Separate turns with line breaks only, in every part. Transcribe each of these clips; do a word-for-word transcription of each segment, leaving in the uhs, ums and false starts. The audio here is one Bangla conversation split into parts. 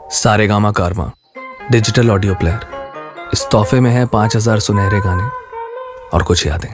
सारेगामा कारवां डिजिटल ऑडियो प्लेयर। इस तोहफे में है पांच हजार सुनहरे गाने और कुछ यादें।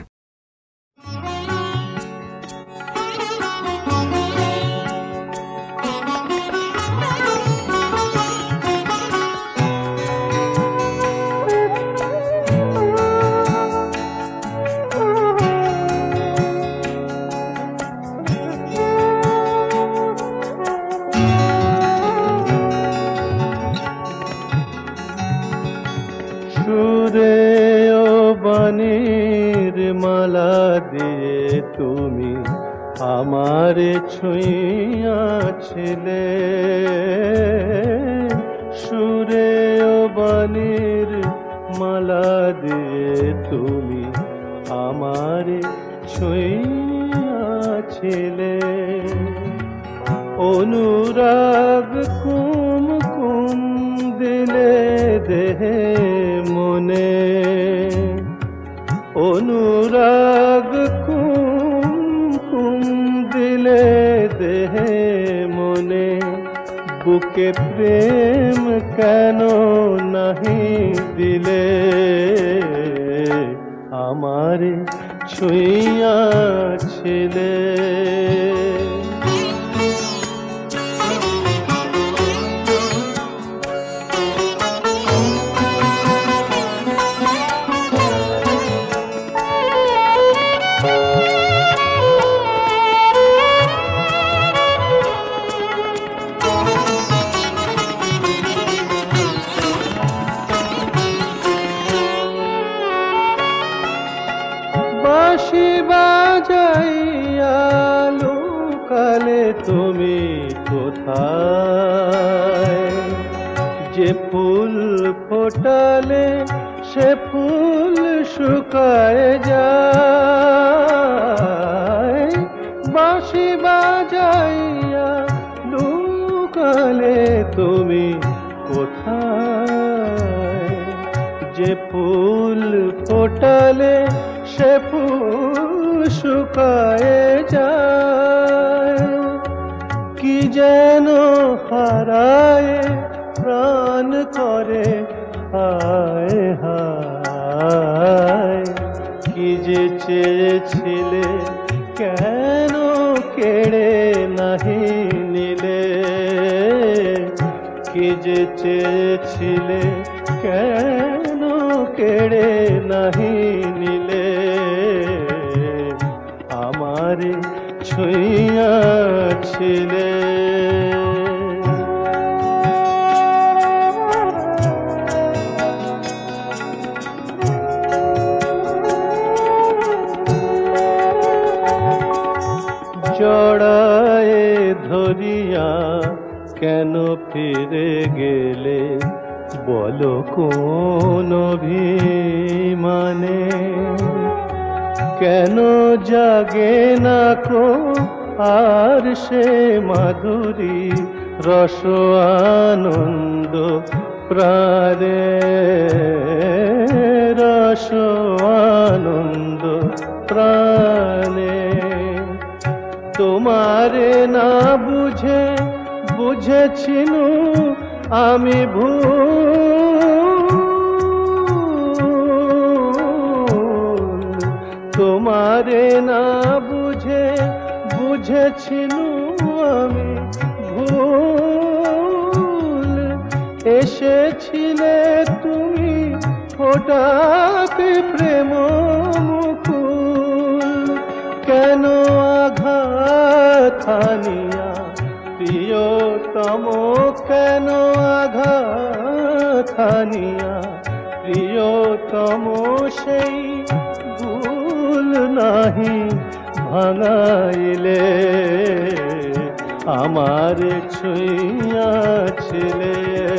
বাণীর মালা দিয়ে তুমি আমারে ছুঁইয়াছিলে, সুরে ও বাণীর মালা দিয়ে তুমি আমারে ছুঁইয়াছিলে। অনুরাগ কুম কুম দিলে দেহে মনে, অনুরাগ কুম কুম দিলে দেহে মনে, বুকে প্রেম কেন নাহি দিলে, আমারে ছুঁইয়াছিলে। বাঁশি বাজাইয়া লুকালে তুমি কোথায়, যে ফুল ফোটালে সে ফুল শুকায় যায়। বাঁশি বাজাইয়া লুকালে তুমি কোথায়, যে ফুল ফোটালে সে ফুল শুকায় যায়। কি যেন হারায় প্রাণ করে হায় হায়, কি যে চেয়েছিলে কেন কেড়ে নাহি নিলে, কি যে চেয়েছিলে কেন কেড়ে নাহি নিলে, আমারে ছুঁইয়াছিলে। জড়ায়ে ধরিয়া কেন ফিরে গেলে, বলো কোন অভিমানে, কেন জাগে না কো আর সে মাধুরী রস আনন্দ প্রাণে, রস আনন্দ প্রাণে। তোমারে না বুঝে বুঝেছিনু আমি ভুল, তোমারে না বুঝে বুঝেছিনু আমি ভুল। এসেছিলে তুমি ফোটাতে প্রেম মুকুল, কেন আঘাত হানিয়া প্রিয়তম, কেন আঘাত হানিয়া প্রিয়তম, সেই ভুল নাহি ভাঙাইলে, আমার ছুঁইয়াছিলে।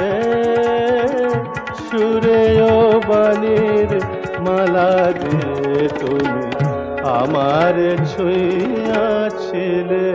সুরে ও বাণীর মালা দিয়ে তুমি আমার ছুঁইয়াছিলে।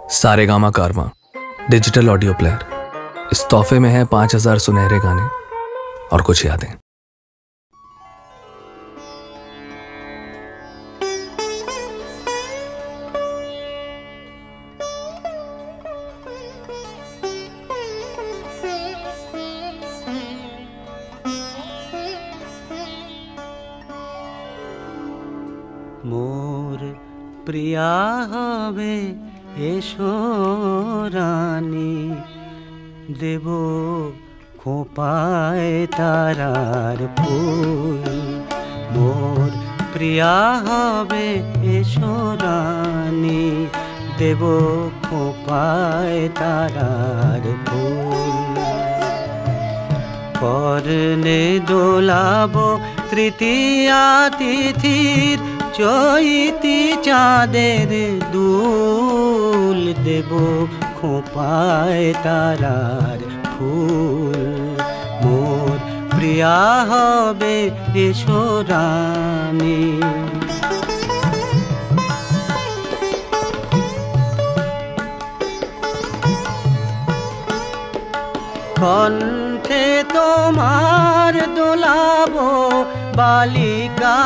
सारेगामा कारवां डिजिटल ऑडियो प्लेयर। इस तोहफे में है पांच हजार सुनहरे गाने और कुछ यादें।
मोर प्रिया हवे एसो रानी देवो खोपाए तारार फूल। मोर प्रिया हवे एसो रानी देवो खोपाए तारार फूल। करने दोलाबो तृतीया तिथिर चैती चाँदेर दुल देवो खोपाए तारार फूल। मोर प्रिया हबे एसो रानी। कण्ठे तोमार दोलाबो बालिका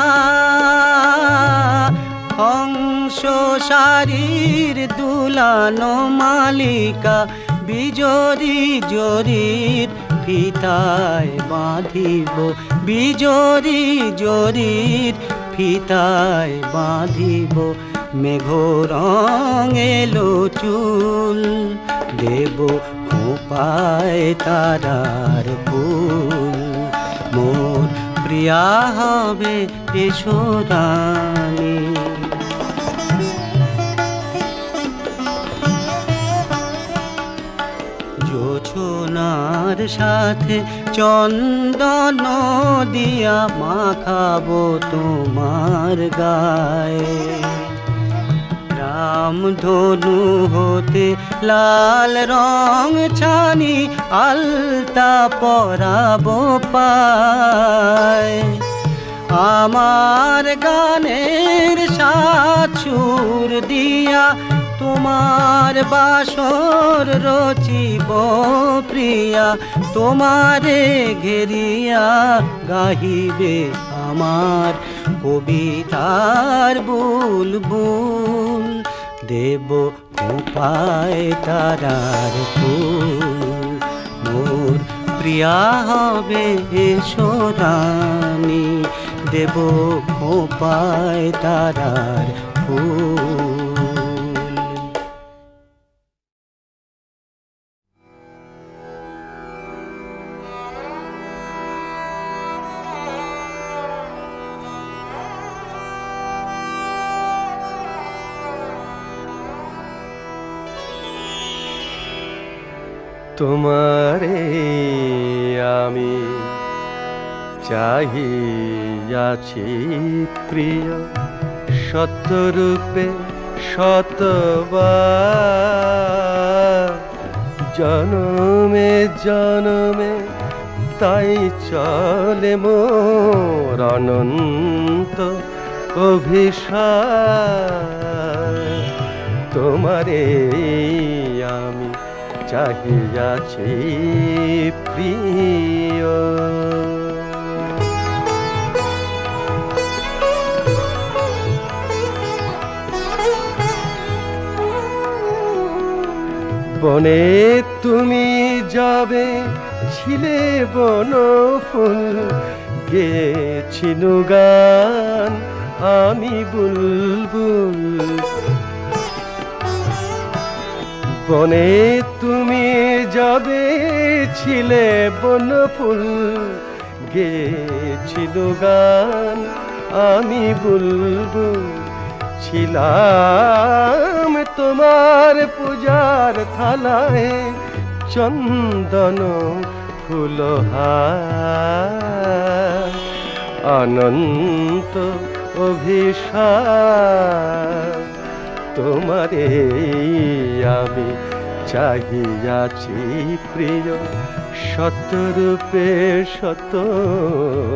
हंस शारीर दुलानो मालिका बिजोरी जोरीर फिताय बाँधिब बिजोरी जोरीर फिताय बाँधिब मेघो रंग एलो चुल देव खोपाय तारार फूल। मोर प्रिया हबे एसो रानी। जोछनार साथे चंदन दिया माखाबो तोमार गाए। रामधनु होते लाल रंग छानी आलता पराबो पाय। आमार गानेर साथ सुर दिया तुम्हार बासर रचिबो प्रिया तुम्हारे घेरिया गाहिबे आमार कवितार बुलबुल देव खोपाय तारार फूल। मोर प्रिया हबे एसो रानी देव खोपाय तारार फूल।
তোমারে আমি চাহিয়াছি প্রিয় শতরূপে শতবার জনমে জনমে তাই চলে মোর অনন্ত অভিসার। তোমারে আমি চাহিয়াছি প্রিয়। বনে তুমি যাবে ছিলে বনফুল গেছিল গান আমি বুলবুল। বনে তুমি যাবে ছিলে বনফুল গেছিল গান আমি বুলবুল। ছিলাম তোমার পূজার থালায় চন্দন ফুলহার অনন্ত অভিসার। তোমারে আমি চাহিয়াছি প্রিয় শতরূপে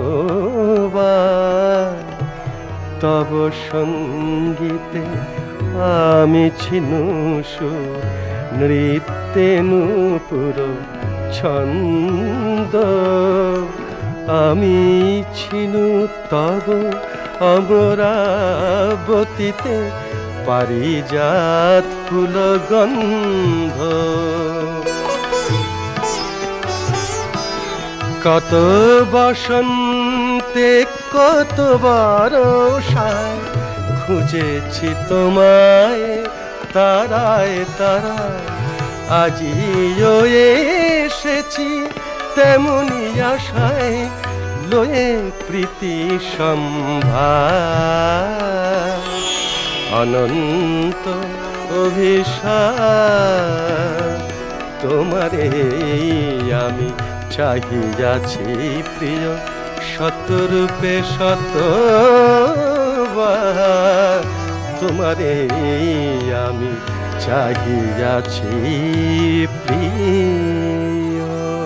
শতবার। তব সঙ্গীতে আমি ছিনু সুর নৃত্যে নূপুর ছন্দ, আমি ছিনু তব অমরাবতীতে পারিজাত ফুল গন্ধ। কত বসন্তে কত বর্ষায় খুঁজেছি তোমায় তারায় তারায়, আজিও এসেছি তেমনি আশায় লয়ে প্রীতি সম্ভার। অনন্ত অভিশাপ তোমারে আমি চাহিয়াছি প্রিয়, শতরূপে শতবার তোমারে আমি চাহিয়াছি প্রিয়।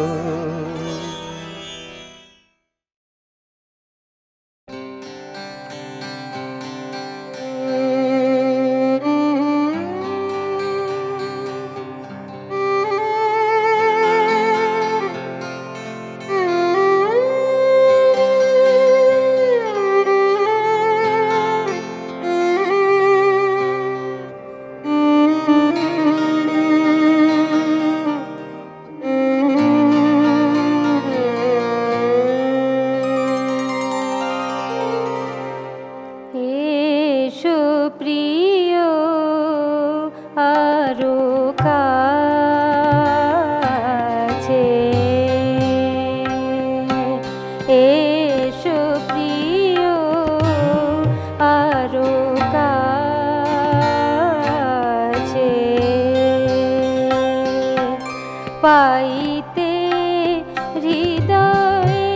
পাইতে হৃদয়ে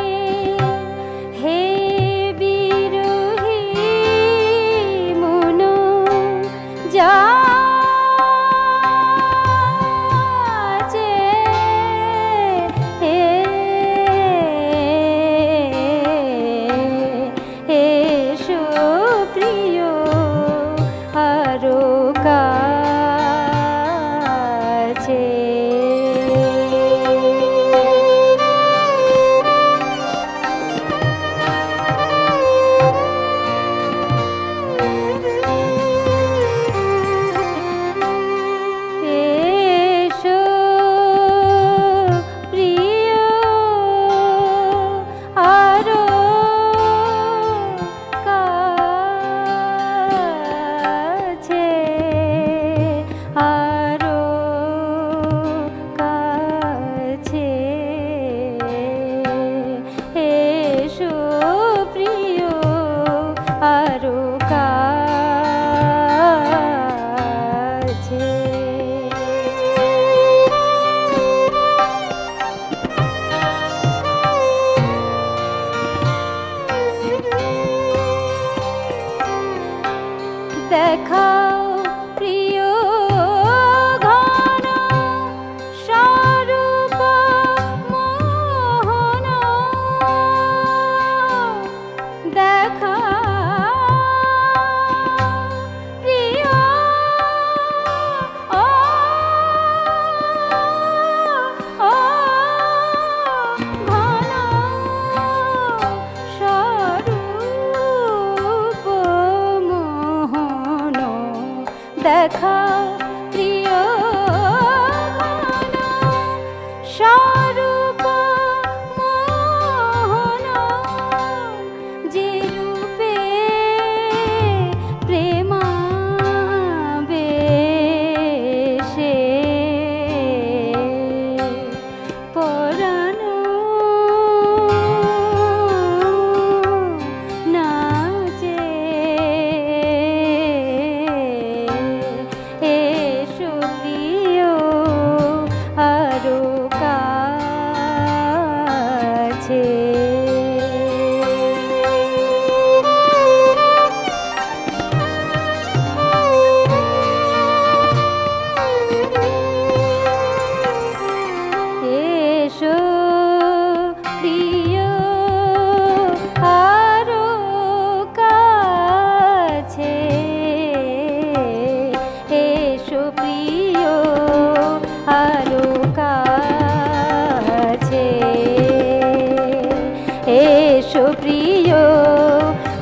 হে বিরহী মন যাচে, হে হে সুপ্রিয় আরো কাছে। দেখাও প্রিয় ঘন স্বরূপ মোহন, দেখাও প্রিয় ও ও ঘন স্বরূপ মোহন, দেখাও প্রিয় ঘন স্বরূপ মোহন, যে রূপে প্রেমাবেশে পরাণ নাচে, হে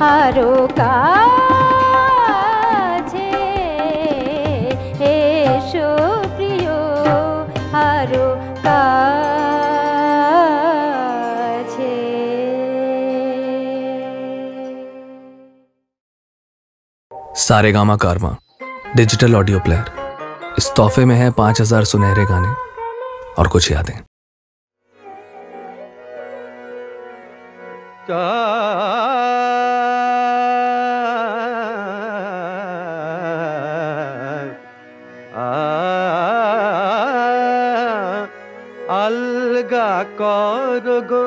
আরো কাছে এসো প্রিয় আরো কাছে।
सारेगामा कारवां डिजिटल ऑडियो प्लेयर। इस तोहफे में है पांच हजार सुनहरे गाने और कुछ यादें।
अलगा करगो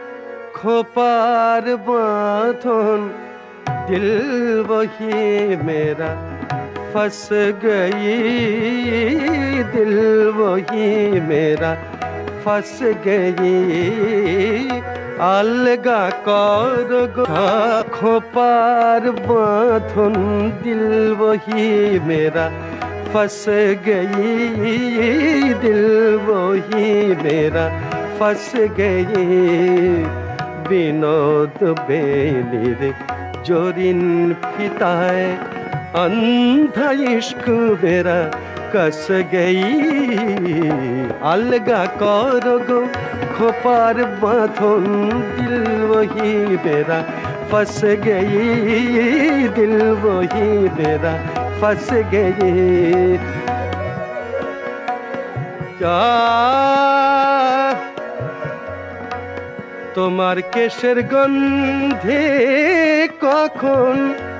खोपार बांधन दिल वही मेरा फंस गई, दिल वही मेरा फंस गई। अलगा करगो खोपार बांधन दिल वही मेरा फंस गई, दिल वही मेरा फंस गई। विनोद बेनीर जोरिन फिताए अंधा इश्क मेरा कस गई। अलगा करगो खोपार बांधन दिल वही मेरा फंस गई, दिल वही मेरा फंस गई। क्या তোমার কেশের গন্ধে কখন,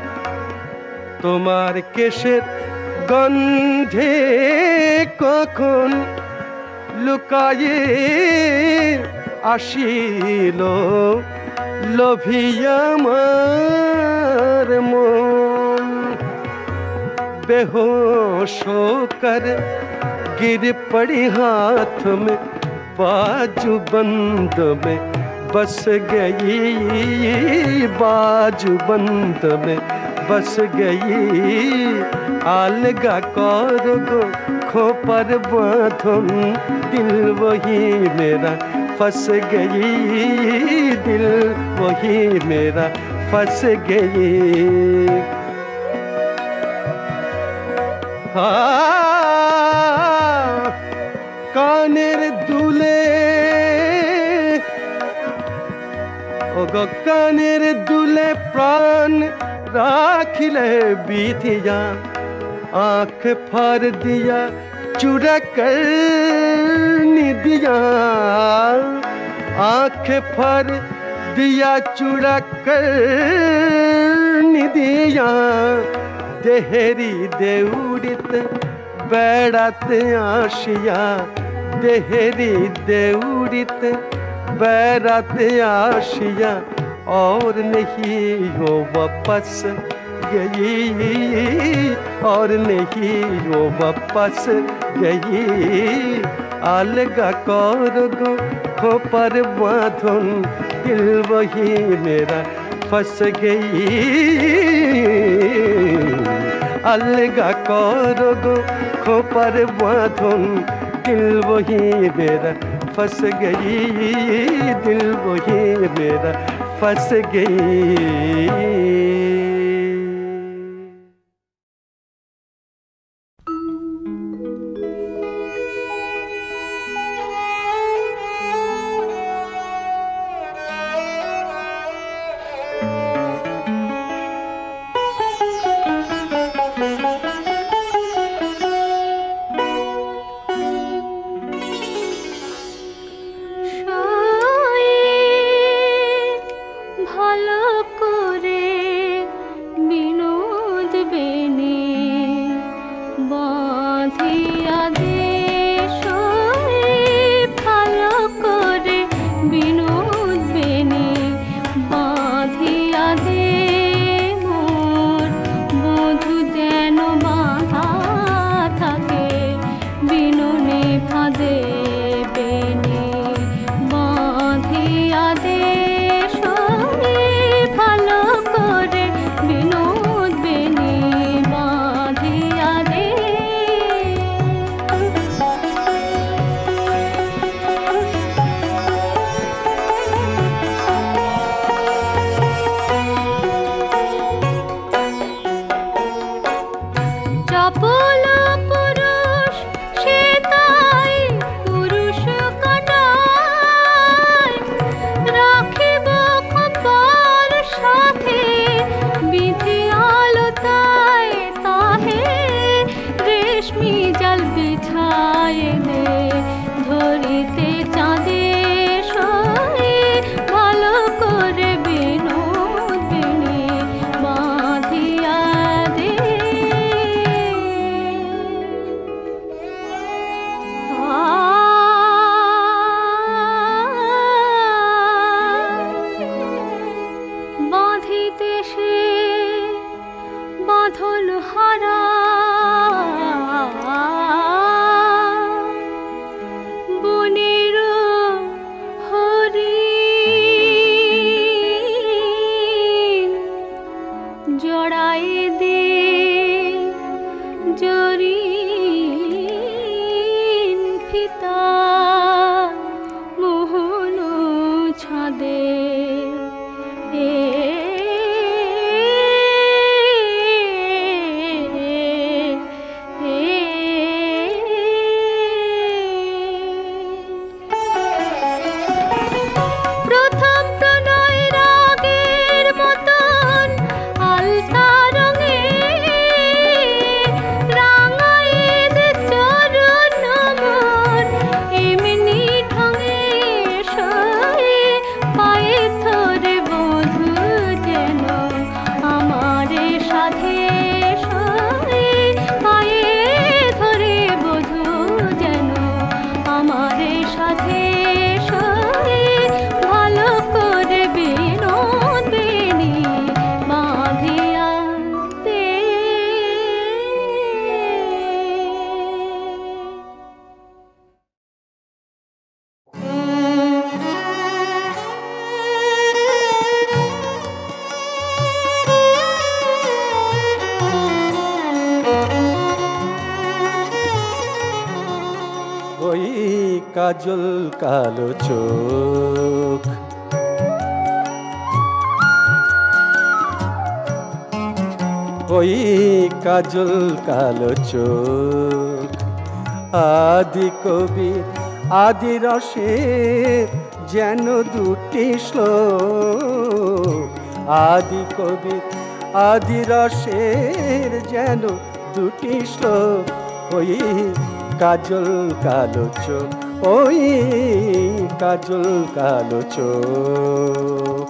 তোমার কেশের গন্ধে কখন লুকায়ে আসিল লোভিয়া আমার মন। बेहोश होकर गिर पड़ी हाथ में बाजू बंद में बस गई, बाजू बंद में बस गई। अलगा करगो खोपर बांधन दिल वही मेरा फंस गई, दिल वही मेरा फंस गई। कानेर दुले ओगो कानेर दुले प्राण राखिले बीतिया, आँख फार दिया चुरा कर निदिया, आँख फार दिया चुरा कर निदिया। देहरी देउड़ित बैड़ात आशिया, देहरी देउड़ित बैरात आशिया और नहीं हो वापस गई, और नहीं हो वापस गई। अलगा करगो खोपर बांधन दिल वही मेरा फंस गई। अलगा करगो खोपर बांधन दिल वही मेरा फंस गई, दिल वही मेरा फंस गई।
ভালো করে জড়াই দে জরি ফিতা মোহন ছাদে এ
কাজল কালো চোখ ওই কাজল কালো চোখ আদি কবি আদি রসের যেন দুটি শ্লোক আদি কবি আদি রসের যেন দুটি শ্লোক ওই কাজল কালো চোখ ওই কাজল কালো চোখ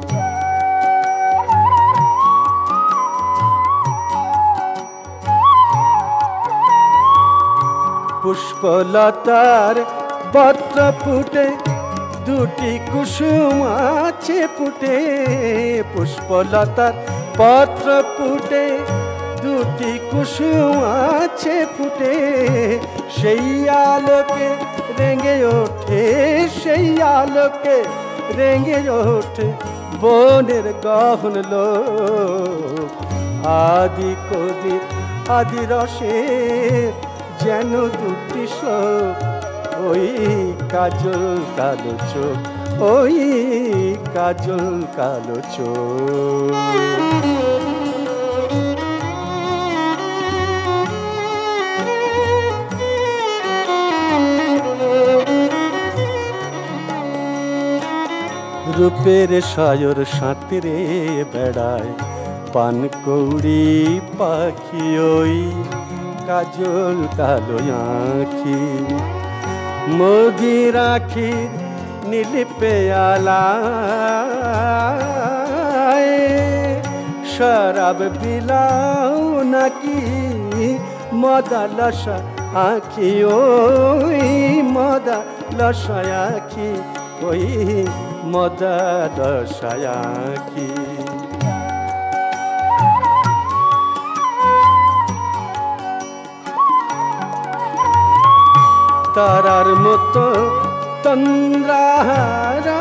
পুষ্পলতার পত্র ফুটে দুটি কুসুম আছে ফুটে পুষ্পলতার পত্র ফুটে দুটি কুসুম আছে ফুটে সেই আলোকে রেঙে ওঠে সেই আলোকে রেঙে ওঠে বনের গহন লোক আদি কবি আদি রসের যেন দুটি শ্লোক ওই কাজল কালো চোখ ওই কাজল কালো চোখ রূপের সায়র সাঁতরে বেড়ায় পানকৌড়ি পাখি ওই কাজল কালো আঁখি মোদির আঁখির নীল পেয়ালায় শরাব বিলাও নাকি মদা লসা আঁখি ওই মদা লসা আঁখি ওই মদা লসা আঁখি তারার মতো তন্দ্রাহারা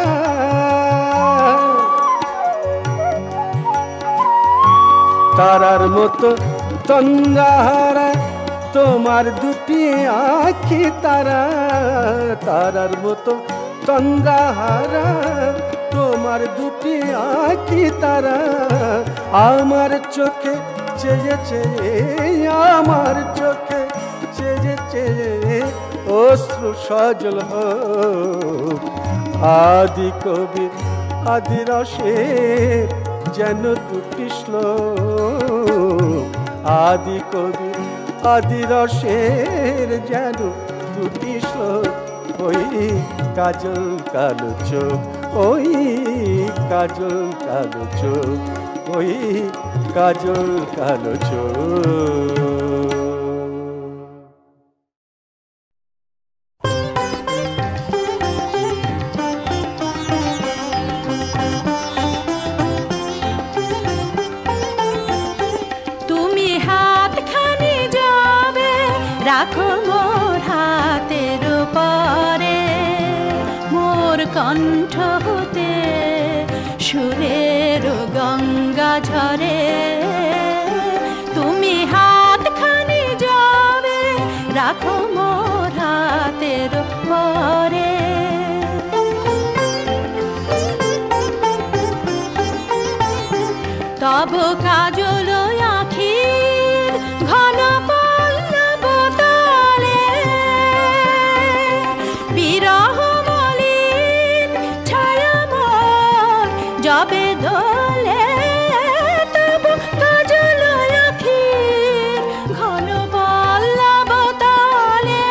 তারার মতো তন্দ্রাহারা তোমার দুটি আঁখি তারা তারার মতো তন্দ্রাহারা তোমার দুটি আঁখি তারা আমার চোখে চেয়ে চেয়ে আমার চোখে চেয়ে চেয়ে অশ্রু সজল হোক আদি কবির আদি রসের যেন দুটি শ্লোক আদি কবির আদি রসের যেন দুটি শ্লোক ওই কাজল কালো চোখ ওই কাজল কালো চোখ ওই কাজল কালো চোখ
রাখো মোর হাতের পরে মোর কণ্ঠ হতে সুরের গঙ্গা ঝরে কাজল আখির ঘন পল্লব তলে বিরহ মলিন ছায়া মোর যবে দোলে তবু কাজল আখির ঘন পল্লব তলে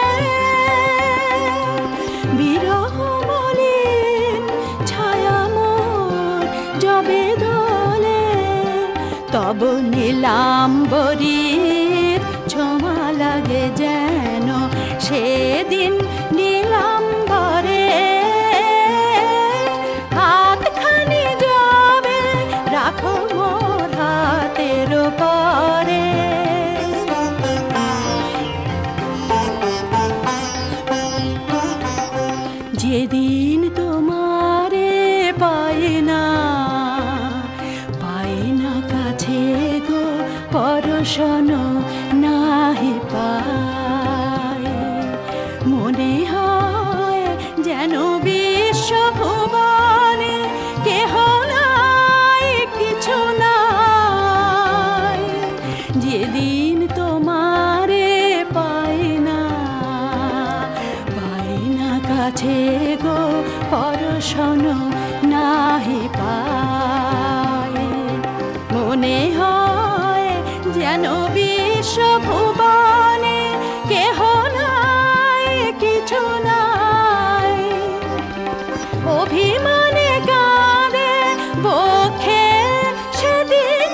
বিরহ মলিন ছায়া মোর যবে দোলে তব নীলাম্বরীর ছোঁয়া লাগে যেন সেদিন নীলাম্বরে হাতখানি যাবে রাখো মোর হাতের পরে যেদিন তোমারে পাই না পাই না কাছে গো পরশন নাহি পাই মনে হয় যেন বিশ্বভুবনে কেহ নাই কিছু নাই যেদিন তোমারে পাই না পাই না কাছে গো পরশন নাহি পাই মনে হয় যেন বিশ্বভুবনে কেহ নাই কিছু নাই অভিমানে কাঁদে বক্ষে সেদিন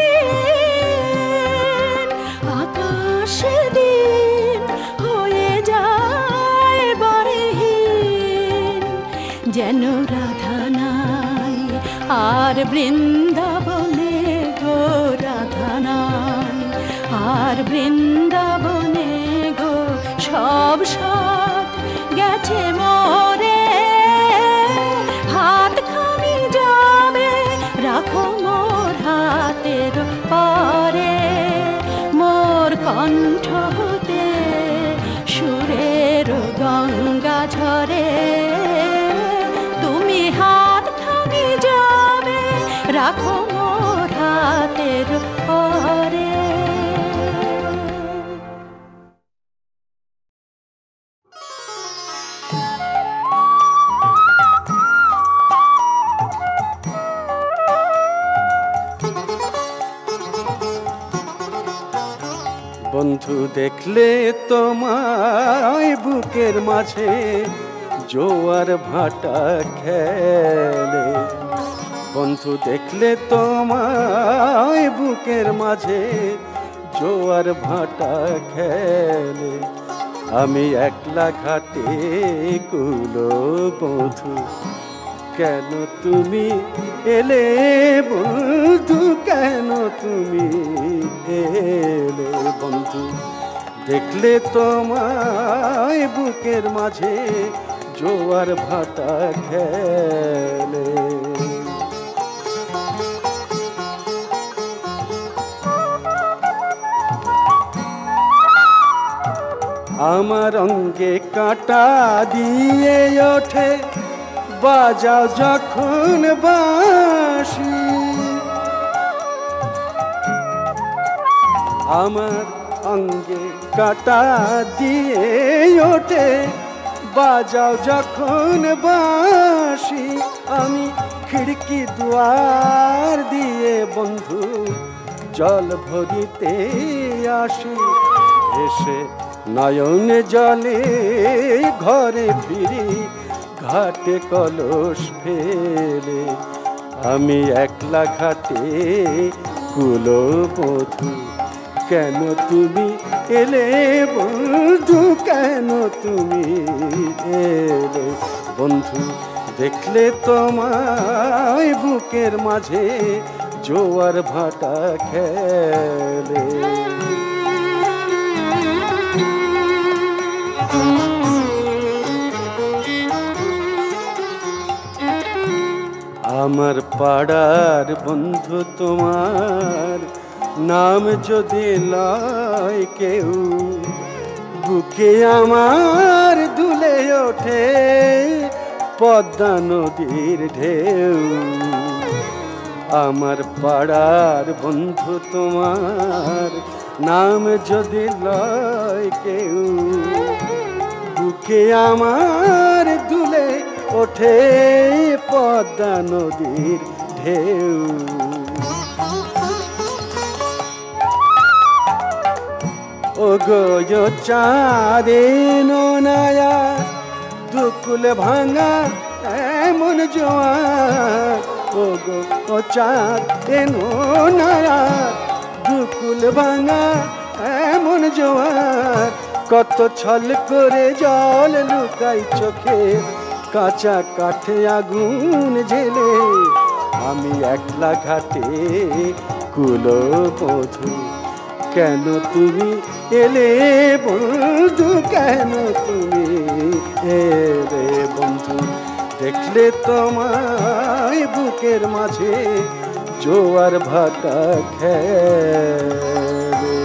দিন আকাশ সেদিন হয়ে যায় বরহীন যেন রাধা নাই আর বৃন্দাবনে গো রাধা নাই আর বৃন্দাবনে গো সব সাথ গেছে মোরে হাতখানি যাবে রাখো মোর হাতের পরে মোর কণ্ঠ হতে সুরের গঙ্গা ঝরে তুমি হাতখানি যাবে রাখো মোর হাতের পরে
বন্ধু দেখলে তোমায় বুকের মাঝে জোয়ার ভাটা খেলে বন্ধু দেখলে তোমায় বুকের মাঝে জোয়ার ভাটা খেলে আমি একলা ঘাটে কুলো বন্ধু কেন তুমি এলে বন্ধু কেন তুমি এলে বন্ধু দেখলে তোমায় বুকের মাঝে জোয়ার ভাটা খেলে আমার অঙ্গে কাঁটা দিয়ে ওঠে বাজাও যখন বাঁশি আমার অঙ্গে কাঁটা দিয়ে ওঠে বাজাও যখন বাঁশি আমি খিড়কি দুয়ার দিয়ে বন্ধু জল ভরিতে আসি এসে নয়নে জলে ঘরে ফিরি ঘাটে কলস ফেলে আমি একলা ঘাটে কুলো বধূ কেন তুমি এলে বন্ধু কেন তুমি এলে বন্ধু দেখলে তোমায় বুকের মাঝে জোয়ার ভাটা খেলে আমার পাড়ার বন্ধু তোমার নাম যদি লয় কেউ বুকে আমার দুলে ওঠে পদ্মা নদীর ঢেউ আমার পাড়ার বন্ধু তোমার নাম যদি লয় কেউ বুকে আমার দুলে ওঠে পদ্মা নদীর ঢেউ ও গো চাঁদে নোনায়া দুকুল ভাঙা এমন জোয়ার ও গো ও চাঁদে নোনায়া দুকুল ভাঙা এমন জোয়ার কত ছল করে জল লুকাই চোখে কাঁচা কাঠে আগুন জেলে আমি একলা ঘাটে কুলো বধু কেন তুমি এলে বন্ধু কেন তুমি এলে বন্ধু দেখলে তোমায় বুকের মাঝে জোয়ার ভাটা খেলে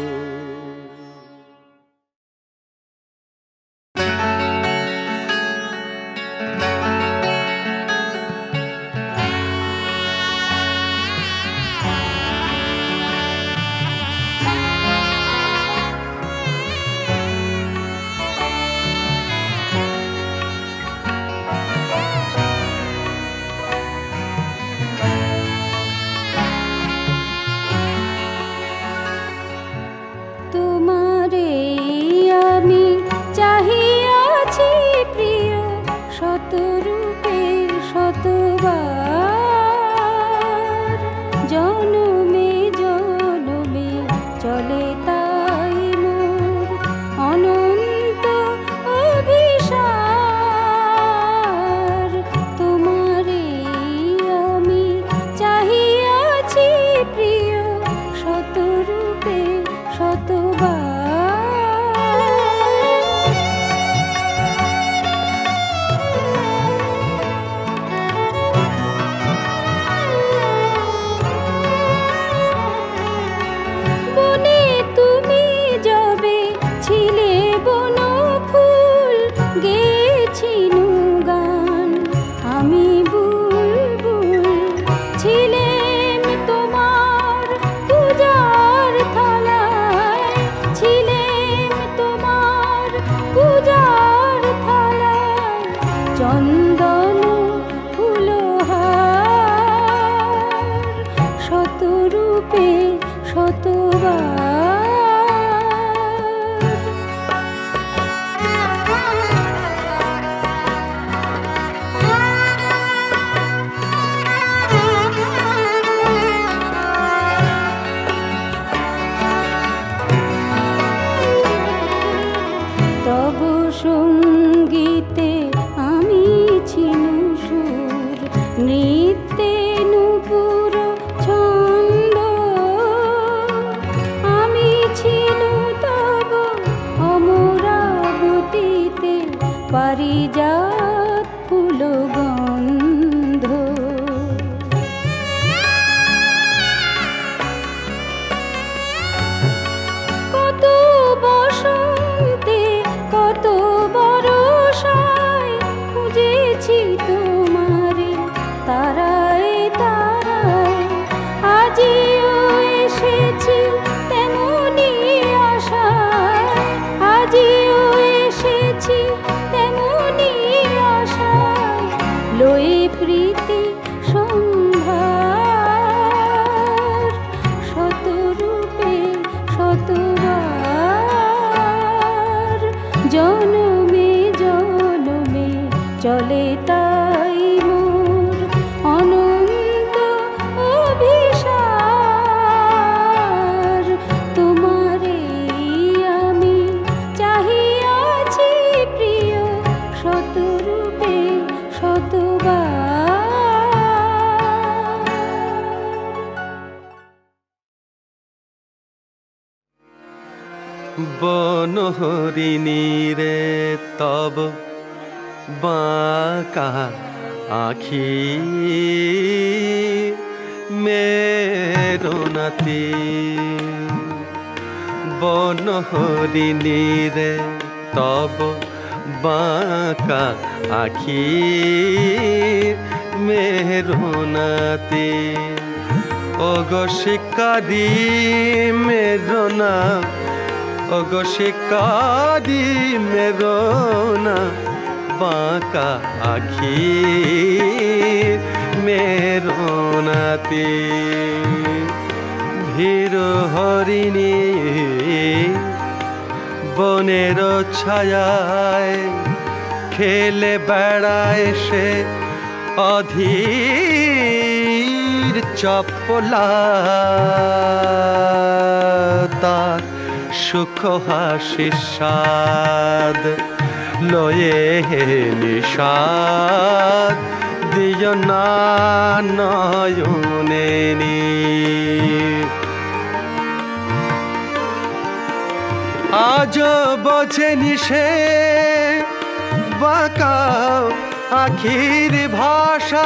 বনহরিণী রে তব বাঁকা আখি মেরোনাতি বনহরিণী রে তব বাঁকা আখি মেরোনাতি ওগো শিকারি মেরো না ওগো শিকারি মেরো না বাঁকা আখি মেরো নাতি ভীর হরিণী বনের ছায়ায় খেলে বেড়ায় সে অধীর চপলা তার সুখ হাসি সাদ লয়ে নিষাদ দিও না নয়নে আজ বোঝেনি সে বাঁকা আখির ভাষা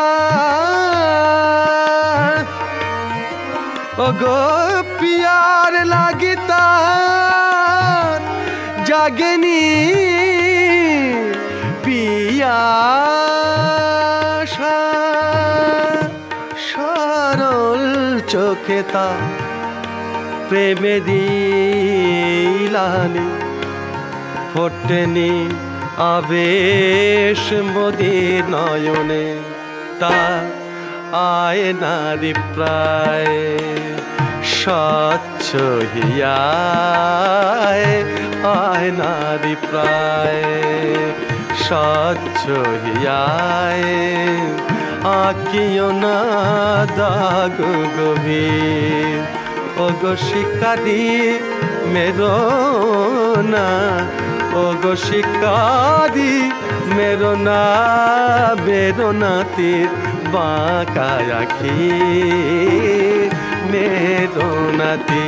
ওগো পিয়ার লাগিতা জাগেনি পিয়াসা সরল চোখে তা প্রেমেরি লালি ফোটেনি আবেশ মোদের নয়নে তা আয় নারী প্রায় স্বচ্ছ হিয়ায় আয় নারী প্রায় স্বচ্ছ হিয়ায় আঁকিও না দাগ গভীর ওগো শিকারি মেরো না ওগো শিকারি মেরো না মেরো নাতির বাঁকা আখি মেরো নাতি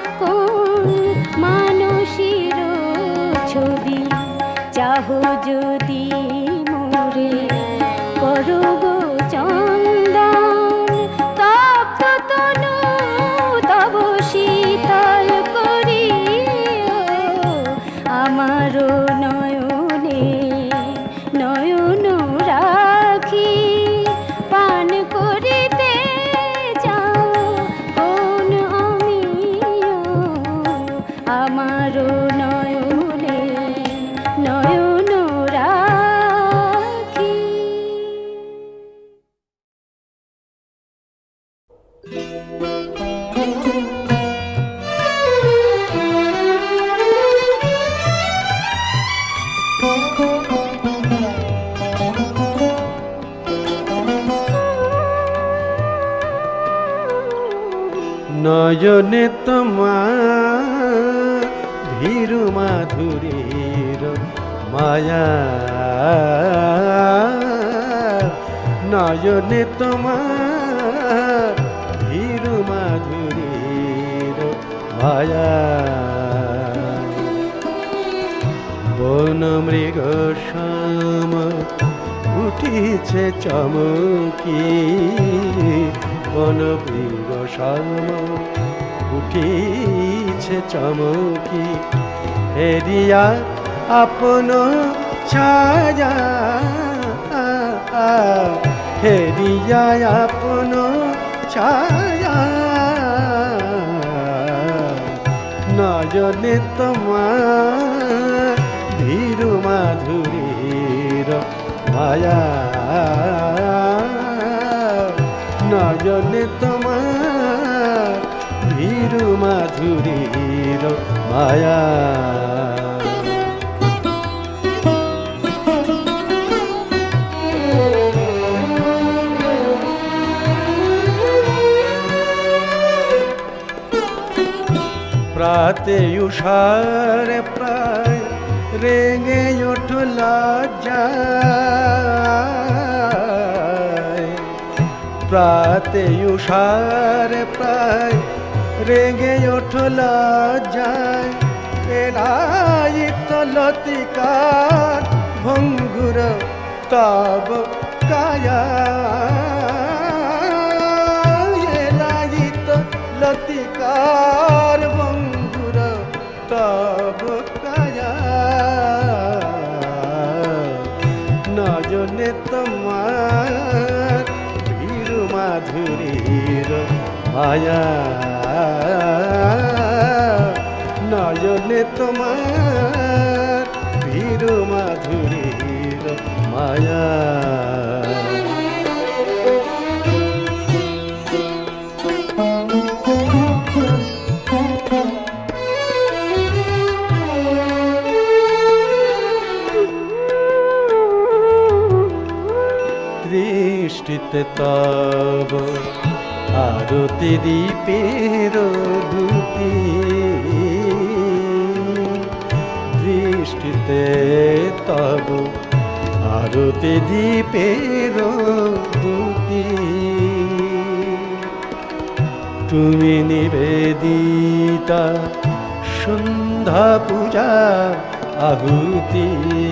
চাহো
নয়নে তোমার ভীরু মাধুরীর মায়া, নয়নে তোমার ভীরু মাধুরীর মায়া। বন মৃগ শ্যাম উঠিছে চমকি, বন মৃগ শ্যাম উঠিছে চমকি, হেরিয়া আপন ছায়া, হেরিয়া আপন ছায়া। নয়নে তোমার ভীরু মাধুরীর মায়া, নয়নে তোমার ভীরু মাধুরীর মায়া। প্রাতে উষার প্রায় রেঙে উঠল যায়, প্রাতে উষার প্রায় রেঙে উঠল যায়, এরাইত লতিকার ভঙ্গুর তব কায়া, এরাইত লতিকার ভঙ্গুর তব কায়া। নয়নে তোমার ভীরু মাধুরীর মায়া, নয়নে তোমার ভীরু মাধুরীর মায়া। দৃষ্টিতে তব আরতি দীপের দুতি, দৃষ্টিতে তব আরতি দীপের দুতি, তুমি নিবেদিতা সন্ধ্যা পূজা আহুতি,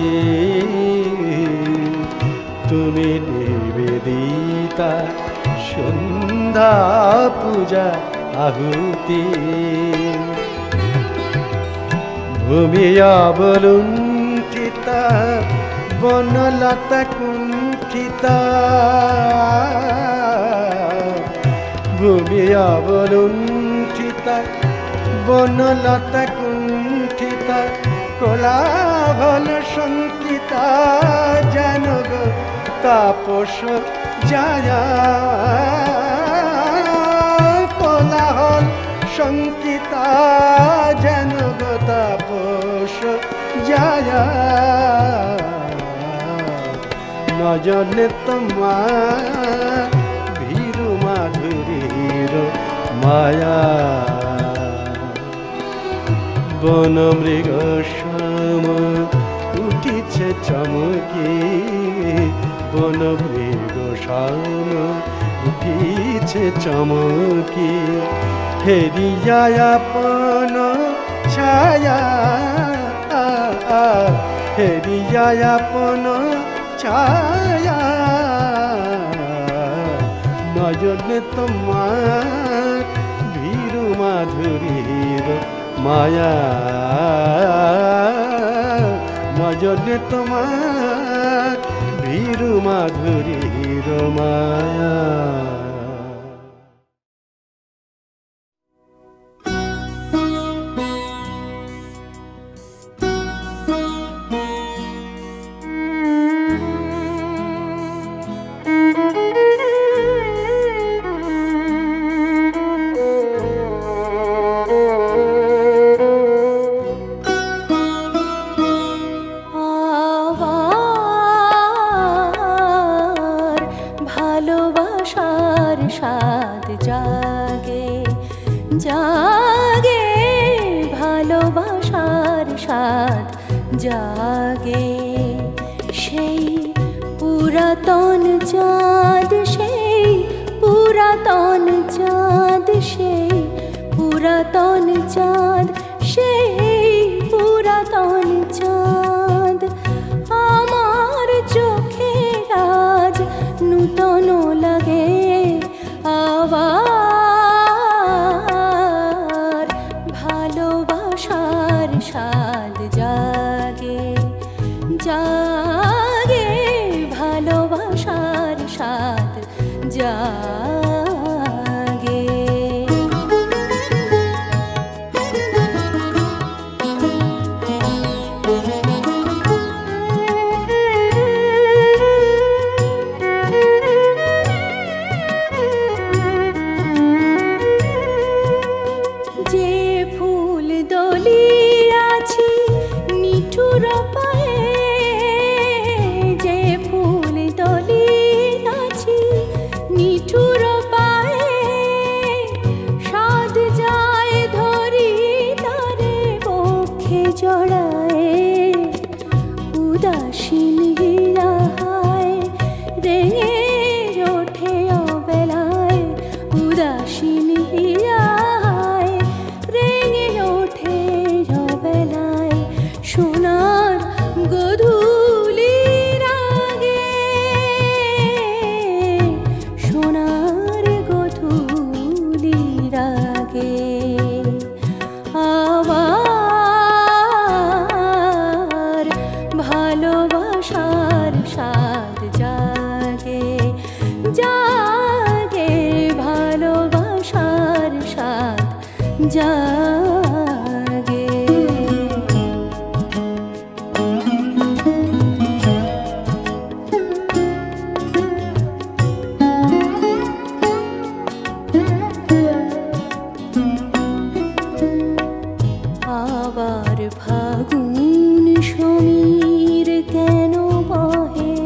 তুমি নিবেদিতা সন্ধ্যা পূজা আহুতি। ভূমি অবলুণ্ঠিতা বনলতা কুণ্ঠিতা, ভূমি অবলুণ্ঠিতা বনলতা কুণ্ঠিতা, কোলাহল শঙ্কিতা যেন গো তাপস জায়া, কোলাহল শঙ্কিতা যেন গো তাপস জায়া। নয়নে তোমার ভীরু মাধুরীর মায়া, বন মৃগ শ্যাম উঠিছে চমকি, বন মৃগ শ্যাম উঠিছে চমকি, হেরিয়া আপন ছায়া, হেরিয়া আপন ছায়া। নয়নে তোমার ভীরু মাধুরীর মায়া, নয়নে তোমার ভীরু মাধুরীর মায়া।
জাগে ভালোবাসার স্বাদ জাগে সেই পুরাতন চাঁদ সেই পুরাতন চাঁদ সেই পুরাতন চাঁদ সেই পুরাতন চাঁদ আমার চোখে আজ নূতন লাগে আবার ভালোবাসার স্বাদ জাগে জাগে ভালোবাসার স্বাদ জাগে যে ফুল দলিয়াছি নিঠুর পায়ে যে ফুল দলিয়াছি নিঠুর পায়ে সাদ যায় ধরি তারে বক্ষে জড়ায় উদাসীন হীরায় রেঙে ওঠে অবেলায় উদাসীন হীরায় রেঙে ওঠে অবেলায় সোনার গধূলির আগে সোনার গধূলির আগে আবার ভালোবাসার স্বাদ জাগে জাগে ভালোবাসার স্বাদ জাগে আবার ফাগুন সমীর কেন বহে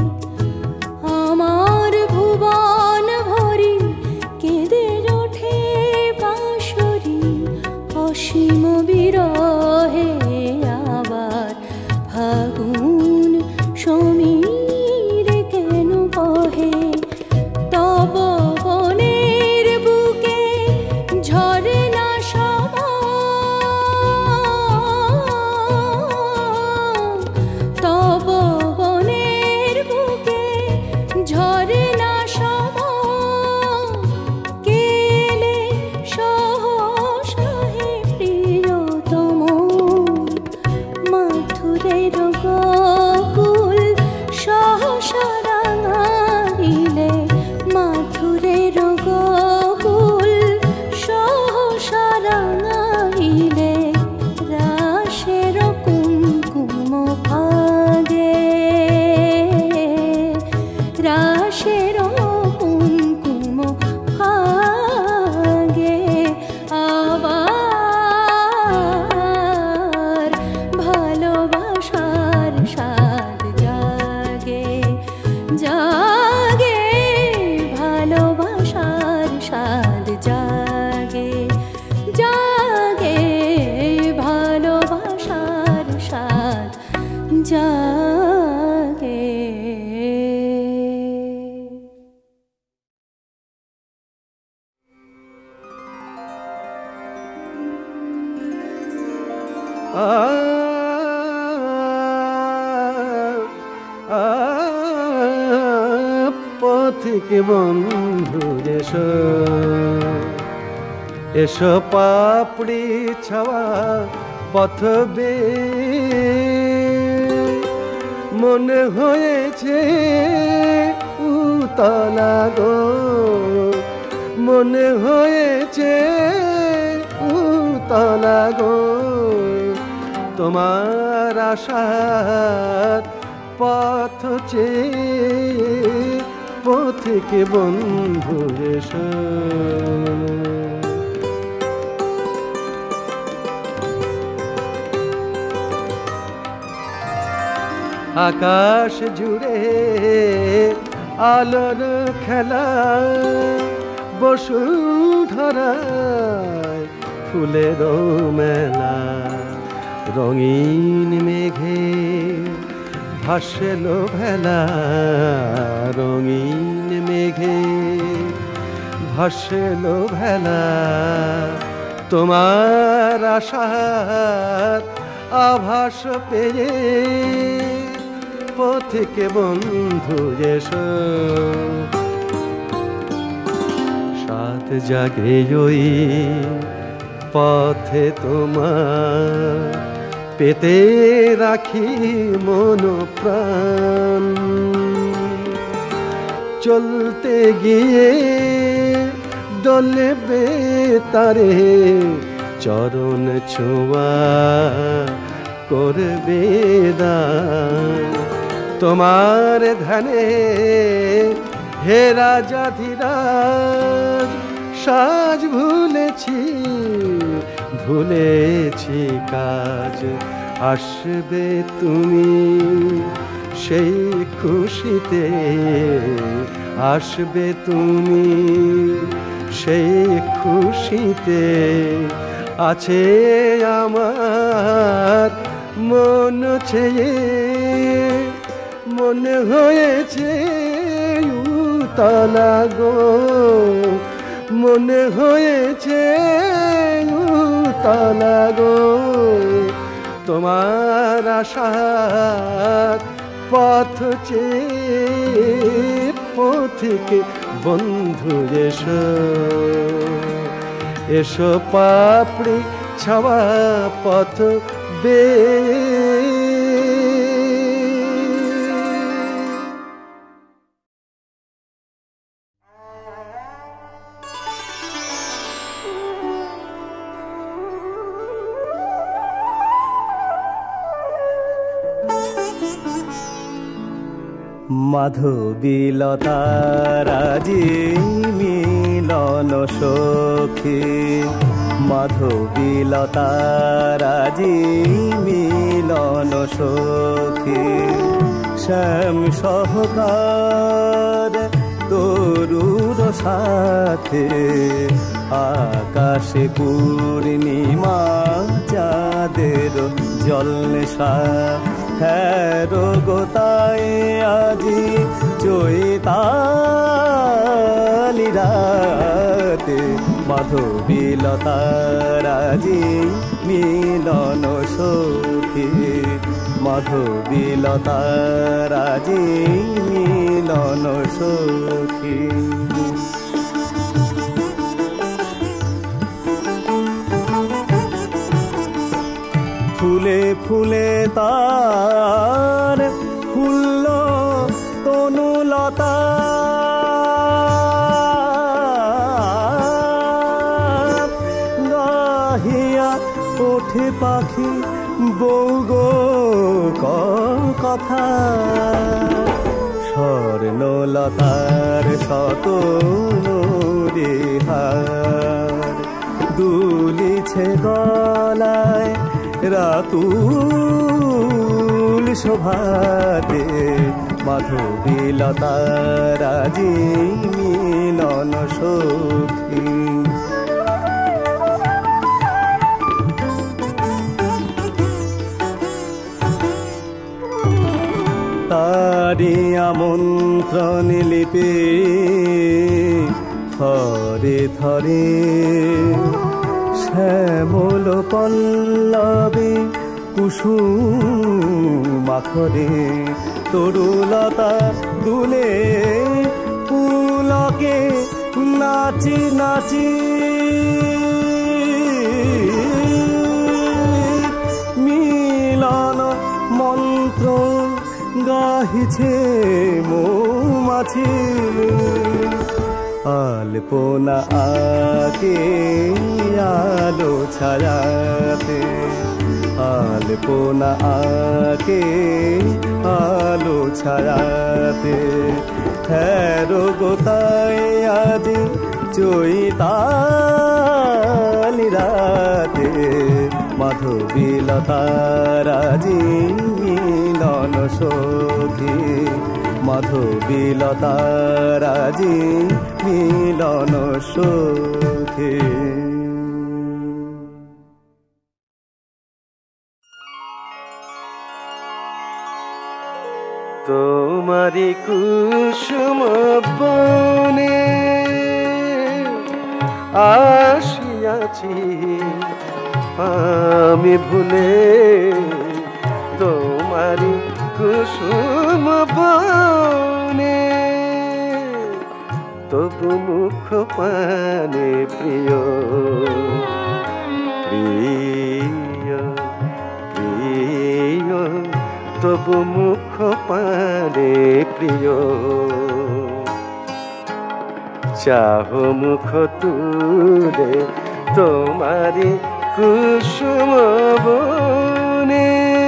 আমার ভুবন ভরি কেঁদে ওঠে বাঁশরি অসীম বিরহে আবার ফাগুন সমীর কেন বহে তব বনের বুকে ঝরে না সম তব বনের বুকে ঝরে না সম কেলে সহসাহে প্রিয়তম মাথুরের গোকুল সহসা রাঙাইলে মাথুরের গোকুল সহসা রাঙাইলে রাশের কুমকুম ভাগে রাশের কুমকুম ভাগে আবার ভালোবাসার স্বাদ জাগে জাগে ভালোবাসার স্বাদ জাগে জাগে ভালোবাসার স্বাদ জাগে
আ আ পথিক বন্ধু এসো এসো পাপড়ি ছাওয়া পথ বেয়ে মনে হয়েছে উতলা গো মনে হয়েছে উতলা গো তোমার আশার পথ চেয়ে পথিক বন্ধু এসো আকাশ জুড়ে আলোর খেলা বসুধরায় ফুলের মেলা রঙিন মেঘে ভাসলো ভেলা রঙিন মেঘে ভাসলো ভেলা তোমার আশার আভাস পেয়ে পথিকে বন্ধু এসো সাত জাগে ওই পথে তোমার পেতে রাখি মন প্রাণ চলতে গিয়ে দলবে তারে চরণ ছোঁয়া করবে দান তোমার ধ্যানে হে রাজা ধীরাজ সাজ ভুলেছি ভুলেছি কাজ আসবে তুমি সেই খুশিতে আসবে তুমি সেই খুশিতে আছে আমার মন চেয়ে মনে হয়েছে উতলা গো মনে হয়েছে উতলা গো তোমার আশার পথ চেয়ে পথিকে বন্ধু এসো এসো পাপড়ি ছাওয়া পথ বেয়ে
মাধবীলতারাজি মিলন সখী মাধবীলতারাজি মিলন সখী শ্যাম সহকার তরুর সাথে আকাশে পূর্ণিমা চাঁদের জলনেশা হ্যারো গোতায় আজি চৈতালি রাতে মাধবীলতারাজি মিলন সখী মাধবীলতারাজি মিলন সখী ফুলে ফুলে তার ফুল্ল তনুলতা গাহিয়া ওঠে পাখি বৌগো কথা স্বর্ণলতার শত রেহার দুলিছে গলায় রাতুল শোভাতে মাধবীলতারাজি মিলন সখী তারি আমন্ত্রণ লিপে থরে থরে শ্যামল পল্লবে কুসুমাখরে তরুলতা দুলে পুলকে নাচি নাচি মিলন মন্ত্র গাহিছে মৌমাছি আলপনা আকে আলো ছায়াতে আলপনা আকে আলো ছায়াতে হ্যারো গোতায় আদি চৈতালি রাতে মাধবীলতারাজি মিলন সখী মাধবীলতার আজি মিলন সুখে।
তোমারি কুসুম বনে আসিয়াছি আমি ভুলে, তোমারি কুসুম বনে তবু মুখ পানে প্রিয় প্রিয় প্রিয়, তবু মুখ পানে প্রিয়। চাহ মুখ তুলে তোমারি কুসুম বনে।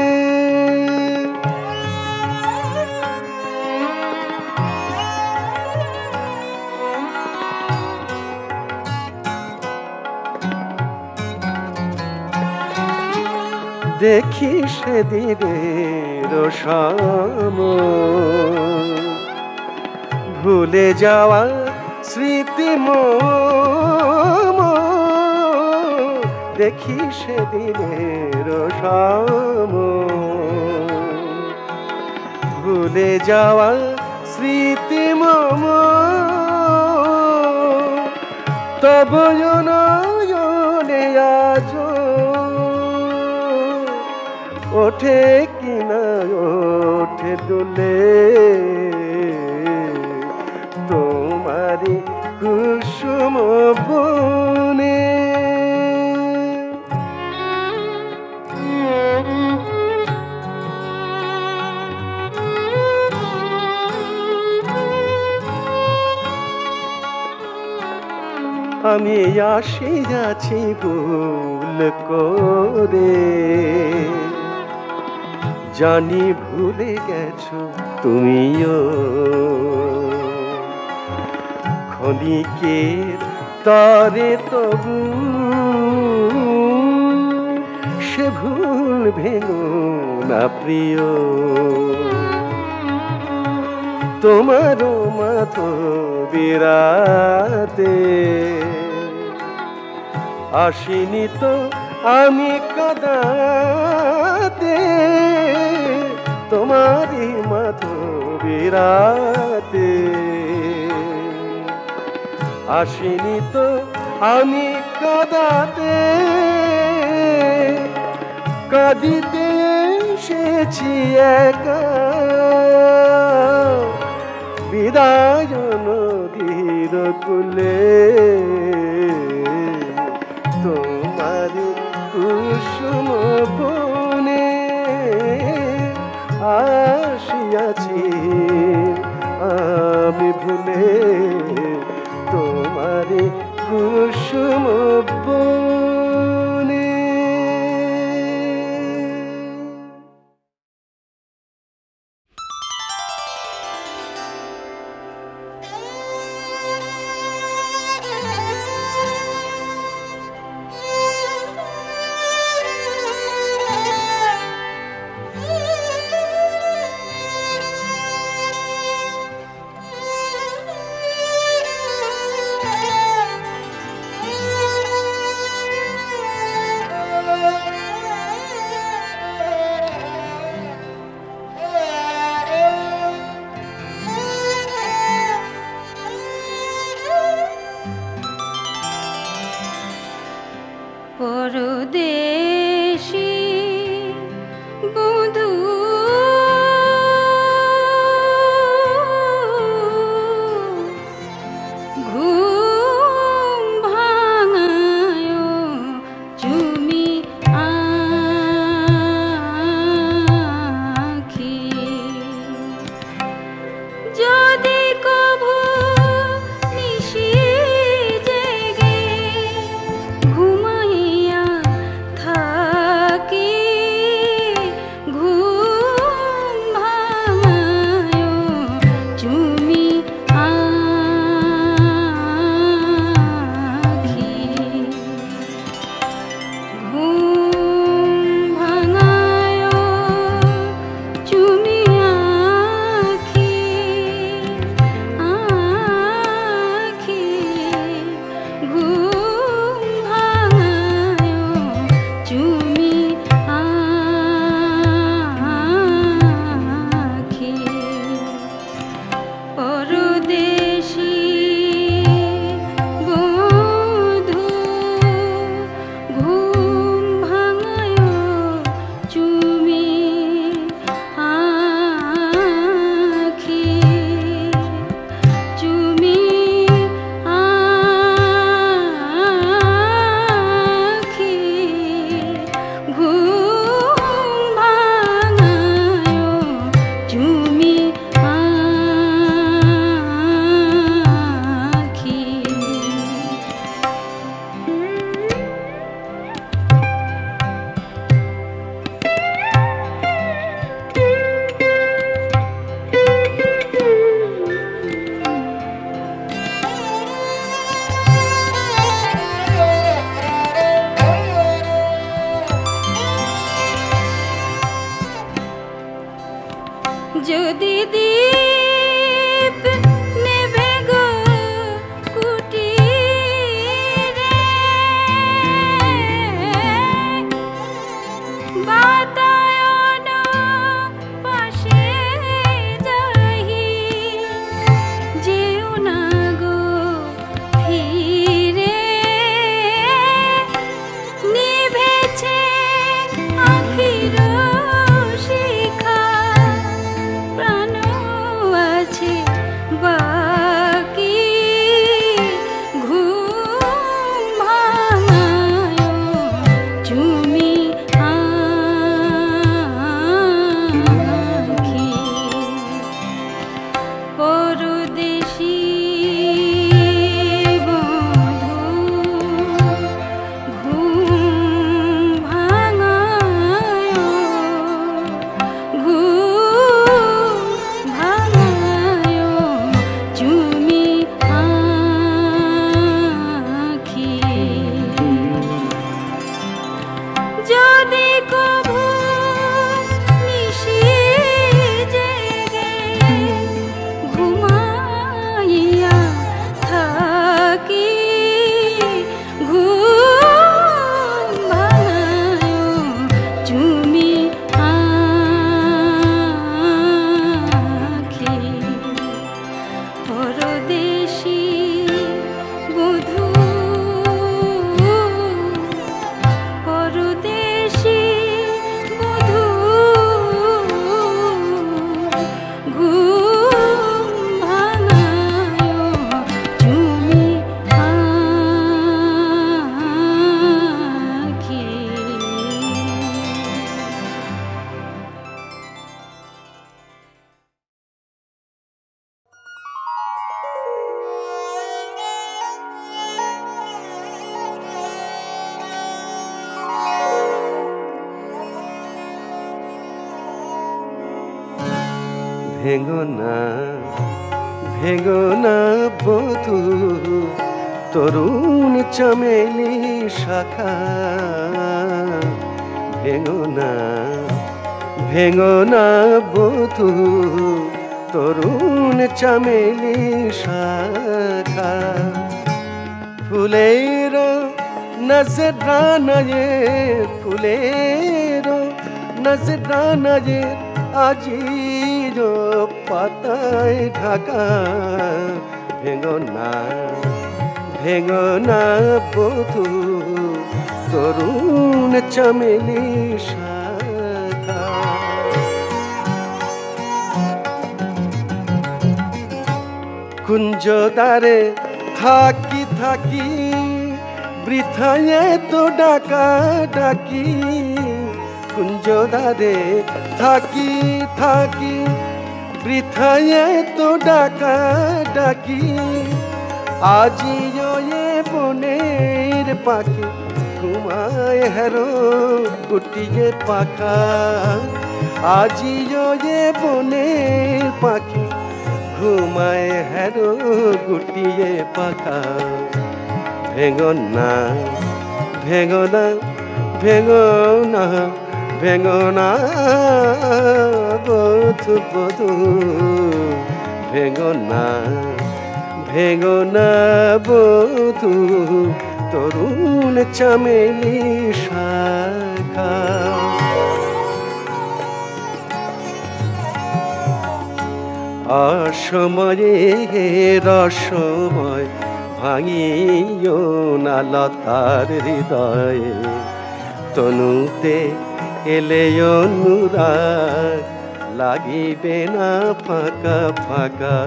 দেখি সেদিনের সম ভুলে যাওয়া স্মৃতি মম, দেখি সেদিনের সম ভুলে যাওয়া স্মৃতি মম। তব নয়নে আজ ওঠে কিনা ওঠে দুলে, তোমারি কুসুম বনে। আমি আসিয়াছি ভুল করে, জানি ভুলে গেছো তুমিও। ক্ষণিকের তরে তবু সে ভুল ভেঙো না প্রিয়। তোমারও মাধবীরাতে আসিনি তো আমি কাদাতে, তোমারি মাধবীরাতে আসিনি তো আমি কাদাতে। কাঁদিতে এসেছি একা বিদায় নদীর কূলে, তোমারি কুসুম বনে আসিয়াছি আমি ভুলে, তোমারি কুসুম বনে।
পরদেশী বধূ পরদেশী বধূ ঘুম ভাঙায় তুমি আখি।
ভেঙো না ভেঙো না বধূ তরুণ চামেলি শাখা, ভেঙো না ভেঙো না বধূ তরুণ চামেলি শাখা। ফুলের নজরানা ये ফুলের নজরানা ये আজিরো পাতায় ঢাকা। ভেঙো না ভেঙো না বধূ তরুণ চামেলি শাখা। কুঞ্জদারে থাকি থাকি বৃথায় তো ডাকা ডাকি। কুঞ্জদারে থাকি থাকি বৃথায় তো ডাকা ডাকি। আজিও এ বনের পাখি ঘুমায় হেরো গুটিয়ে পাখা। আজিও এ বনের পাখি ঘুমায় হেরো গুটিয়ে পাখা। ভেঙো না ভেঙো না ভেঙো না ভেঙো না বধূ বধূ। ভেঙো না ভেঙো না বধূ তরুণ চামেলি শাখা। অসময়ে রসময় ভাঙিও না লতার হৃদয়ে। তনুতে এলে অনুরাগ লাগিবে না ফাঁকা ফাঁকা।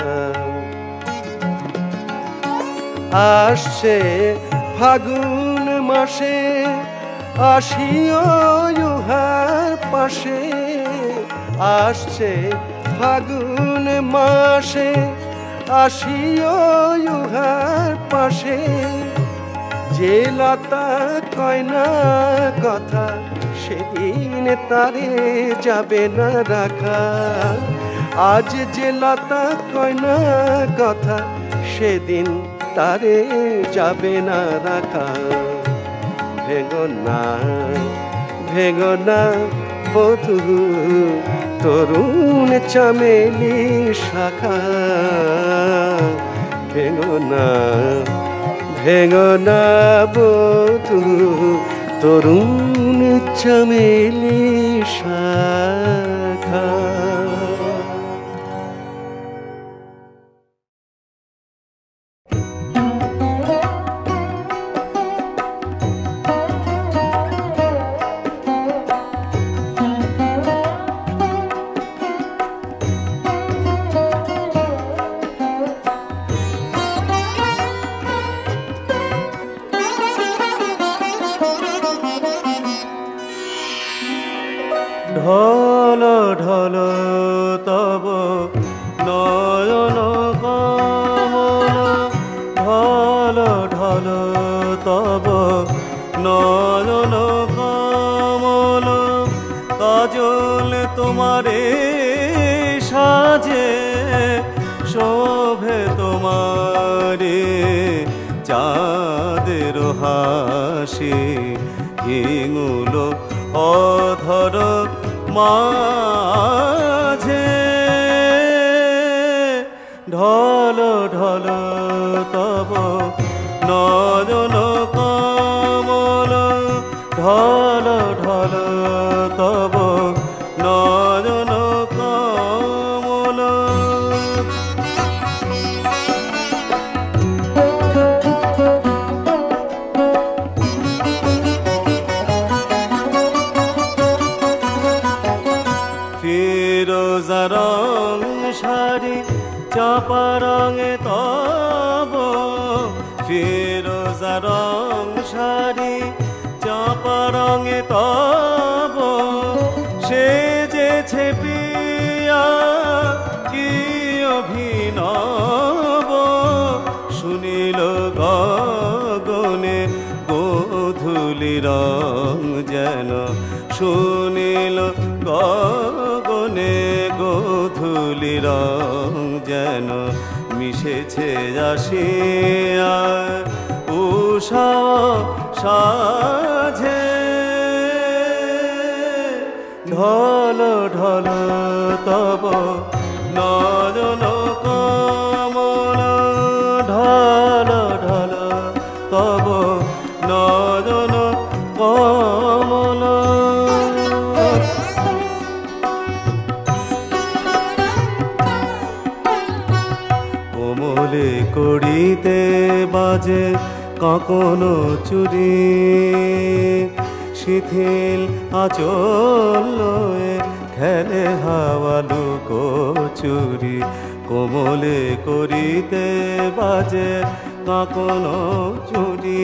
আসছে ফাগুন মাসে আসিও ইউহার পাশে। আসছে ফাগুন মাসে আসিও ইউহার পাশে। যে লতা কয় না কথা সেদিন তারে যাবে না রাখা। আজ যে লতা কয় না কথা সেদিন তারে যাবে না রাখা। ভেঙো না ভেঙো না বধূ তরুণ চামেলি শাখা। ভেঙো না ভেঙো না বধূ তরুণ চামেলি শাখা।
ঢল ঢল তব নয়ন কমল। ঢল ঢল তব নয়ন কমল। কাজল তোমারে সাজে শোভে তোমারে। চাঁদের হাসি হিঙুল অধর মাঝে। ঢল ঢল তব নয়ন কমল। ঢল ঢল তব নয়ন কমল। তব ফিরোজা রং শাড়ি চাপা রঙে তব সেজেছে প্রিয়া কি অভিনব শুনিল গগনে গোধূলি রং যেন শুনিল গগনে গোধূলি রং যেন মিশেছে আসিয়া উষা সাঝে ঢল ঢল তব নয়ন কমল ঢল ঢল তব নয়ন কমল কোমলে কড়িতে বাজে কাঁকন চুরি শিথিল আঁচল লয়ে খেলে হাওয়া লুকোচুরি কোমলে করিতে বাজে কাঁকন চুরি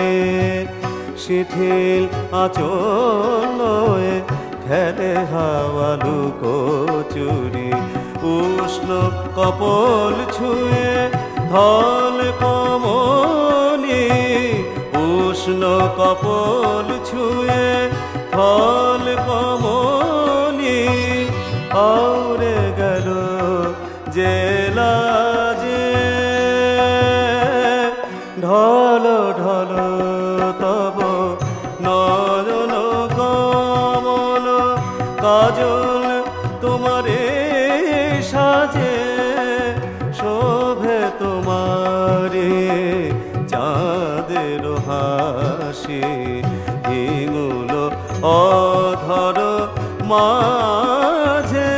শিথিল আঁচল লয়ে খেলে হাওয়া লুকোচুরি উষ্ণ কপল ছুঁয়ে ধল কমলি উষ্ণ কপল ছুঁয়ে ধল কমলি আউরে গেল জেলা যে ঢল ঢল তব নয়ন কমল কাজল তোমারে সাজে শোভে তোমারে চাঁদের হাসি হিঙুল অধর মাঝে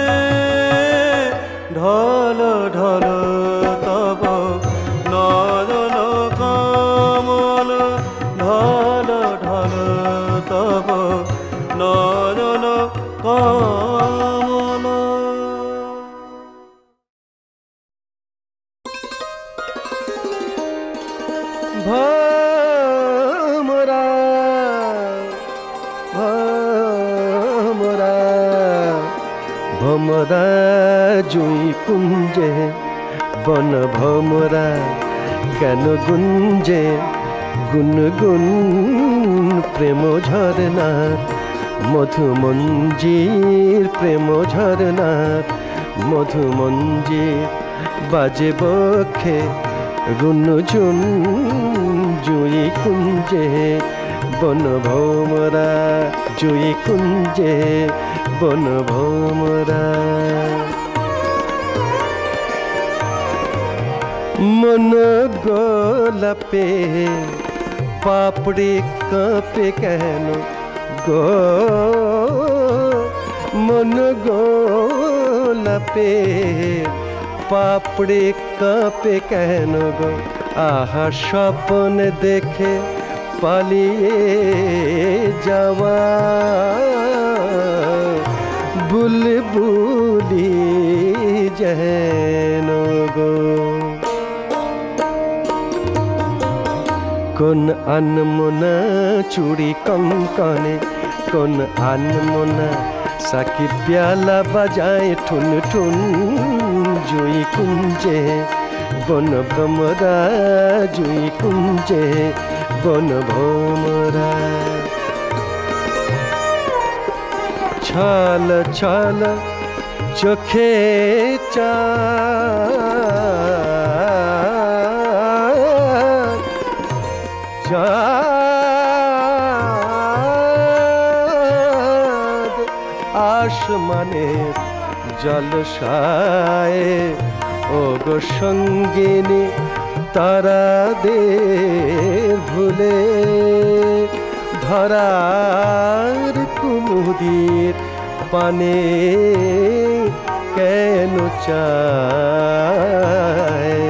ঢল ঢল তব নয়ন কমল ঢল ঢল তব নয়ন কমল
ভমরা ভমরা ভমরা জুই কুঞ্জে বন ভমরা কেন গুঞ্জে গুনগুন প্রেম ঝরনার মধুমঞ্জির প্রেম ঝরনার মধুমঞ্জির বাজে বক্ষে রুনঝুন জুই কুঞ্জে বন ভমরা জুই কুঞ্জে বন ভমরা মন গোলাপে পাপড়ি কাঁপে কেন গো মন গোলাপে পাপড়ি কাঁপে কেন গো আহা স্বপ্ন দেখে পালিয়ে যাওয়া বুলবুলি যেন গো কোন আনমনা চুড়ি কঙ্কনে কোন আনমনা সাকি প্যালা বাজায় ঠুন ঠুন জুই কুঞ্জে বন ভমরা জুই কুঞ্জে বন ভমরা ছল ছল চোখে চা আসমানের জলসায় ও গো সঙ্গিনী তারাদের ভুলে ধরার কুমুদির পানে কেন চায়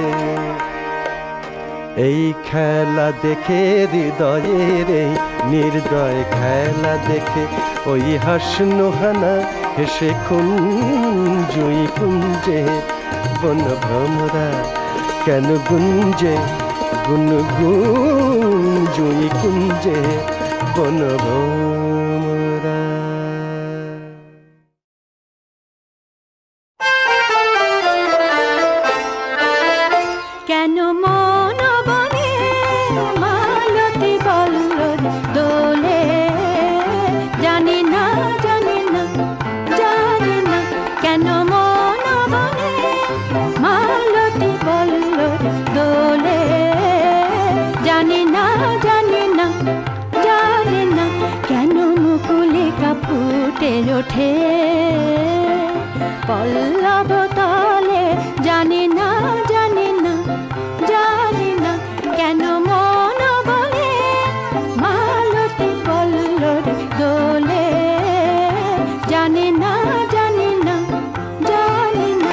এই খেলা দেখে হৃদয়ের এই নির্দয় খেলা দেখে ওই হাসনোহানা হেসে খুন জুই কুঞ্জে বন ভ্রমরা কেন গুঞ্জে গুনগুন জুঁই কুঞ্জে বনভোমরা।
কেন মন বনে মালতী বল্লর দোলে, জানি না জানি না জানি না কেন মন বনে মালতী বল্লর দোলে, জানি না জানি না জানি না কেন মুকুলিকা ফুটে ওঠে পল্লব তলে, জানি না জানি না জানি না কেন মন বলে মালতী বল্লর দোলে, জানি না জানি না জানি না।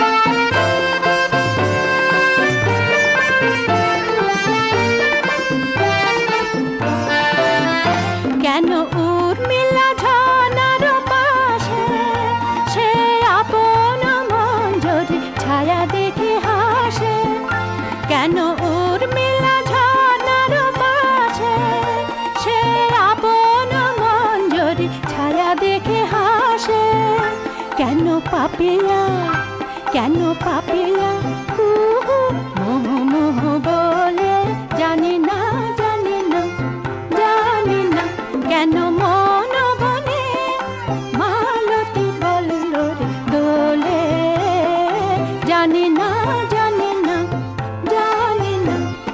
কেন উর্মিলা ঝর্ণার পাশে সে আপন মঞ্জরি ছায়া দেখে হাসে, কেন উর্মিলা ঝর্ণার পাশে সে আপন মঞ্জরি ছায়া দেখে হাসে, কেন পাপিয়া কেন পাপিয়া কুহু মোহ মোহ বলে, জানি না জানি না জানি না কেন মন বনে মালতী বল্লর দোলে, জানি না জানি না জানি না।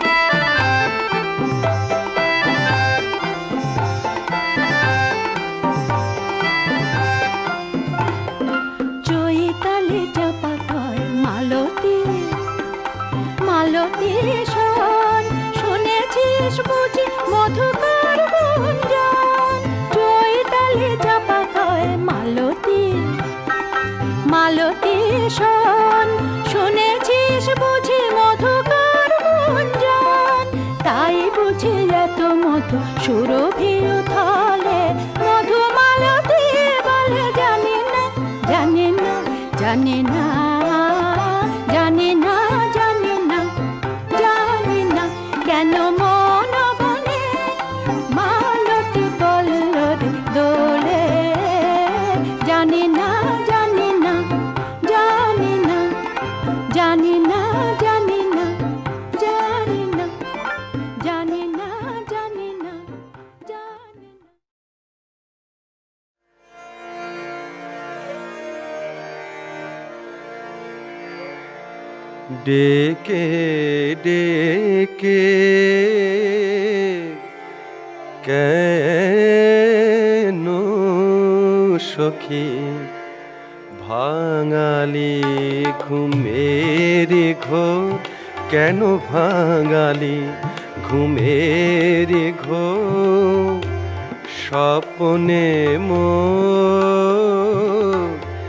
চৈতালি চাপা কয় মালতী মালতী শোন, শুনেছিস বুঝি মধুকর গুঞ্জন, চৈতালি চাপা কয় মালতী মালতী শোন, শুনেছিস বুঝি মধুকর গুঞ্জন, তাই বুঝি এত মধু সুরভির থলে মধু মালতী বলে, জানি না জানি না জানি না জানি না জানি না জানি না কেন মন বনে মালতী বল্লর দোলে, জানি না জানি না জানি না জানি না জানি না জানি না জানি না জানি না জানি না।
ডেকে ডেকে কেন সখী ভাঙালি ঘুমের ঘোর, কেন ভাঙালি ঘুমের ঘোর, স্বপ্নে মোর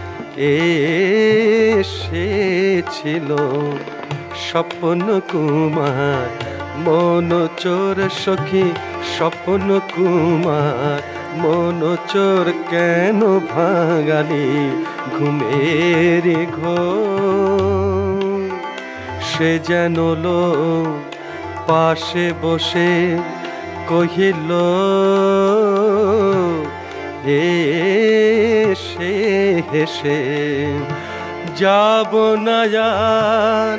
এসেছিল স্বপ্ন কুমার, মন চোর সখী স্বপ্ন কুমার, মন চোর কেন ভাঙালি ঘুমের ঘোর, সে যেন লো পাশে বসে কহিল হেসে হেসে, যাব না আর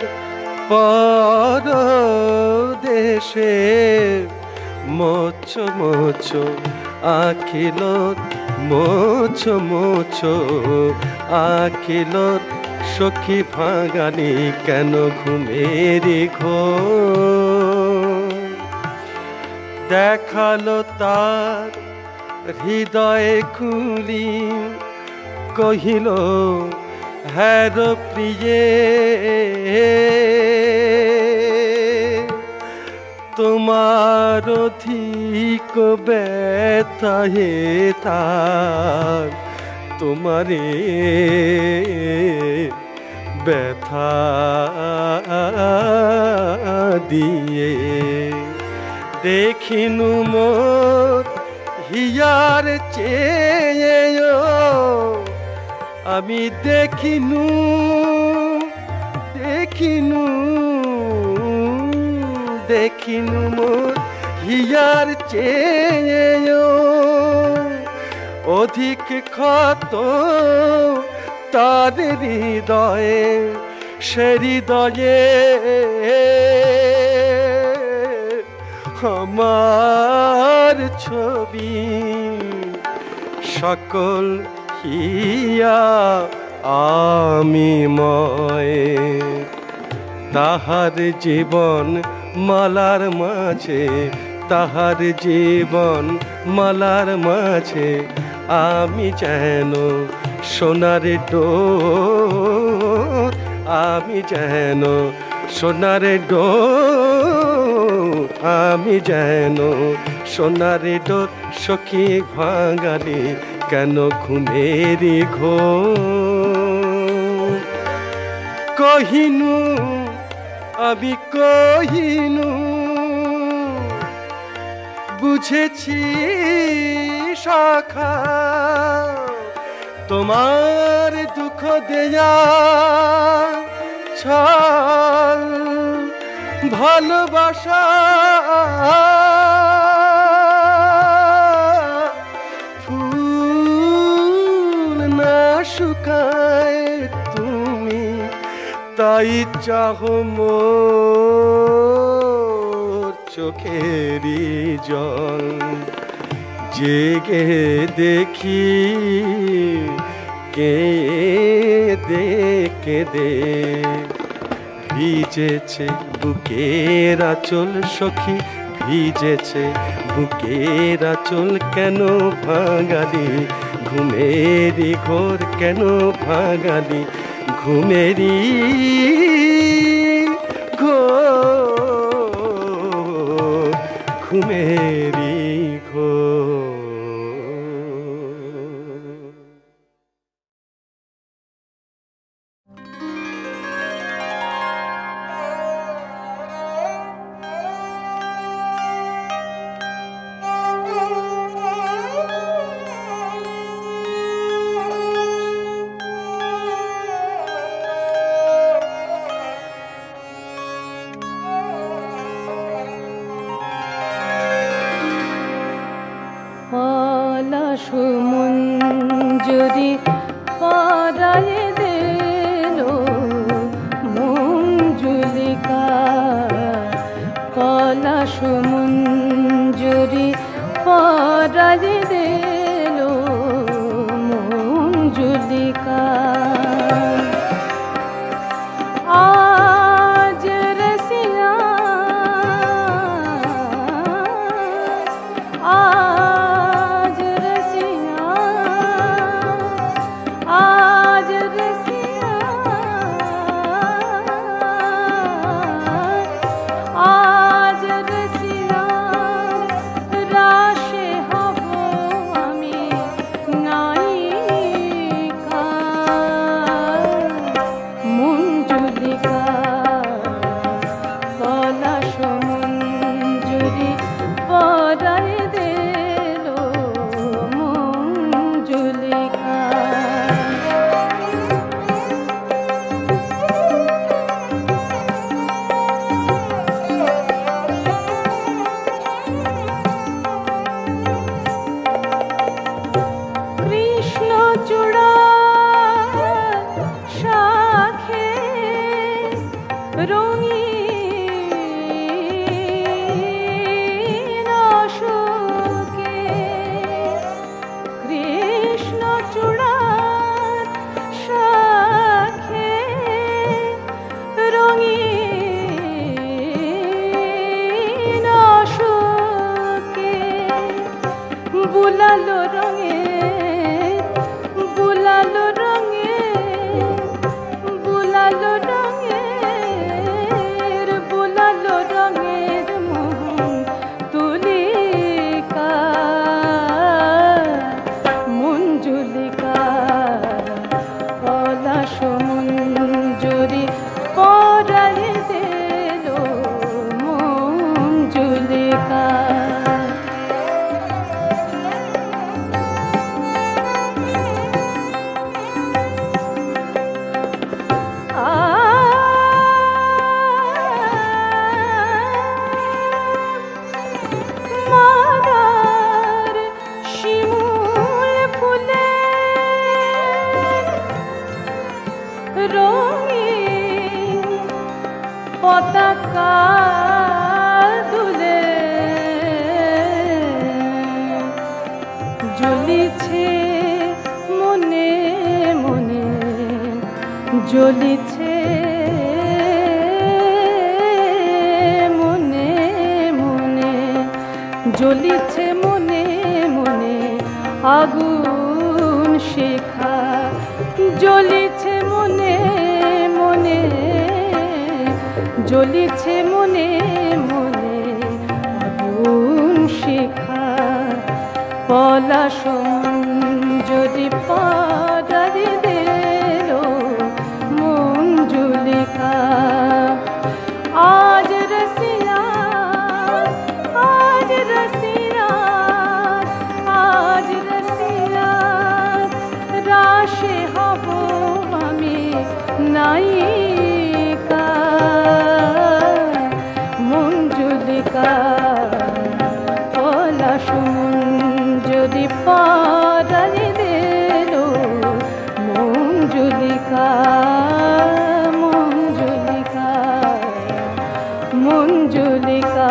পরদেশে, মোছ মোছ আখিল মোছ মোছ আখিল সখী ভাঙালি কেন ঘুমের ঘোর, দেখালো তার হৃদয় খুলি কহিল হ্যার প্রিয়ে, তোমার অধিক ব্যথা হে তার, তোমারে ব্যথা দিয়ে দেখিনু মোর হিয়ার চেয়ে, আমি দেখিনু দেখিনু দেখিনু মোর হিয়ার চেয়েও অধিক ক্ষত তার হৃদয়ে, সে হৃদয়ে আমার ছবি সকল হিয়া আমি ময়। তাহার জীবন মালার মাঝে, তাহার জীবন মালার মাঝে আমি যেন সোনার ডোর, আমি যেন সোনার ডোর, আমি যেন সোনার ডোর। সখী ভাঙালি কেন ঘুমেরি ঘোর? কহিনু আমি কহিনু বুঝেছি সখা, তোমার দুঃখ দেয়া ছল ভালোবাসা ফুল না শুকায় তুমি তাই চাহো মোর চোখেরই জল। জেগে দেখি কে দেখে দে, ভিজেছে বুকের আঁচল সখী, ভিজেছে বুকের আঁচল। কেন ভাঙালি ঘুমেরি ঘোর, কেন ভাঙালি ঘুমেরি ঘোর, ঘুমেরি ঘোর।
দুলে জ্বলিছে মনে মনে জ্বলিছে মনে মনে জ্বলিছে মনে মনে আগুন শিখা জ্বলিছে মনে মনে জ্বলিছে মনে মনে আগুন শিখা পলাশ যদি পাদারি দিল মঞ্জুলিকা আজ রসিয়া আজ রসিয়া আজ রসিয়া রাশে হব আমি নায়িকা মঞ্জুলিকা পলাশ যদি পাদারি দিল মঞ্জুলিকা মঞ্জুলিকা মঞ্জুলিকা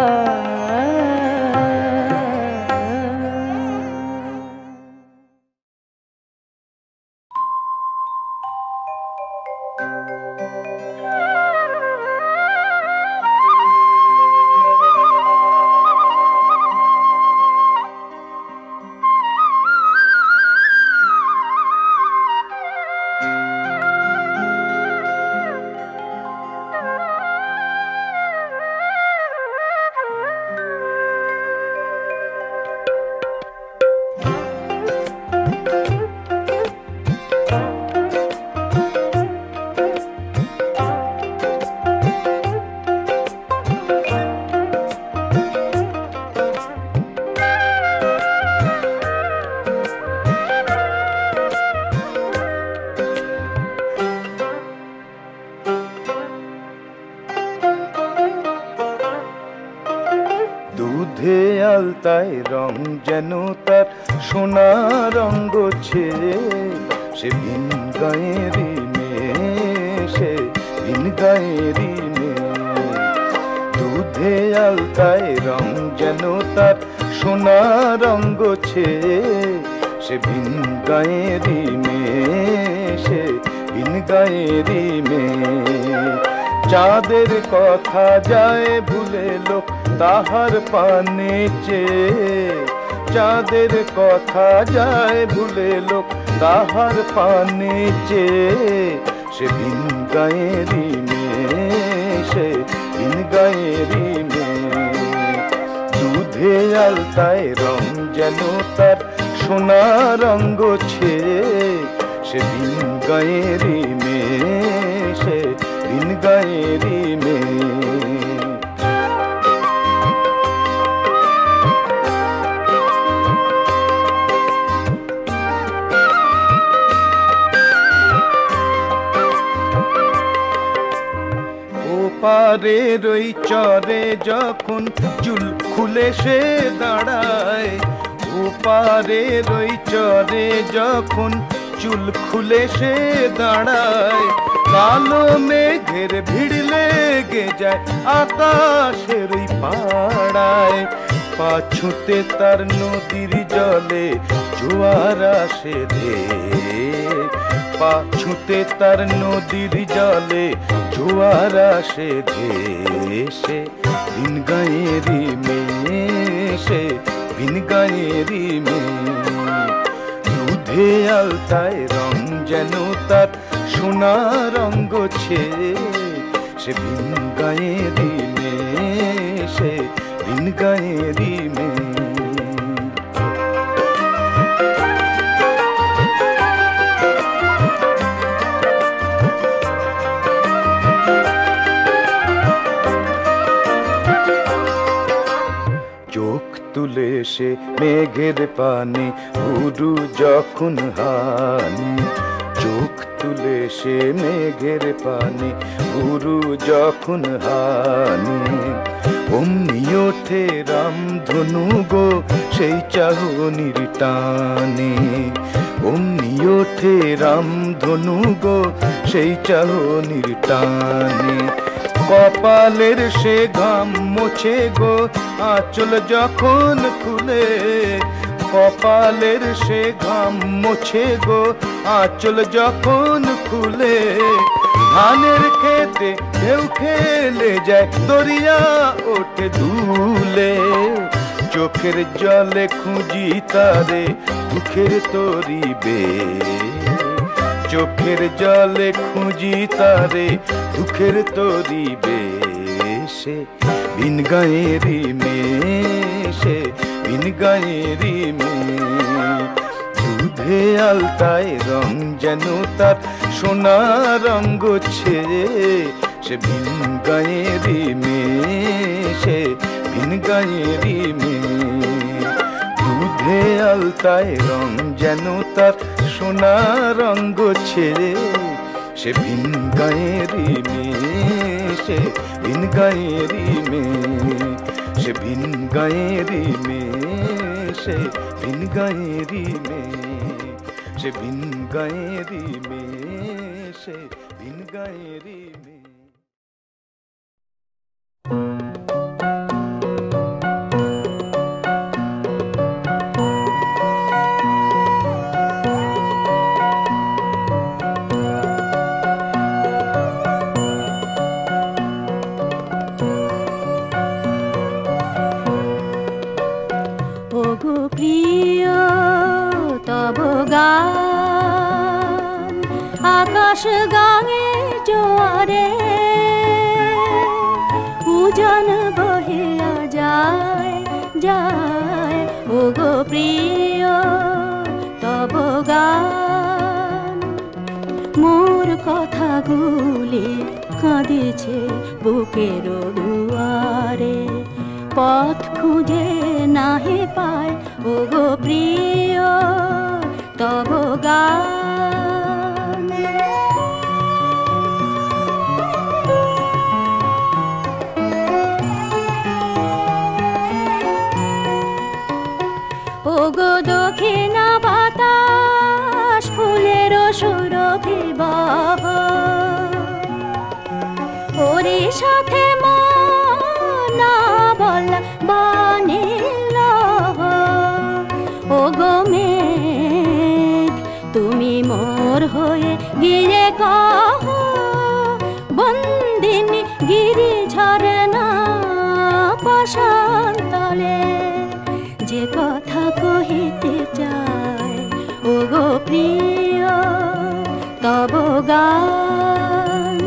দুধে আলতায় রং যেন তার সোনা রঙ্গ ছেড়ে সে ভিন গায়েরই মেয়ে সে ভিন গায়েরই মেয়ে দুধে আলতায় রং যেন তার সোনা রঙ্গ ছেড়ে সে ভিন গায়েরই মেয়ে সে ভিন গায়েরই মেয়ে চাঁদের কথা যায় ভুলে লোক তাহার পানে চেয়ে চাঁদের কথা যায় ভুলে লোক তাহার পানে চেয়ে সে ভিন গায়েরই মেয়ে সে ভিন গায়েরই মেয়ে দুধে আলতায় রং যেন তার সোনা রঙ্গ ছেয়ে সে ভিন গায়েরই মেয়ে সে ভিন গায়েরই মেয়ে পারে রই চরে যখন চুল খুলে সে দাঁড়ায় ও পারে রই চরে যখন চুল খুলে সে দাঁড়ায় কালো মেঘের ভিড় লেগে যায় আকাশের ওই পাড়ায় পা ছুঁতে তার নদীর জলে জোয়ার আসে ধেয়ে পা ছুঁতে তার নদীর জলে জোয়ার আসে ধেয়ে সে ভিন গায়েরই মেয়ে সে ভিন গায়েরই মেয়ে দুধে আলতায় রং যেন তার সোনা রঙ্গ ছেয়ে সে ভিন গায়েরই মেয়ে সে ভিন গায়েরই মেয়ে তুলে সে মেঘের পানে হুরু যখন হানি চোখ তুলে সে মেঘের পানে হুরু যখন হানি অমনি ওঠে রামধনু গো সেই চাহনির টানে অমনি ওঠে রামধনু গো সেই চাহনির টানে কপালের সে ঘাম মোছে গো আঁচল যখন খুলে, কপালের সে ঘাম মোছে গো আঁচল যখন খুলে। ধানের খেতে ঢেউ খেলে যায় দরিয়া ওঠে দুলে, চোখের জলে খুঁজি তারে দুঃখের তরিবে, চোখের জলে খুঁজি তারে দুঃখের তরিবে। সে ভিন গায়েরি মেয়ে, সে ভিন গায়েরি মেয়ে, দুধে আলতায় রং যেন তার সোনা রঙ ছেড়ে। সে ভিন গায়েরি মেয়ে, সে ভিন গায়েরি মেয়ে, দুধে আলতায় রং যেন তার সোনা রঙ ছেড়ে। সে ভিন গায়েরি মেয়ে, সে ভিন গায়েরি মেয়ে, সে ভিন গায়েরি মেয়ে, সে ভিন গায়েরি মেয়ে, সে ভিন গায়েরি মেয়ে, সে ভিন গায়েরি মেয়ে।
আকাশ গাঙে জোয়ারে উজান বহিয়া যায় যায়, ও গো প্রিয় তব গান। মোর কথাগুলি কাঁদিছে বুকের দুয়ারে, পথ খুঁজে নাহি পায়, ও গো প্রিয় তব গান। ও গো দক্ষিণা বাতাস ফুলের সুরভি বহ, ওরে সাথে মনা বলা বানিল। ও গো মেঘ তুমি মোর হয়ে গিরে কহ, বন্দিনী গিরি ঝরনা পাষাণ তলে। যে কথা কহিতে চায়, ও গো প্রিয় তব গান।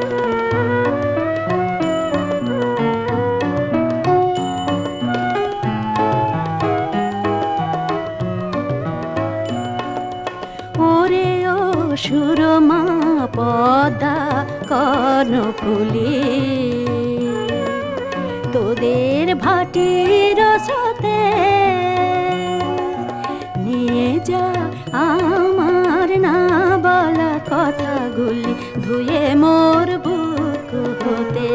ওরে ও সুরমা পদ্মা কর্ণফুলি, তোদের ভাটির সাথে নিয়ে যা আমার না বলা কথাগুলি ধুয়ে মোর বুক হতে।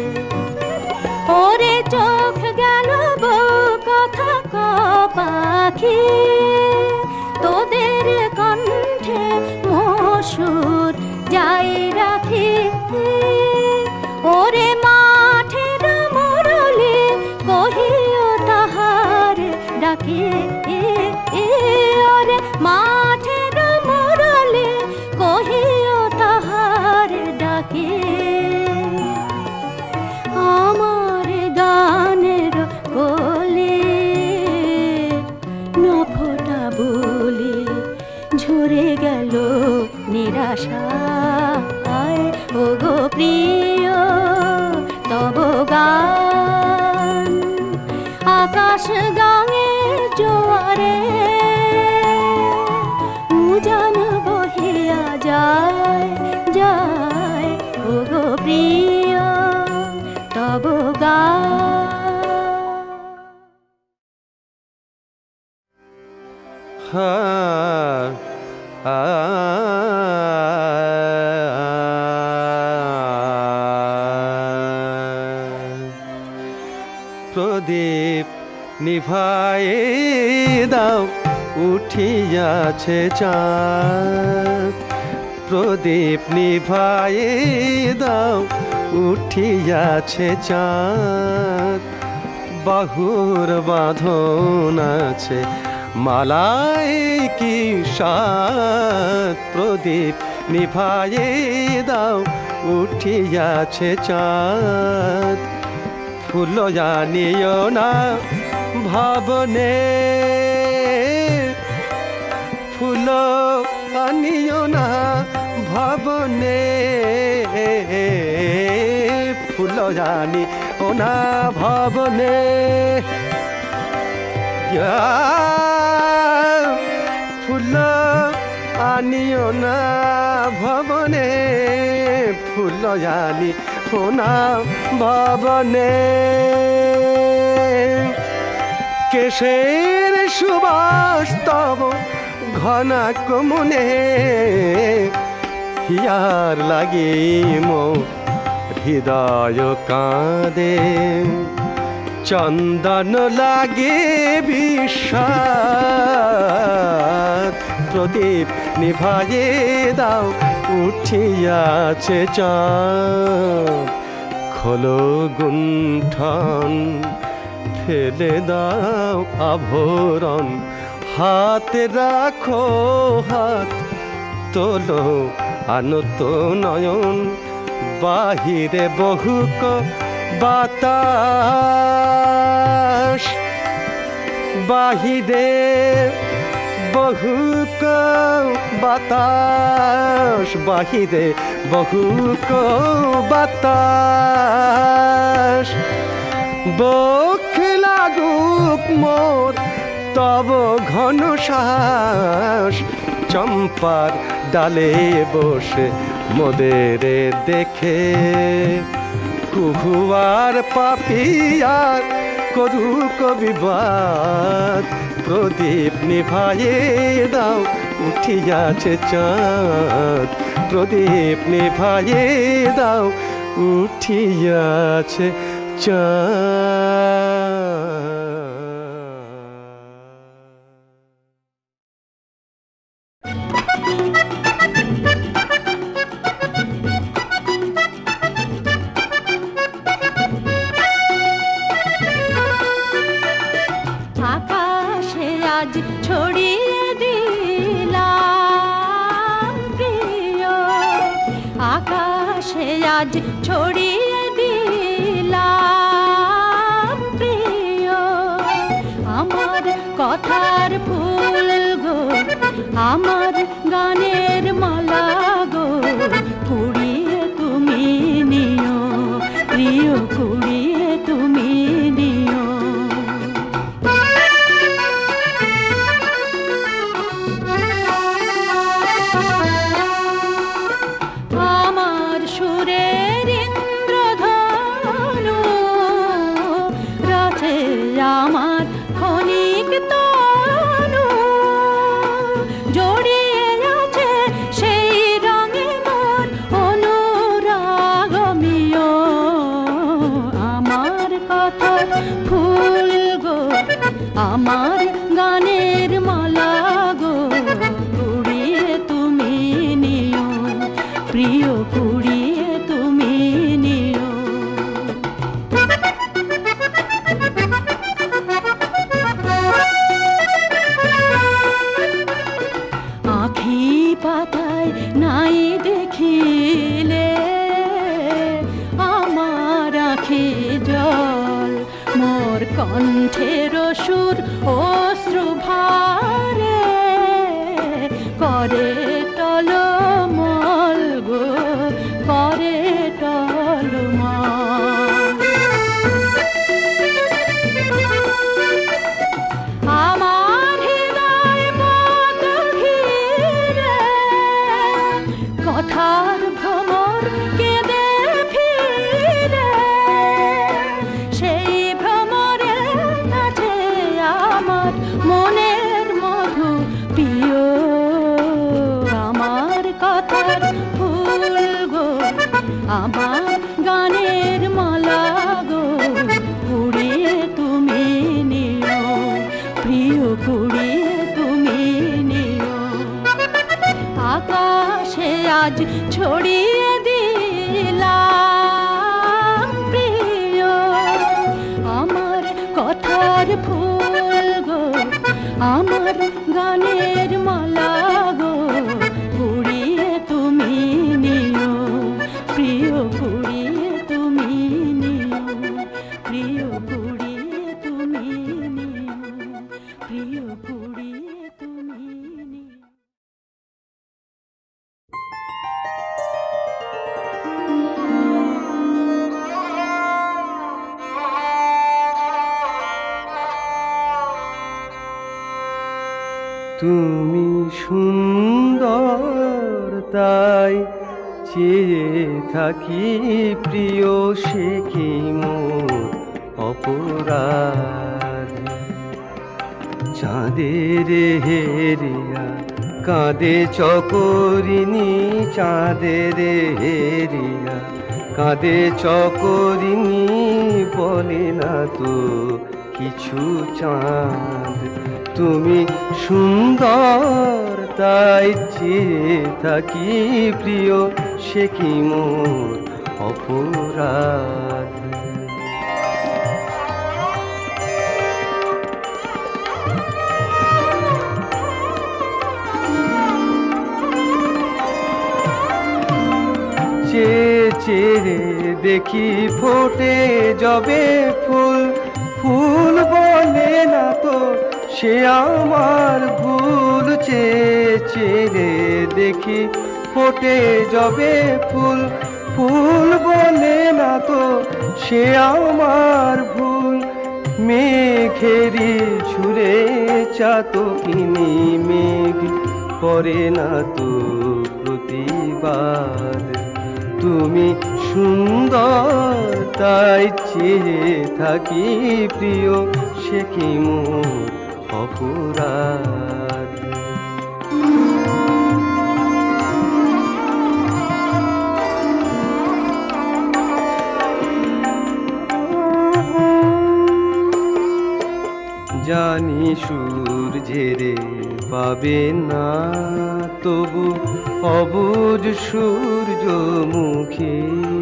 ওরে চোখ গেল বউ কথা ক পাখি, তোদের কণ্ঠে মসুর যাই রাখি। ওরে মাঠের মুরলি কহিও তাহার ডাকে, ওরে মাঠের মুরলি কহিও তাহার ডাকে। আমার গানের গলে নফটা বলি ঝরে গেল নিরাশায়, ও গো প্রিয় তব গান। আকাশ গাঙে জোয়ারে উজান বহিয়া যায় যায়, ও গো প্রিয় তব গান।
হা আ প্রদীপ নিভায়ে দাও উঠিয়াছে চাঁদ, প্রদীপ নিভায়ে দাও উঠিয়াছে চাঁদ বাহুর বাঁধন আছে মালায় কি সাত প্রদীপ নিভায়ে দাও উঠিয়াছে চাঁদ ফুল জানিও না ভাবনে ফুল আনিও না ভাবনে ফুল জানি ও না ভাবনে ফুল আনিও না ভবনে ফুল জানি ও না ভবনে কেশের সুবাস তব ঘনা কমনে হিয়ার লাগি মো হৃদয় কাঁদে চন্দন লাগে বিষাদ প্রদীপ নিভায়ে দাও উঠিয়াছে চাঁদ খোলো গুণ্ঠন ফেলে দাও আভরণ হাতে রাখো হাত তোলো আনত নয়ন বাহিরে বহুক বাতাস বাহিরে বহুক বাতাস বাহিরে বহুক বাতাস বখ লাগুক মোর তব ঘন শ্বাস চম্পার ডালে বসে মোদেরে দেখে কুহুয়ার পাপিয়ার করুক বিবাদ প্রদীপ নিভায়ে দাও উঠিয়াছে চাঁদ প্রদীপ নিভায়ে দাও উঠিয়াছে চাঁদ।
আকাশে আজ ছড়িয়ে দিলাম প্রিয় আকাশে আজ ছড়িয়ে দিলাম প্রিয় আমার কথার ফুল গো আমার গানের মালা গো কুড়িয়ে তুমি নিও প্রিয় কুড়িয়ে তুমি নিও আমার সুরের ইন্দ্রধনু রাতে আমার ক্ষণিক তনু জড়িয়ে আছে সেই রঙে মোর অনুরাগমিও আমার কথার ফুল গো আমার গানের মালা গো কুড়িয়ে তুমি নিও প্রিয় কুড়িয়ে তুমি নিও আঁখি পাতায় নাই দেখিলে আমার আঁখি জল মোর কণ্ঠের সুর অশ্রু ভারে করে টলমল গো করে টলমল আমার হৃদয় পথ ঘিরে কথার ভ্রমর কেঁদে ফিরে সেই ভ্রমরে আছে আমার
আমার ফুল গো, আমার গানের মালা গো, কুড়িয়ে তুমি নিও, প্রিয় কুড়িয়ে তুমি নিও, প্রিয় কুড়িয়ে তুমি নিও, প্রিয় কুড়িয়ে তুমি নিও।
তুমি সুন্দর তাই চেয়ে থাকি প্রিয়, সে কি মোর অপরাধ? চাঁদের হেরিয়া কাঁদে চকরিনী, চাঁদের হেরিয়া কাঁদে চকরিনী, বলে না তো কিছু চাঁদ। তুমি সুন্দর তাই চেয়ে থাকি প্রিয়, সে কি মোর অপরাধ? চেয়ে চেয়ে দেখি ফোটে যবে ফুল, ফুল বলে না তো সে আমার ভুল। চেয়ে চেয়ে দেখি ফোটে যবে ফুল, ফুল বলে না তো সে আমার ভুল। মেঘেরি ছুঁড়ে চাতকিনি, মেঘ করে না তো প্রতিবাদ। তুমি সুন্দর তাই চেয়ে থাকি প্রিয়, সে কি মোর অপরাধ? জানি সূর্যেরে পাবে না, তবু অবুজ সূর্যমুখী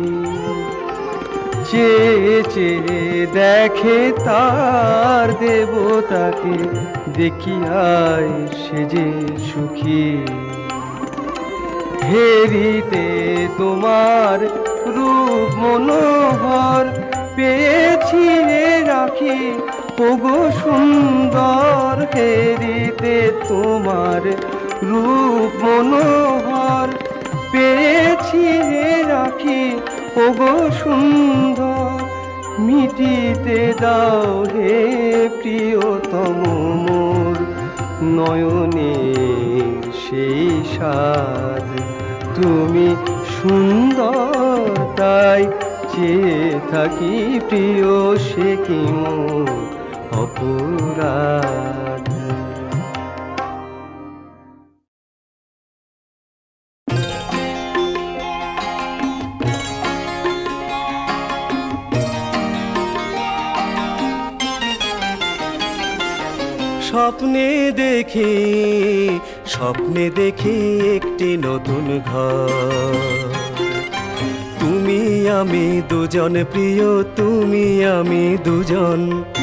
চেয়ে চেয়ে দেখে তার দেবতাকে, দেখিয়ায় সে যে সুখী। হেরিতে তোমার রূপ মনোহর, পেয়েছি রাখি ওগো সুন্দর। হেরিতে তোমার রূপ মনোহর, পেয়েছি রাখি ওগো সুন্দর। মিটিতে দাও হে প্রিয়তম মোর নয়নে সেই সাদ। তুমি সুন্দর তাই চেয়ে থাকি প্রিয়, সে কি মোর অপরাধ?
স্বপ্নে দেখি স্বপ্নে দেখি একটি নতুন ঘর, তুমি আমি দুজন প্রিয়, তুমি আমি দুজন।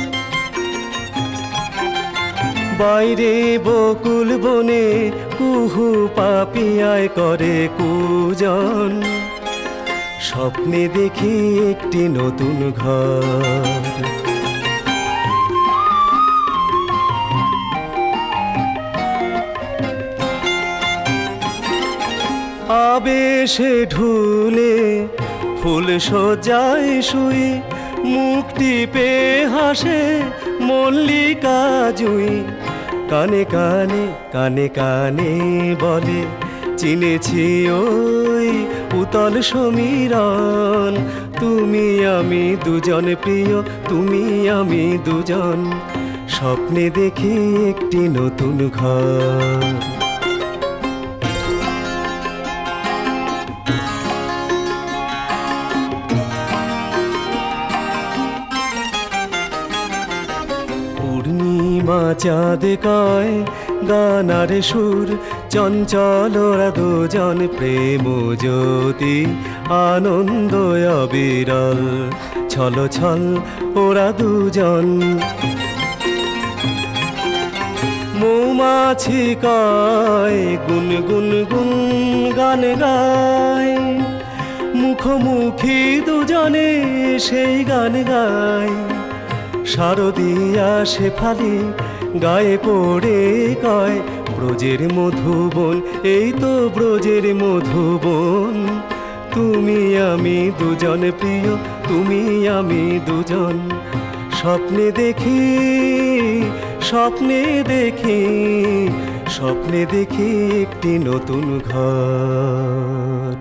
বাইরে বকুল বনে কুহু পাপিয়ায় করে কুজন, স্বপ্নে দেখি একটি নতুন ঘর। আবেশে ঢুলে ফুল সজ্জায় শুই, মুক্তি পে হাসে মল্লিকা জুই। কানে কানে কানে কানে বলে চিনেছি ওই উতল সমীরণ। তুমি আমি দুজন প্রিয়, তুমি আমি দুজন, স্বপ্নে দেখি একটি নতুন ঘর। পূর্ণিমা চাঁদ কয় গানার সুর, চঞ্চল ওরা দুজন প্রেম জ্যোতি, আনন্দ অবিরল ছল ছল ওরা দুজন। মৌমাছি কয় গুন গুন গুন গান গায়, মুখোমুখি দুজনে সেই গান গায়। শারদিয়া শেফালি গায়ে পড়ে কয় ব্রজের মধুবন, এই তো ব্রজের মধুবন। তুমি আমি দুজন প্রিয়, তুমি আমি দুজন। স্বপ্নে দেখি স্বপ্নে দেখি স্বপ্নে দেখি একটি নতুন ঘর।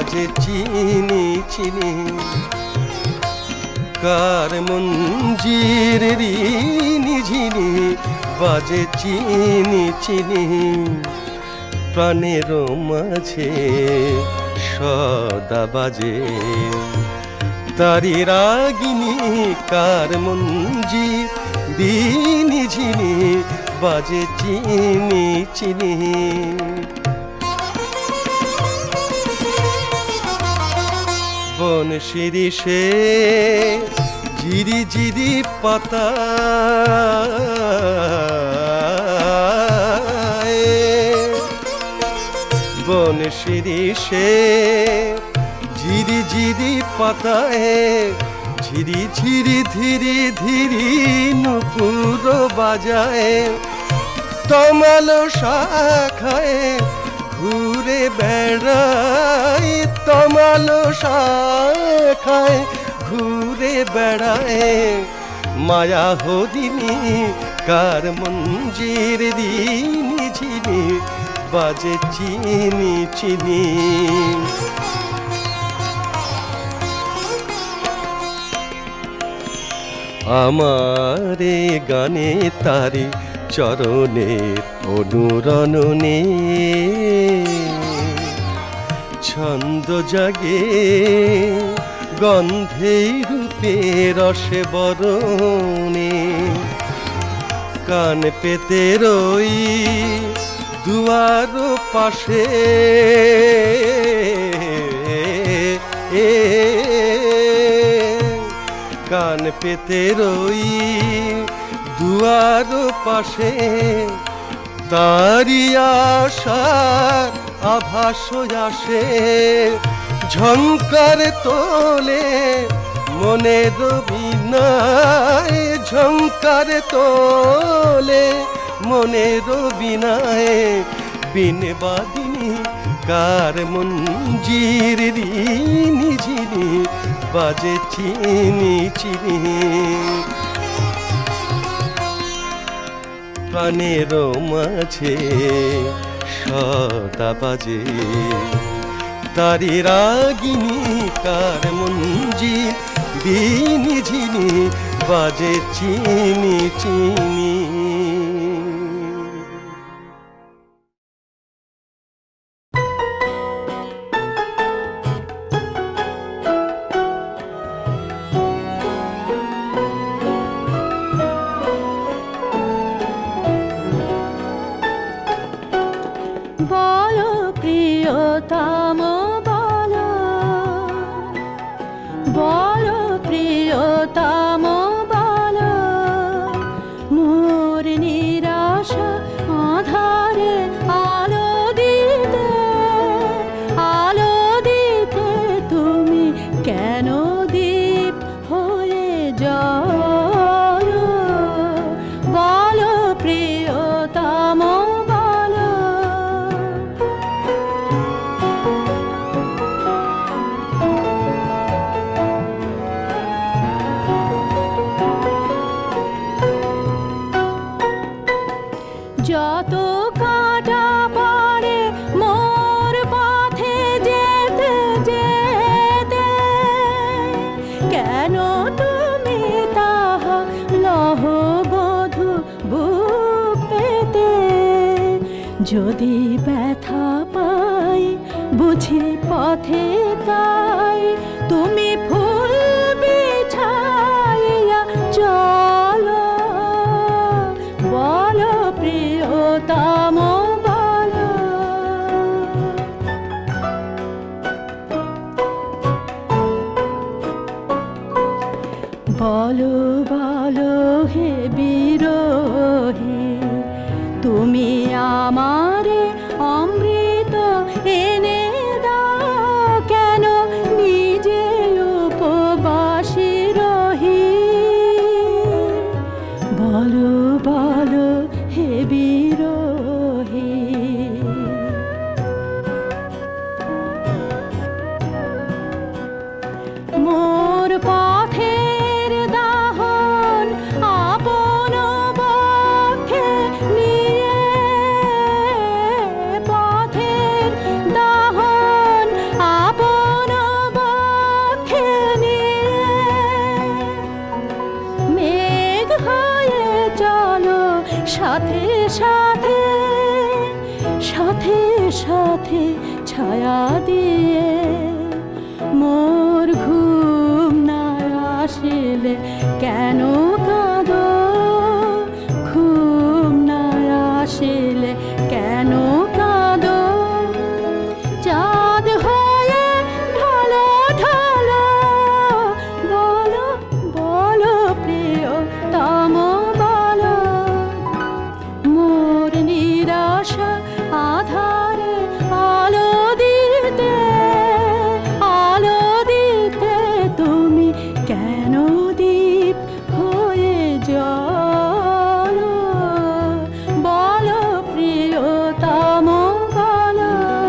বাজে চিনি চিনি কার মঞ্জির রিনি ঝিনি বাজে চিনি চিনি প্রাণের মাঝে সদা বাজে তারি রাগিনী কার মঞ্জির রিনি ঝিনি বাজে চিনি চিনি বন শিরিষে ঝিরি ঝিরি পাতা বন শিরিষে ঝিরি ঝিরি পাতায় ঝিরি ঝিরি ধীরি ধীরি নুপুর বাজায় তমালো শাখায় ঘুরে বেড়ায় তমালো শাখায় ঘুরে বেড়ায় মায়া হদিনী কার মঞ্জির রিনি ঝিনি বাজে চিনি চিনি আমারে গানে তারি চরণের অনুরণনে ছন্দ জাগে গন্ধে রূপে রসে বরণে কান পেতে রই দুয়ার পাশে এ কান পেতে রই দুয়ার পাশে তারি আশার আভাস আসে ঝংকার তোলে মনের বিনায় ঝংকার তোলে মনের বিনায় বিন বাদিনী কার মঞ্জির রিনি ঝিনি বাজে চিনি চিনি প্রাণের মাঝে সদা বাজে তারি রাগিনী কার মঞ্জির রিনি ঝিনি বাজে চিনি চিনি
বলো প্রিয়তম বলো বলো প্রিয়তম বলো মোর নিরাশা আধারে আলো দিতে আলো দিতে তুমি কেন দীপ হয়ে জ্বলো বলো প্রিয়তম যত কাটা পড়ে মোর পথে যেতে যেতে কেন তুমি তাহা লহ বধূ বুক পেতে যদি ব্যথা পাই বুঝি পথে তাই তুমি ফুল বিছাইয়া চলো বলো প্রিয়তম বলো বলো বলো হে বিরোহী তুমি আমারে অমৃত এনে দাও কেন নিজে উপবাসী রহি বলো বলো হে বিরোহী মোর পথের দাহন আপন সাথে সাথে সাথে ছায়া দিয়ে মোর ঘুম না আসিলে কেন কাঁদো ঘুম না আসিলে কেন কাঁদো চাঁদ হয়ে ঢালো ঢালো বলো বলো প্রিয় তম বলো মোর নিরাশা আধারে আলো দিতে আলো দিতে তুমি কেন দীপ হয়ে জ্বলো বলো প্রিয়তম বলো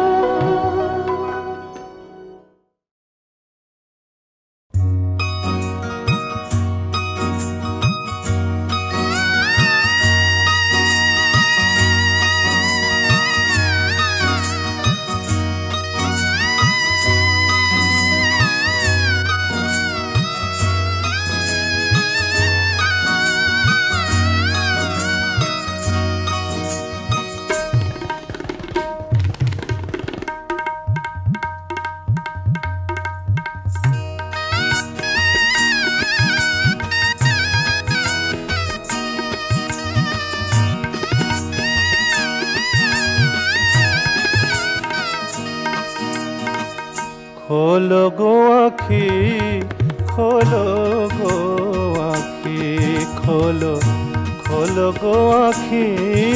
খোলো গো আখি খোলো গো আখি খোলো খোলো গো আখি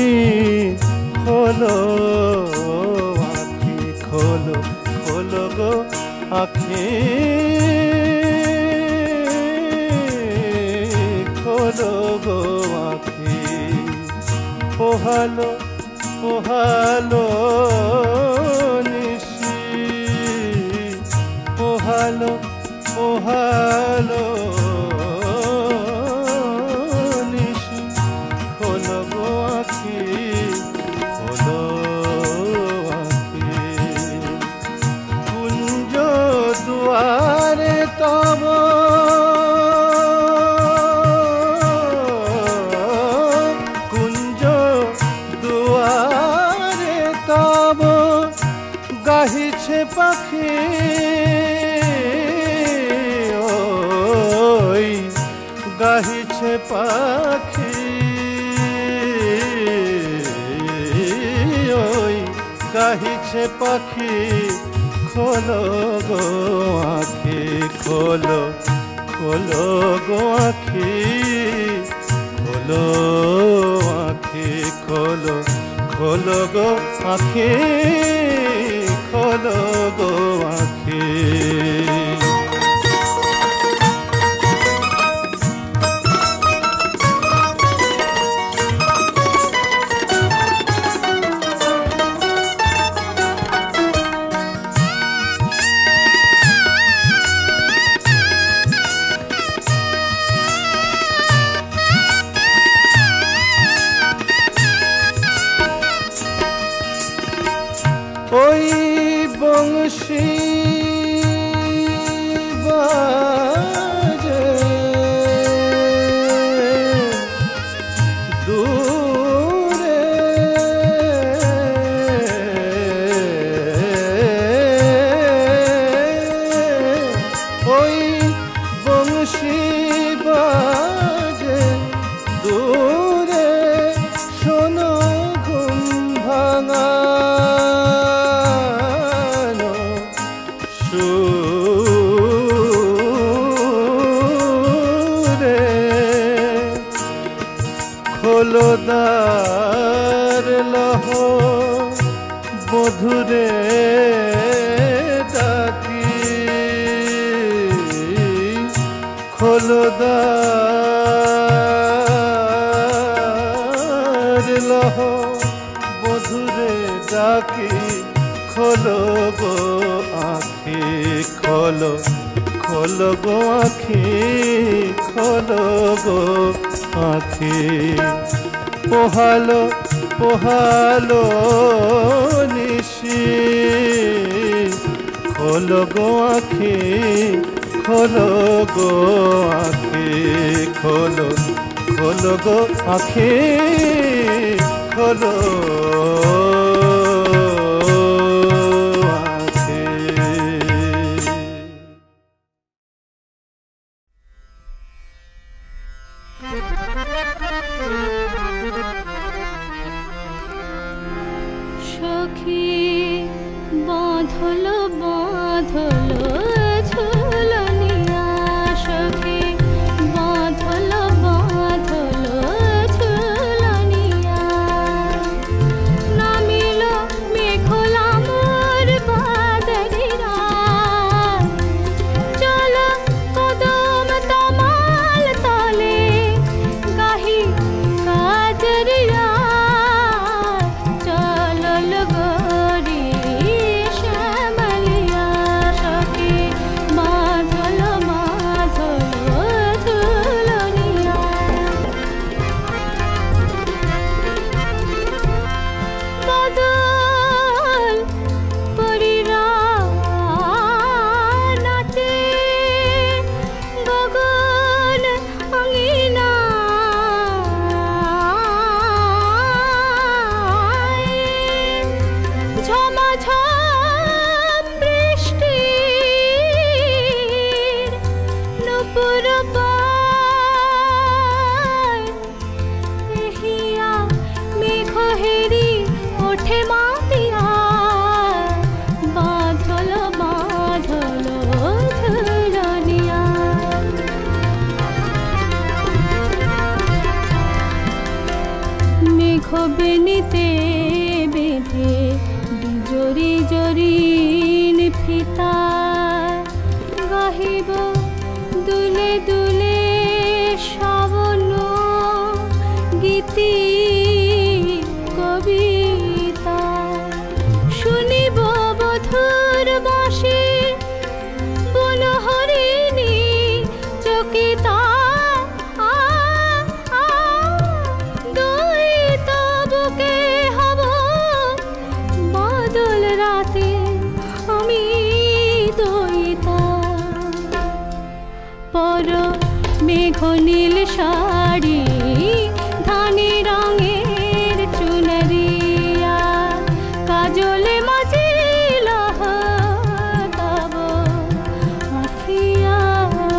খোলো আখি খোলো খোলো গো আখি খোলো গো আখি পোহালো পোহালো পোহালো পোহালো নিশি খোলো গো আখি খোলো আখি কুঞ্জ দুয়ারে তব কুঞ্জ দুয়ারে তব গাহিছে পাখি গাহিছে পাখি ওই গাহিছে পাখি খোলো গো আখি খোলো খোলো গো আখি খোলো আখি খোলো খোলো গো আখি খোলো গো আখি ওই বংশী বাজে দূরে ওই বংশী বাজে দূরে শোনো ঘুম ভাঙা খোলোদার লহ বধুরে ডাকি খোলোদার লহ বধুরে ডাকি খোলো গো আখি খোলো খোলো গো আখি খোলো গো আখি পোহালো পোহালো নিশি খোলো গো আখি খোলো গো আখি খোলো খোলো গো আখি খোলো আঁখি।
সখী বাঁধল বাঁধল ঝুলনিয়া, সখী বাঁধল বাঁধল ঝুলনিয়া, নামিল মেঘলা মোর বাদরিরা, চল কদম তমাল তলে গাহি কাজরিয়া, চলল গরি শ্যামলিয়া, সখী বাঁধল বাঁধল ঝুলনিয়া। বাদল পরিরা নাচে গগন অঙ্গিনায়, ঝমাঝম বৃষ্টির নূপুর পায়, এহিয়া মেঘ হেরি ওঠে মাতিয়া, বাঁধল বাঁধল ঝুলনিয়া। মেঘ বেনিতে বেঁধে বিজরি জরিন ফিতা, গাহিব দুলে দুলে শ্রাবণ গীতি কবিতা, শুনিব বধুর বাঁশি বনহরিণী চকিতা, আ আ দইত বুকে হব বাদল রাতে আমি দইতা, পর মেঘ নীল শাড়ি ধানি রঙের চুনরিয়া, কাজলে মাজিল তব আখিয়া,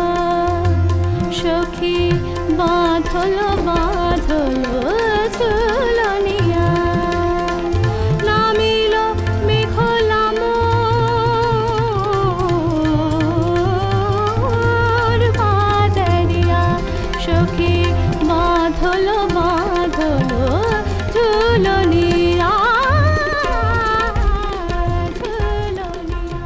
সখী বাঁধল বাঁধল ঝুলনিয়া, নামিল মেঘলা মোর বাদরিয়া, সখী বাঁধল বাঁধল ঝুলনিয়া, ঝুলনিয়া।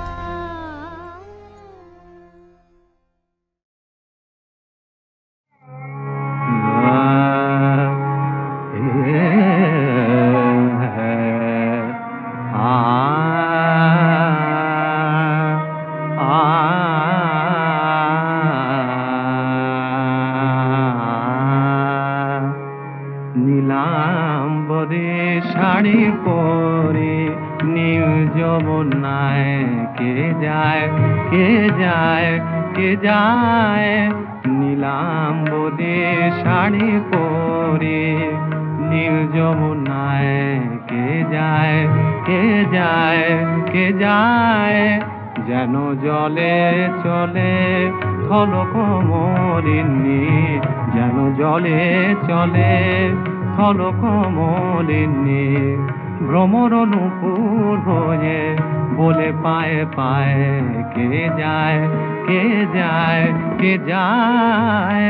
নীলাম্বরে শাড়ি পরে নীল যমুনায় কে যায় কে যায় কে যায়, নীলাম্বরে শাড়ি পরে নীল যমুনায় কে যায় কে যায় কে যায়, যেন জলে চলে থল কমলিনী, যেন জলে চলে থল কমলিনী, ভ্রমর নূপুর হয়ে বলে পায়ে পায়ে কে যায় কে যায় কে যায়,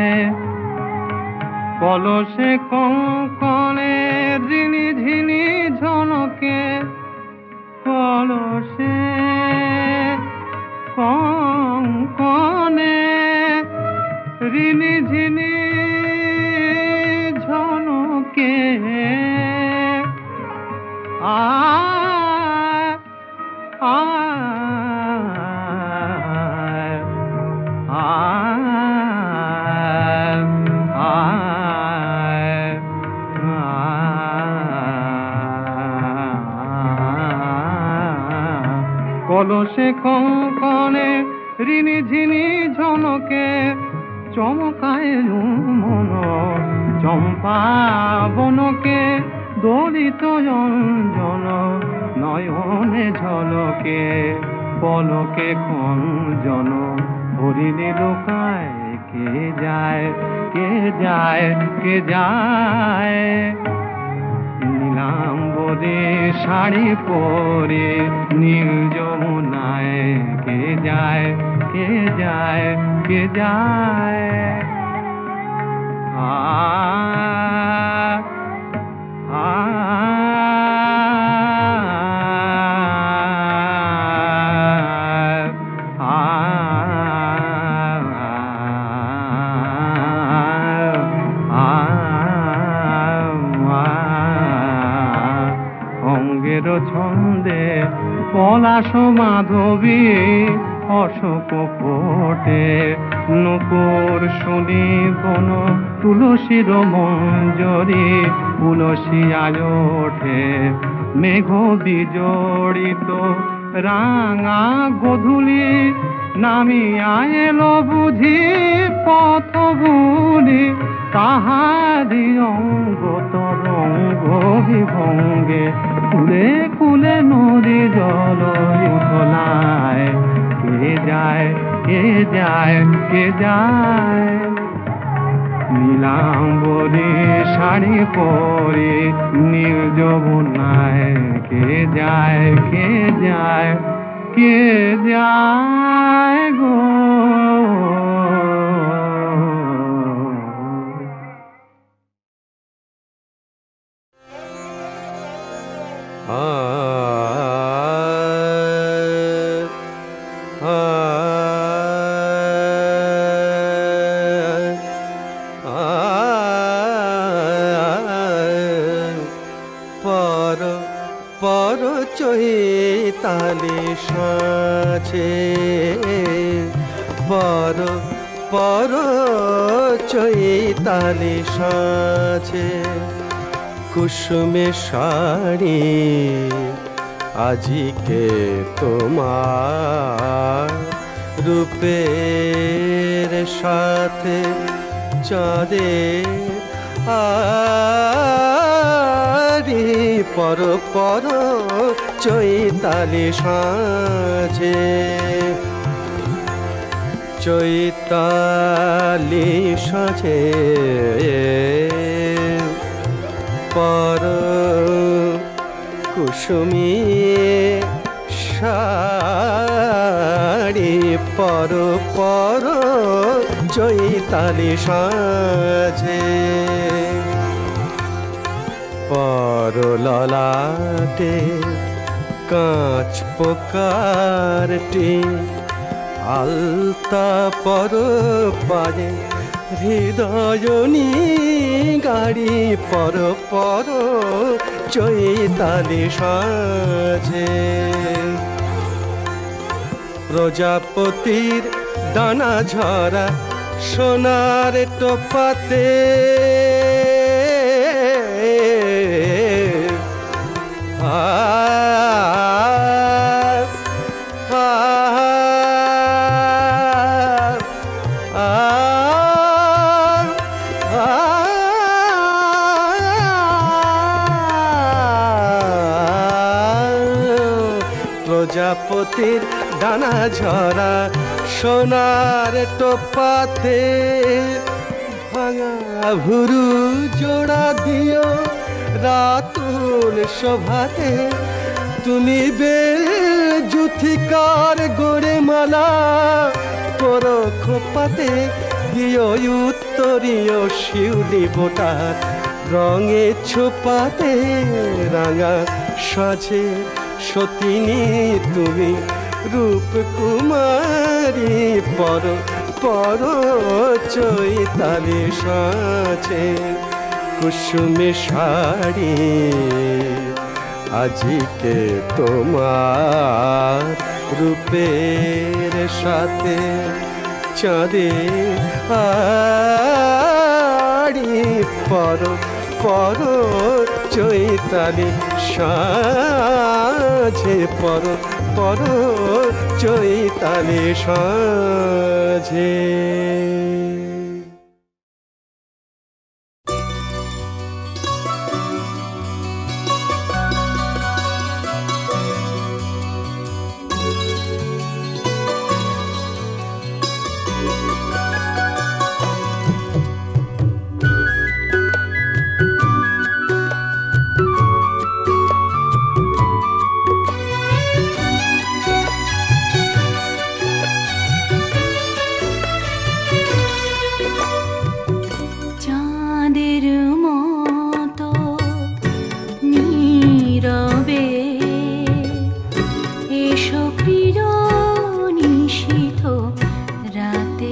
কলসে কঙ্কনে ঝিনি ঝিনি ঝনকে, কলসে কঙ্কনে রিনি ঝিনি ঝনকে, আ আ আ কলসে কঙ্কনে রিনি ঝিনি ঝনকে, চমকায় মন চম্পা বনকে, দলিত অঞ্জন নয়নে ঝলকে পলকে খঞ্জন হরিণী লোকায় কে যায় কে যায় কে যায় নীলাম্বরে শাড়ি পরে নীল যমুনায় কে যায় কে যায় কে যায় আ আ ছন্দে পলাশ মাধবী অশোক ফোটে নুপুর শুনি বন তুলসীর মঞ্জরি তুলসী আয় ওঠে মেঘ বিজড়িত রাঙা গধূলি নামিয়া এলো বুঝি পথ ভুলি তাহারি অঙ্গ তরঙ্গ বিভঙ্গে কুলে কুলে নদী জল উথলায় কে যায় কে যায় কে যায় নীলাম্বরে শাড়ি পরে নীল যমুনায় কে যায় কে যায় কে যায় গো
পর পর চৈতালি সাঁচে পর পর চৈতালি সাঁচে কুসুমে শাড়ি আজিকে তোমার রূপের সাথে চাঁদে আরি পর পর চৈতালি সাঁঝে চৈতালি সাঁঝে পর কুসুমি শাড়ি পর পর চৈতালি সাঁঝে পর ললাটে কাঁচ পোকারটি আলতা পর পায়ে হৃদয়নি গাড়ি পর পর চৈতালি সাঁঝে প্রজাপতির দানা ঝরা সোনার টোপাতে প্রজাপতির ডানা ঝরা সোনার টোপাতে ভাঙা ভুরু জোড়া দিও রাতুল শোভাতে তুমি বেল জুথিকার গোড়ে মালা করো খোপাতে দিও উত্তরীয় শিউলি বোটার রঙে ছোপাতে রাঙা সাজে সতিনী তুমি রূপ কুমারী পর পর চৈতালি সাঁঝে কুসুমে শাড়ি আজিকে তোমার রূপের সাথে চাঁদে আড়ি পর পর চৈতালি সাঁঝে পর পর চৈতালি সাঁঝে
নিশীথ রাতে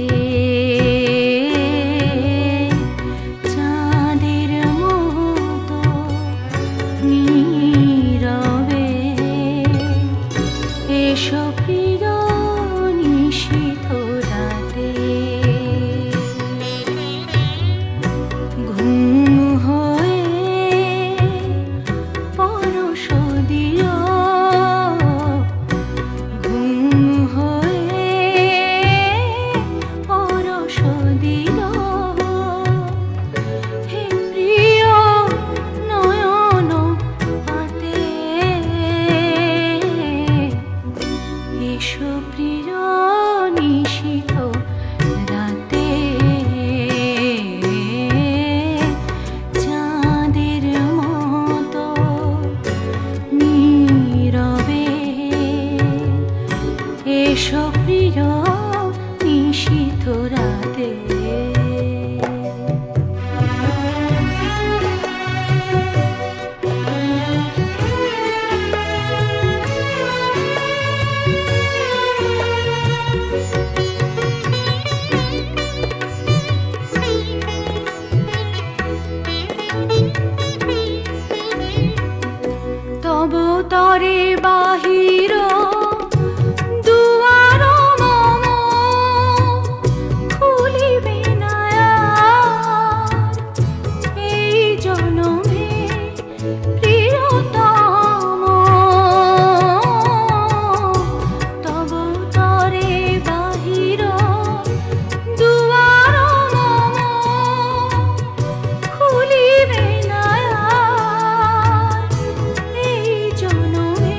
চাঁদের মতো নীরবে এসো প্রিয় নিশীথ রাতে ঘুম হয়ে পরশ দিও ঘুম হয়ে পরশ দিও হে প্রিয় নয়ন পাতে এসো প্রিয় নিশীথ রাতে চাঁদের মতো নীরবে এসো প্রিয় নিশীথ রাতে তব তরে বাহির দুয়ার মম খুলিবে না আর এই জনমে প্রিয়তম তব তরে বাহির দুয়ার মম খুলিবে না আর এই জনমে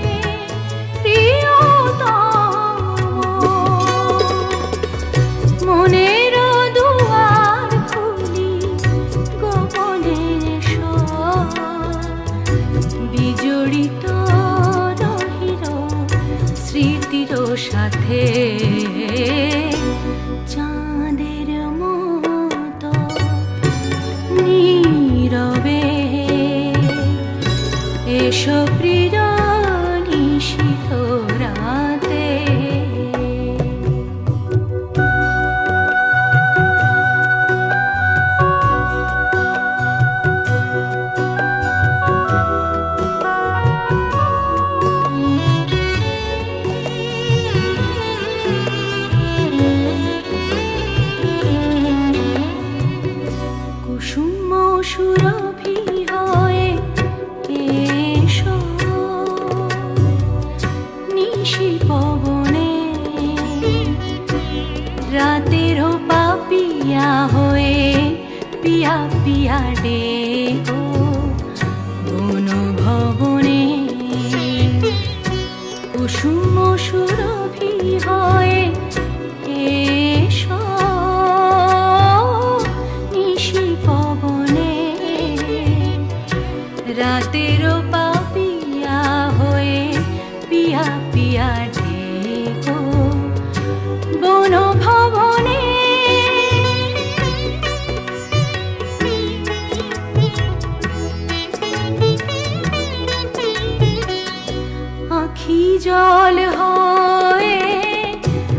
প্রিয়তম মনের দুয়ার খুলি গোপনের স্বর বিজড়িত রহিল স্মৃতির সাথে চাঁদের মতো নীরবে এসো প্রিয় নিশীথ রাতে কুসুম সুরভি হয়ে এসো নিশি পবনে রাতের পাপিয়া হয়ে পিয়া পিয়া ডেকো বন ভবনে কুসুম সুরভি হয়ে এসো নিশি পবনে রাতের পাপিয়া হয়ে পিয়া পিয়া ডেকো বন ভবনে আখি জল হয়ে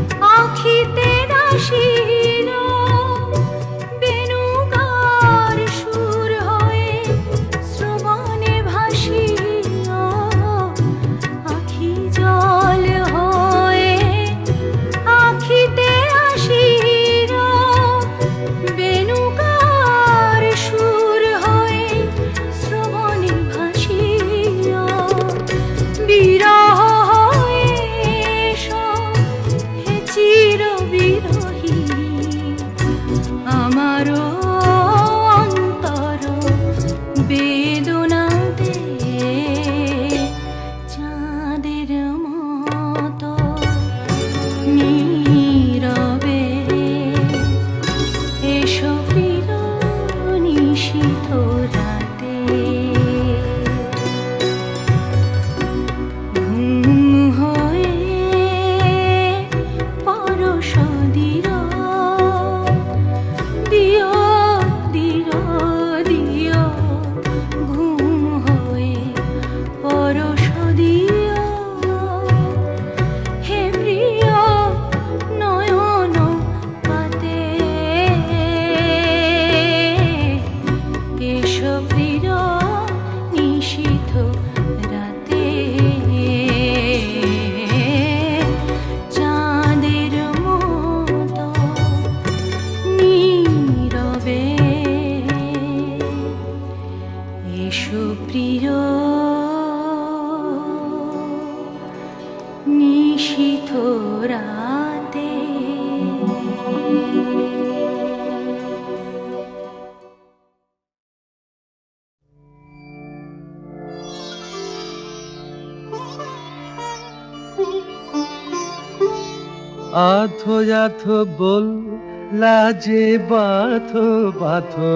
আধো আধো বল লাজে বাথো বাথো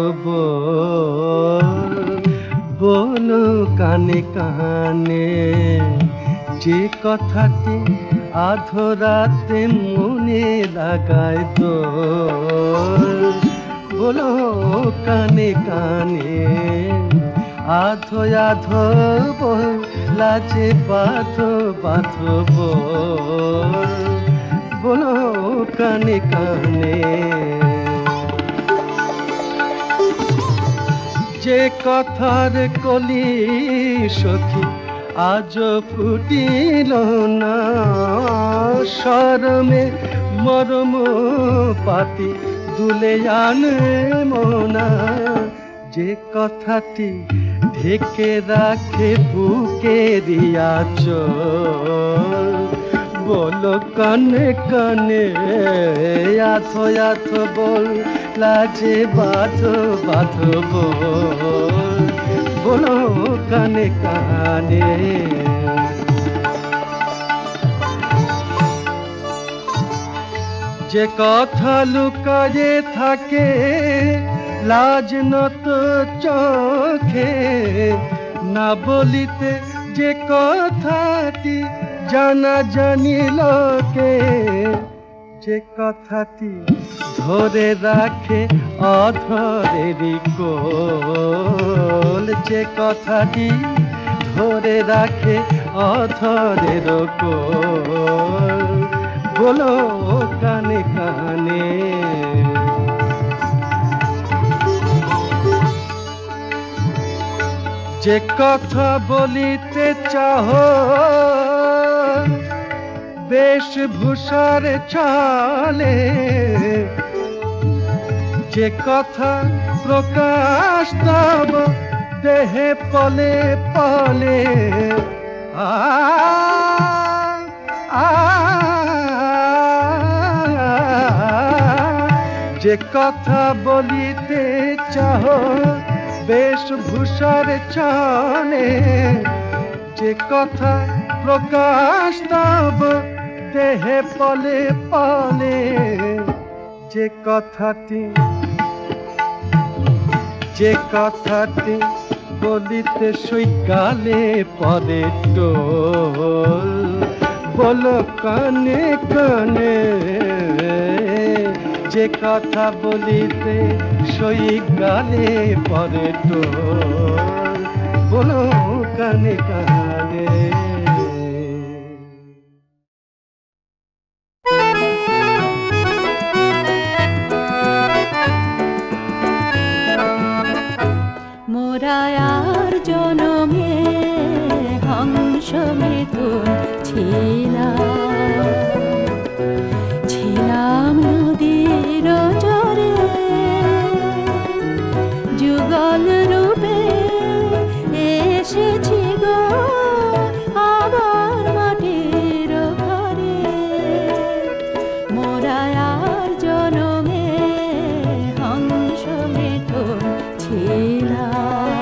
বল বলো কানে কানে যে কথাটি আধো রাতে মনে লাগায় দোল বলো কানে কানে আধো আধো বল লাজে বাথো বাথো বল বলো কানে কানে যে কথার কলি সখী আজ ফুটিল না শরমে মরম পাতি দুলে আনে মোনা যে কথাটি ঢেকে রাখে বুকেরিয়া চোল বলো কানে কানে আধো আধো বল লাজে বাঁধো বাঁধো বল বলো কানে কানে যে কথা লুকায়ে থাকে লাজ নত চোখে না বলিতে যে কথাটি জানা জানি লোকে যে কথাটি ধরে রাখে অধরেরই কোল যে কথাটি ধরে রাখে অধরের কোল বলো কানে কানে যে কথা বলিতে চাহো বেশভূষার চালে যে কথা প্রকাশ তব দেহে পলে পলে আ আ যে কথা বলিতে চাহো বেশভূষার চালে যে কথা প্রকাশ তব দেহে পলে পলে যে কথাটি যে কথাটি বলিতে সৈকালে পরে টোল বলো কানে কানে যে কথা বলিতে সৈকালে পরে টোল বলো কানে কানে
মোরায়ার জনমে হংস মিথুন ছিলাম ছিলাম নদীর চরে যুগল রূপে এসেছি গো আবার মাটির ঘরে মোরায়ার জনমে হংস মিথুন ছিলাম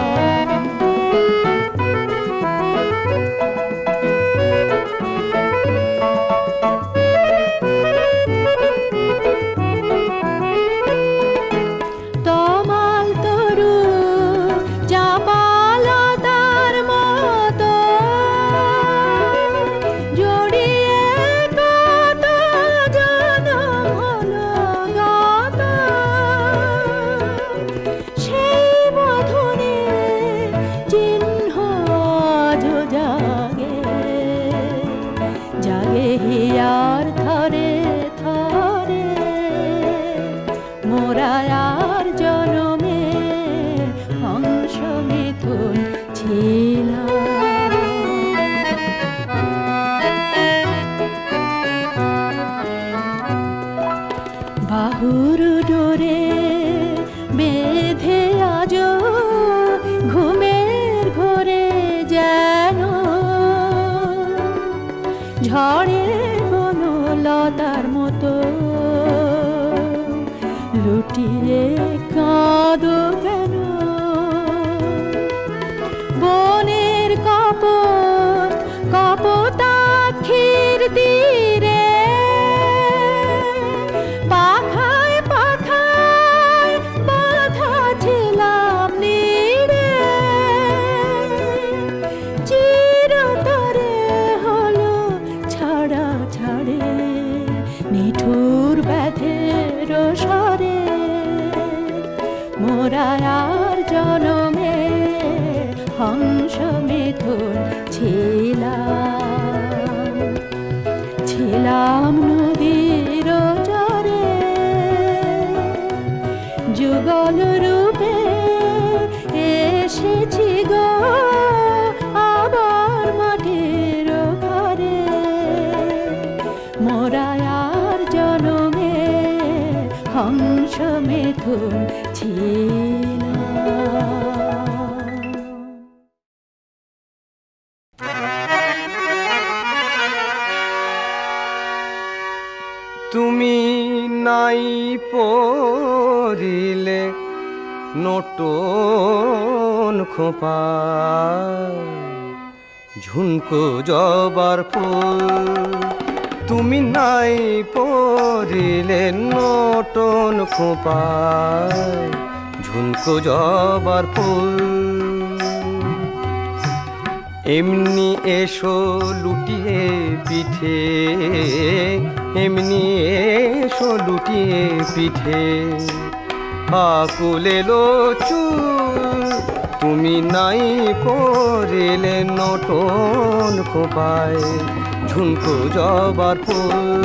বাহুর ডোরে বেঁধে আজ ঘুমের ঘোরে যেন ঝড়ে বনলতার মতো লুটিয়ে কাঁদো কেন বনের কপোত কপোতাক্ষীর তীরে স্বরে মোরা আর জনমে হংস মিথুন ছিলাম ছিলাম নদীর জরে যুগল রূপে এসেছি গো আবার মাটির ঘরে মোরা আর জনমে হংস মিথুন ছিলাম।
তুমি নাই পড়িলে নটন খোপা ঝুনকো জবার ফুল তুমি নাই পড়িলে নটন খোপা ঝুনকো জবার ফুল এমনি এসো লুটিয়ে পিঠে এমনি এসো লুটিয়ে পিঠে আকুল এলো চুল তুমি নাই পড়িলে নটন খোপায় ঝুনকো জবার ফুল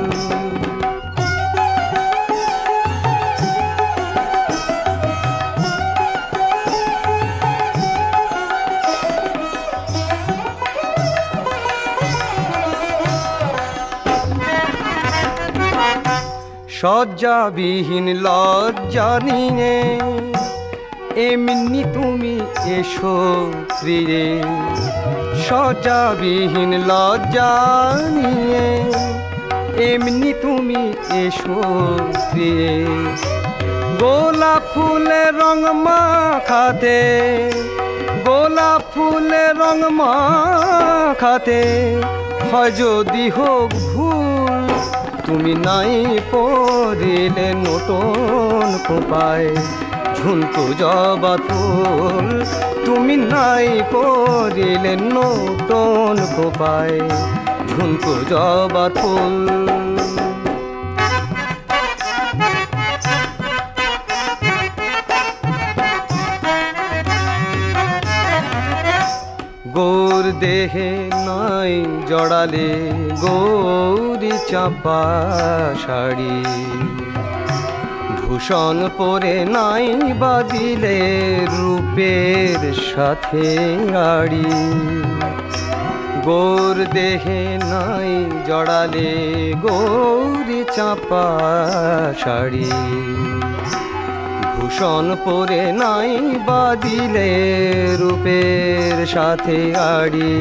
সজ্জাবিহীন লজ্জা নিয়ে এমনি তুমি এসো প্রিয়ে সজ্জাবিহীন লজ্জা নিয়ে এমনি তুমি এসো প্রিয়ে গোলাপ ফুলের রং মাখাতে গোলাপ ফুলের রং মাখাতে হয় যদি হোক ভুল তুমি নাই পড়িলে নটন খোপায় ঝুনকো জবা ফুল তুমি নাই পড়িলে নটন খোপায় ঝুনকো জবা ফুল গৌর দেহে নাই জড়ালে গৌরী চাপা শাড়ি ভূষণ পরে নাই বাদিলে রূপের সাথে আড়ি গৌর দেহে নাই জড়ালে গৌরী চাপা শাড়ি ভূষণ পরে নাই বাদিলে রূপের সাথে আড়ি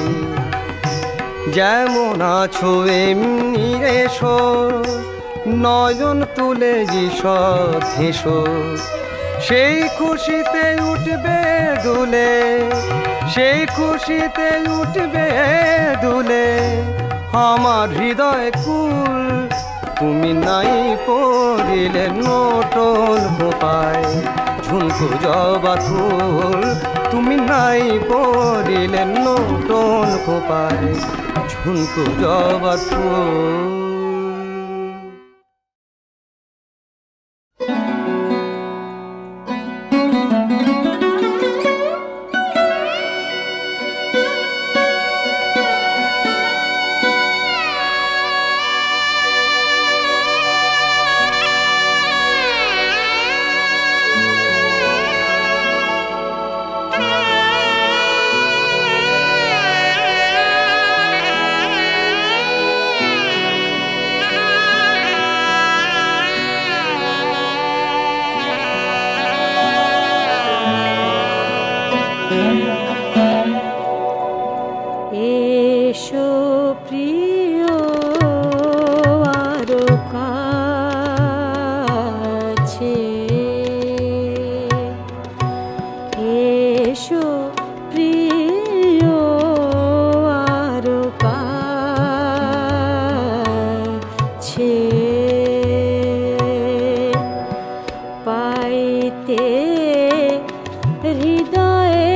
যেমন আছো এমনি এসো নয়ন তুলে ঈষৎ হেসো সেই খুশিতে উঠবে দুলে সেই খুশিতে উঠবে দুলে আমার হৃদয় কুল তুমি নাই পড়িলে নটন খোপায় ঝুনকো জবা ফুল তুমি নাই পড়িলে নটন খোপায় ঝুনকো জবা ফুল
এসো প্রিয় আরো কাছে এসো প্রিয় আরো কাছে পাইতে হৃদয়ে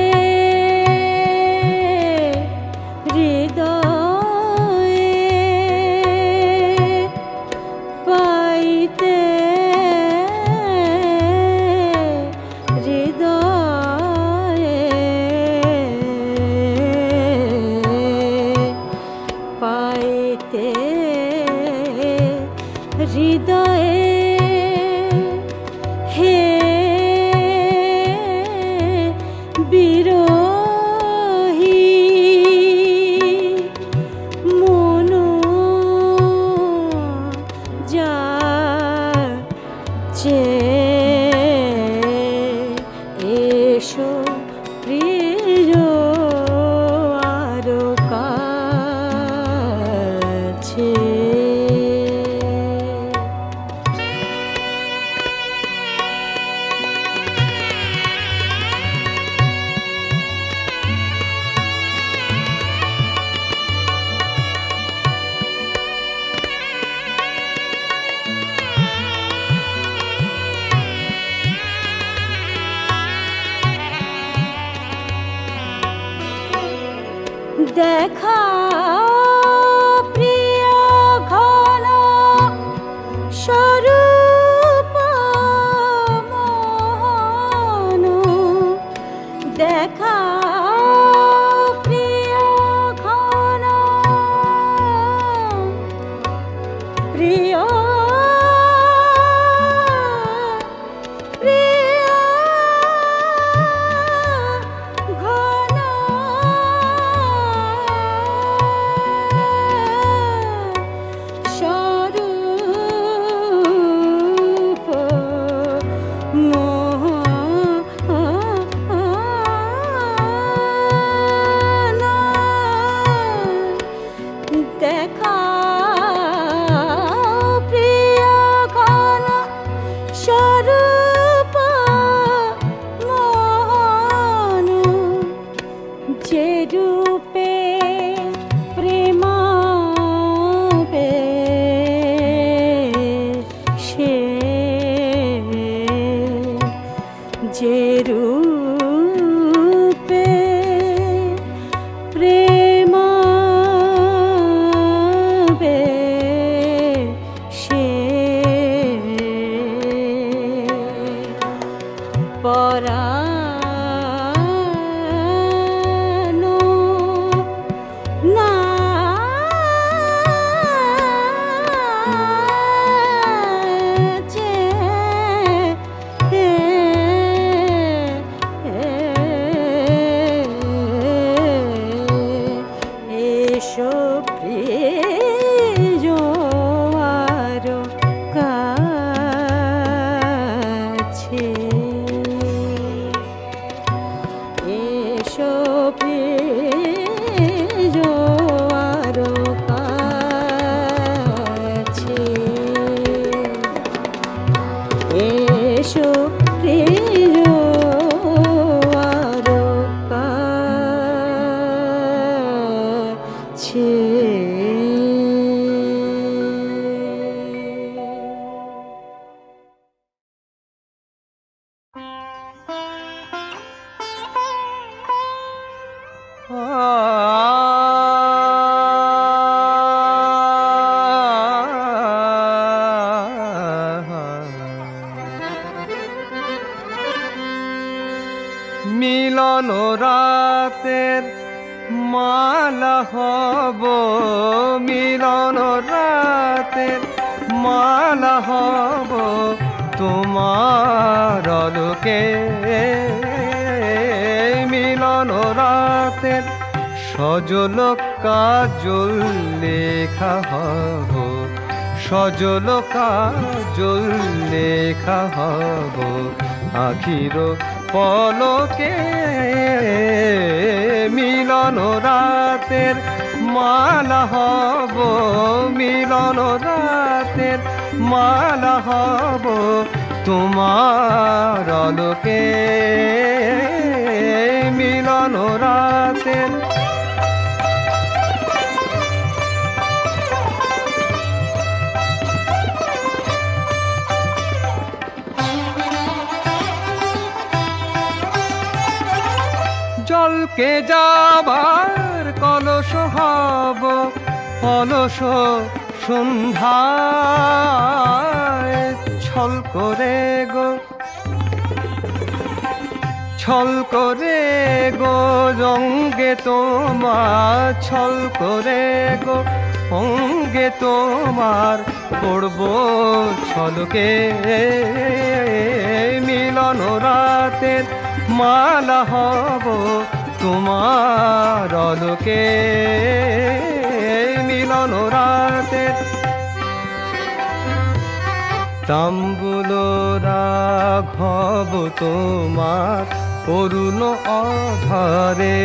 হৃদয়ে পাইতে দেখা প্রিয় ঘন স্বরূপ মোহন দেখা প্রিয় ঘন প্রিয়
মিলন রাতের মালা হব, মিলন রাতের মালা হব তোমার আলোকে। মিলন রাতের সজল কাজল লেখা হব, সজল কাজল লেখা হব আখির পলকে। মিলন রাতের মালা হব, মিলন রাতের মালা হব তোমার আলোকে। মিলন রাতের জলকে যাবার কলস হব, অলস সন্ধ্যায় ছল করে গো, ছল করে গো রঙ্গে তোমার, ছল করে গো অঙ্গে তোমার পড়ব ছলকে মিলন রাতের মালা হব তোমার আলোকে মিলন রাতের তাম্বুল রাঘব তোমার অরুণ অধরে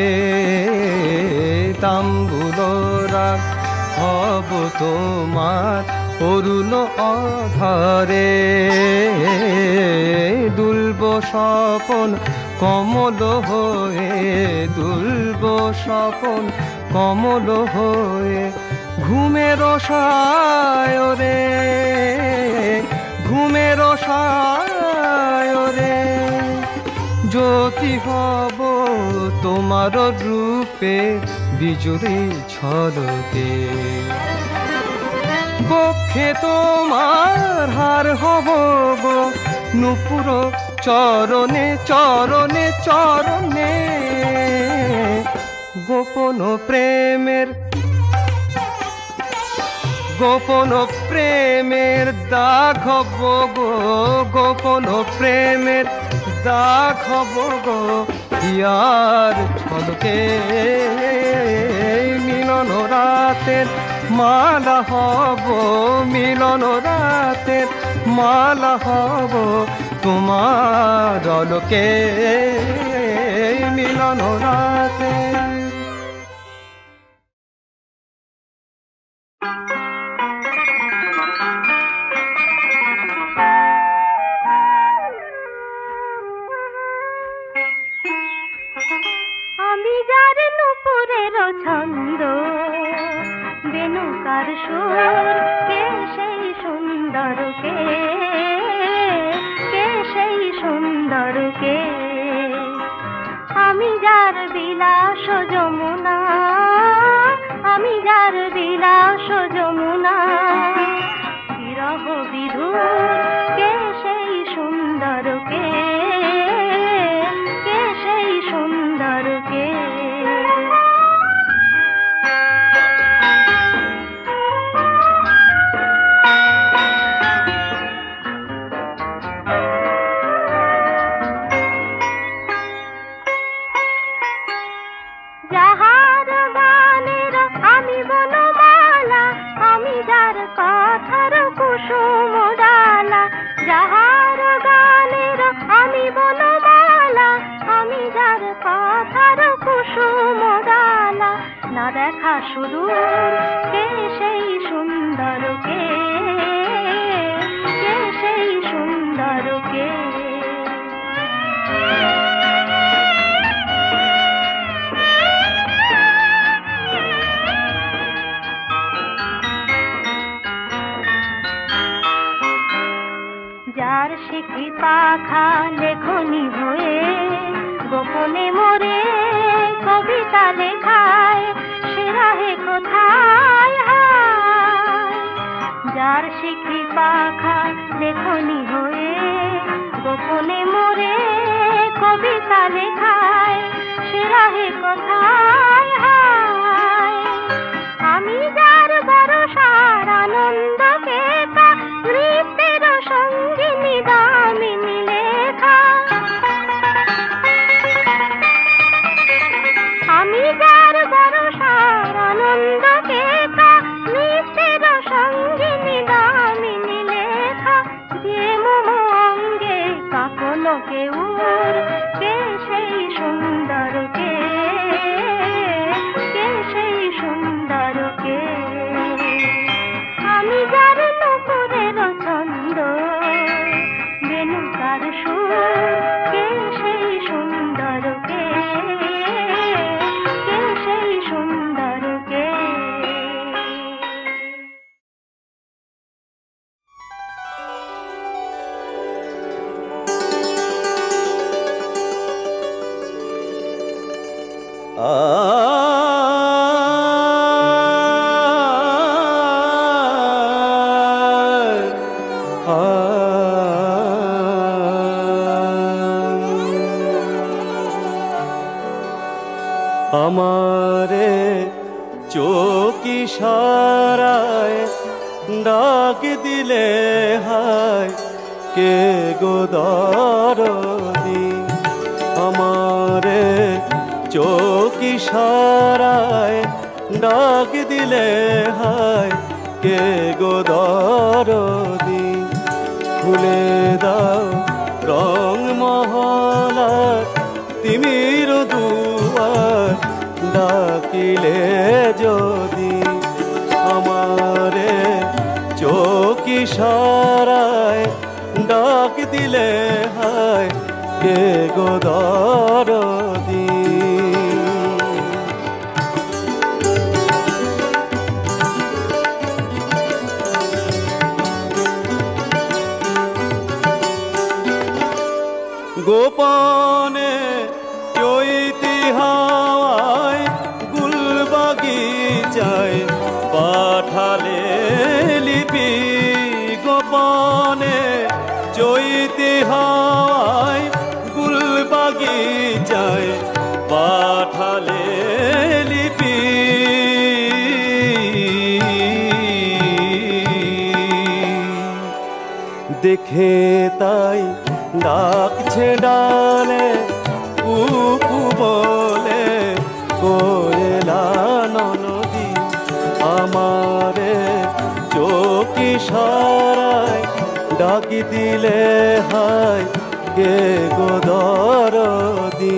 তাম্বুল রাঘব তোমার অরুণ অধরে দুলব স্বপন কমল হয়ে দুলব স্বপন কমল হয়ে ঘুমের সায়রে ঘুমের সায়রে জ্যোতি হব তোমার রূপে বিজুরি ঝলকে বক্ষে তোমার হার হব গো নুপুর চরণে চরণে চরণে গোপন প্রেমের গোপন প্রেমের দাগ হব গো গোপন প্রেমের দাগ হব গো ইয়ার ছলকে মিলন রাতের মালা হব মিলন রাতের মালা হব তোমার আলোকে মিলন রাতের
আমি যার নুপুরের ছন্দ বেনুকার সুর কে সেই সুন্দর কে কে সেই সুন্দর কে আমি যার বিলাস যমুনা আমি যার বিলাস যমুনা বিরহ বিধুর কে সেই সুন্দর কে কে সেই সুন্দর কে যাহার গানের আমি বনমালা আমি যার কথার কুসুম ডালা যাহার গানের আমি বনমালা আমি যার কথার কুসুম ডালা না দেখা সুদূর কে সেই সুন্দর কে কে সেই সুন্দর কে যার শিখি পাখা লেখনি হয়ে গোপনে মোরে কবিতা লেখায় সেরাহে কোথায় হায় যার শিখি পাখা লেখনি হয়ে গোপনে মোরে কবিতা লেখায় সেরাহে কোথায় হায় আমি যার বরসার আনন্দকে তা নৃত্যের সঙ্গিনী দামিনী লেখা আমি যার বরসার আনন্দকে তা নৃত্যের সঙ্গিনী দামিনী লেখা যে মম অঙ্গে কাঁপন কেউর কে সেই সুন্দর কে কে সেই সুন্দর কে আমি যার নুপুরের ছন্দ বেনুকার সুর কে সেই সুন্দর কে কে সেই সুন্দর কে
আমারে চোখ ইশারায় ডাক ডাক দিলে হায় কে গো দরদি আমারে চোখ ইশারায় ডাক দিলে হায় কে গো দরদি খুলে দাও রং মহলার তিমির দুয়ার ডাকিলে যদি আমারে চোখ ইশারায় ডাক দিলে হায় কে গো দরদি গোপনে চৈতি হাওয়ায় গুলবাগিচায় পাঠালে লিপি গোপনে চৈতি হাওয়ায় গুলবাগিচায় পাঠালে লিপি দেখে তাই ডাকছে ডালে উকু বলে কোয়েলা নদী আমারে চোখ ইশারায় ডাকি দিলে হায় কে গো দরদি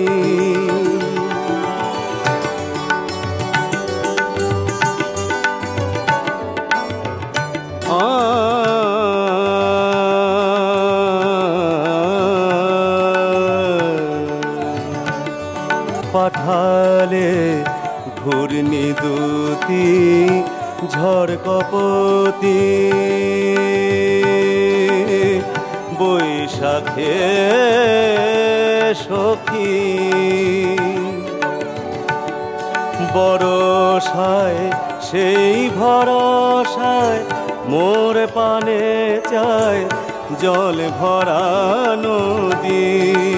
পাঠালে ঘূর্ণি দুতি ঝড় কপতি বৈশাখে সখী বরষায় সেই ভরসায় মোর পানে চায় জল ভরা নদী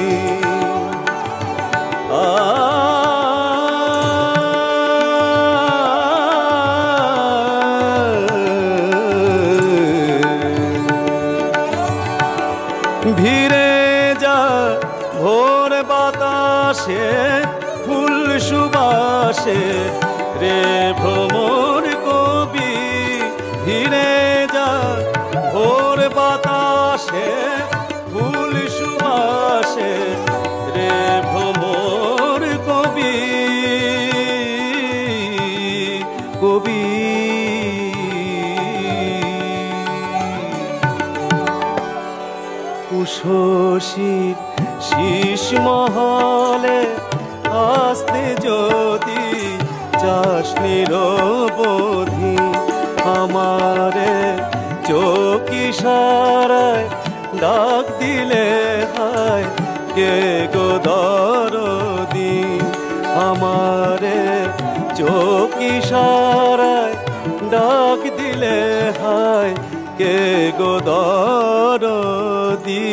ভিড়ে যা ভোর বাতাসে ফুল সুবাসে রে ভ্রমর কবি ভিড়ে যা ভোর বাতাসে ফুল সুবাসে রে ভ্রমর কবি কবি উষসীর শীষ মহলে আসতে যদি চাস নিরবধি আমারে চোখ ইশারায় ডাক দিলে হায় কে গো দরদি আমারে চোখ ইশারায় ডাক দিলে হায় কে গো দরদি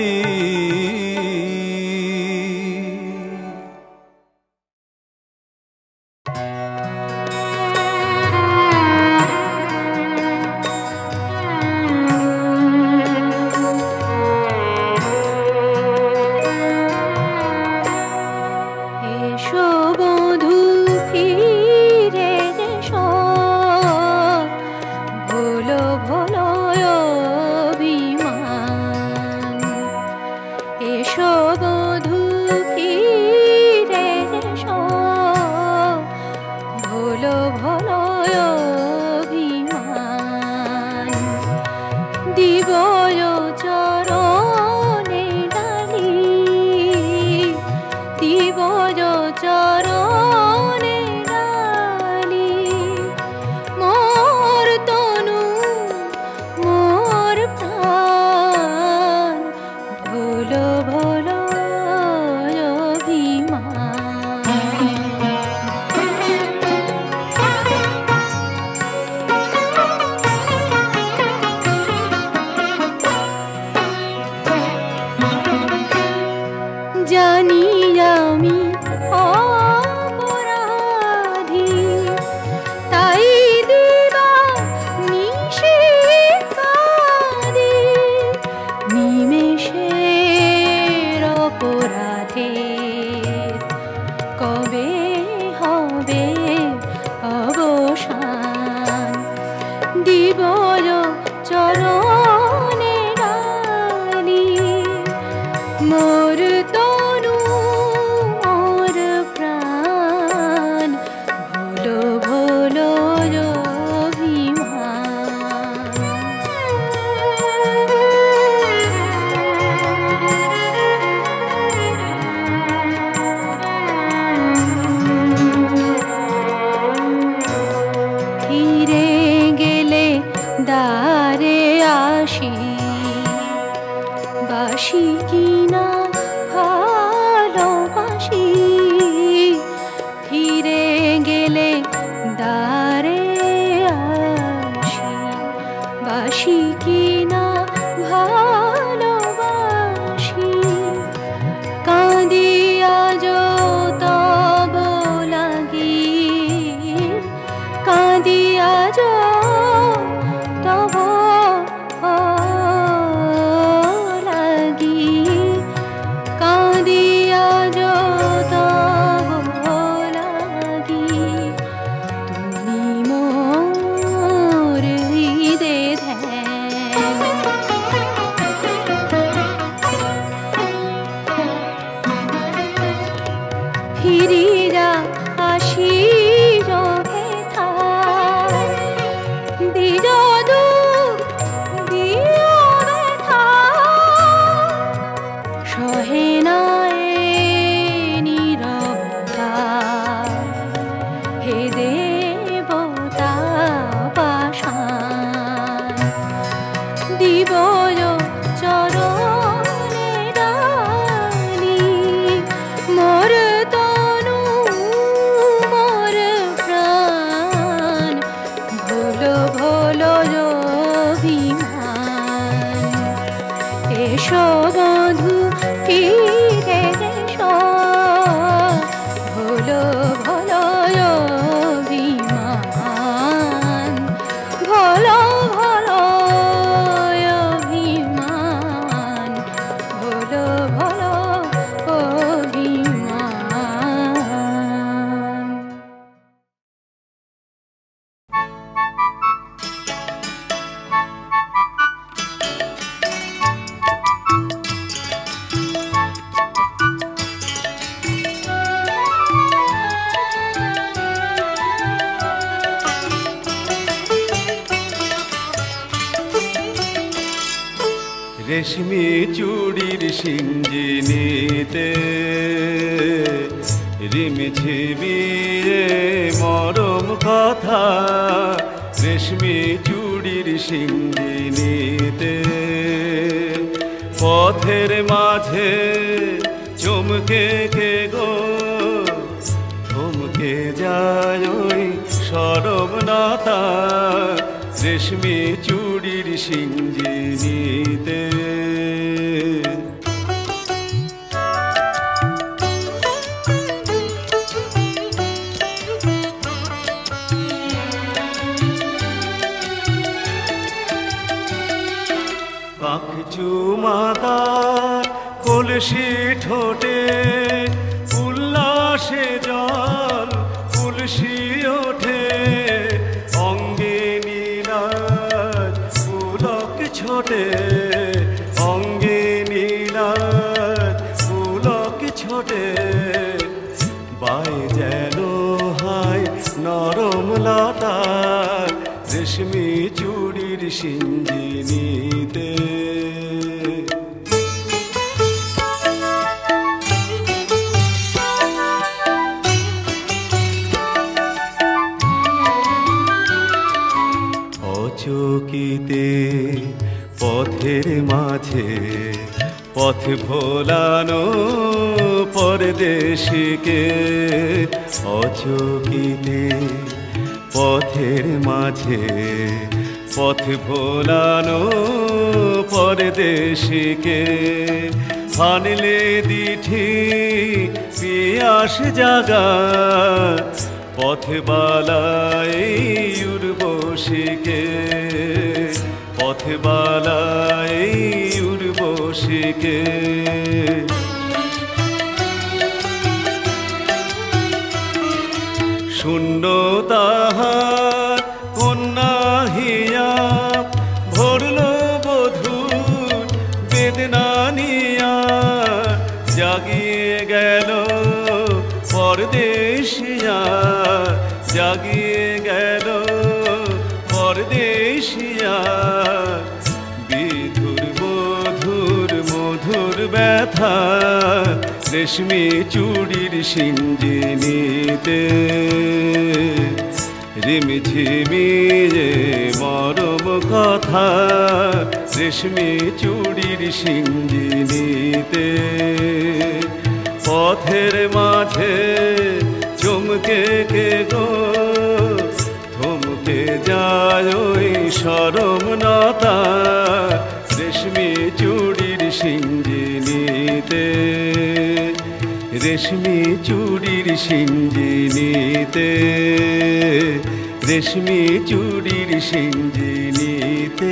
এসো বধূ ফিরে এসো ভুলো ভুলো অভিমান বাসি কিনা ভালোবাসি ফিরে গেলে দারে আসি বাসি কিনা ভালোবাসি কাঁদিয়া তব লাগি কাঁদিয়া তব লাগি কাঁদিয়া তব লাগি তুমি মোর হৃদয়ে ধ্যান ফিরিয়া আসি ব্যথা দিল দুঃখ দিল ব্যথা সহে না এ নীরবতা হে দেবতা পাষাণ দিব চরণে ডালি মোর তনু মোর প্রাণ ভোলো ভোলো অভিমান এসো বধূ ফিরে এসো ভোলো ভোলো অভিমান ভোলো ভোলো অভিমান ভোলো ভোলো অভিমান
রেশমি চুড়ির সিঞ্জিনিতে রিমঝিমিয়ে মরম কথা রেশমি চুড়ির সিঞ্জিনিতে পথের মাঝে চমকে কে গো থমকে যায় ওই সরবনাতা রেশমি চুড়ির সিঞ্জিনিতে পাখ চুমাতার কলসি ঠোঁটে উল্লাসে জল তুলসী ওঠে অঙ্গে নীলাজ পুলক ছোটে অঙ্গে নীলাজ পুলক ছোটে বাই যেন হায় নরম লতা রেশমি চুড়ির সিঞ্জিনিতে অচকিতে পথের মাঝে পথ ভোলানো পরদেশিকে অচকিতে পথের মাঝে পথ ভোলানো পরদেশিকে হানলে দিঠি পিয়াস জাগা পথবালায় উর্বশীকে পথবালায় উর্বশীকে শূন্য তাহার কন্যা হিয়া ভরল বধূর বেদনা নিয়া জাগিয়ে গেল পরদেশিয়া জাগিয়ে গেল পরদেশিয়া বিধুর বধুর মধুর ব্যথা রেশমি চুড়ির সিঞ্জিনিতে রিমঝিমিয়ে মরম কথা রেশমি চুড়ির সিঞ্জিনিতে পথের মাঝে চমকে কে গো থমকে যায় ওই শরমনতা রেশমি চুড়ির সিঞ্জিনিতে রেশমি চুড়ির সিঞ্জিনিতে রেশমি চুড়ির সিঞ্জিনিতে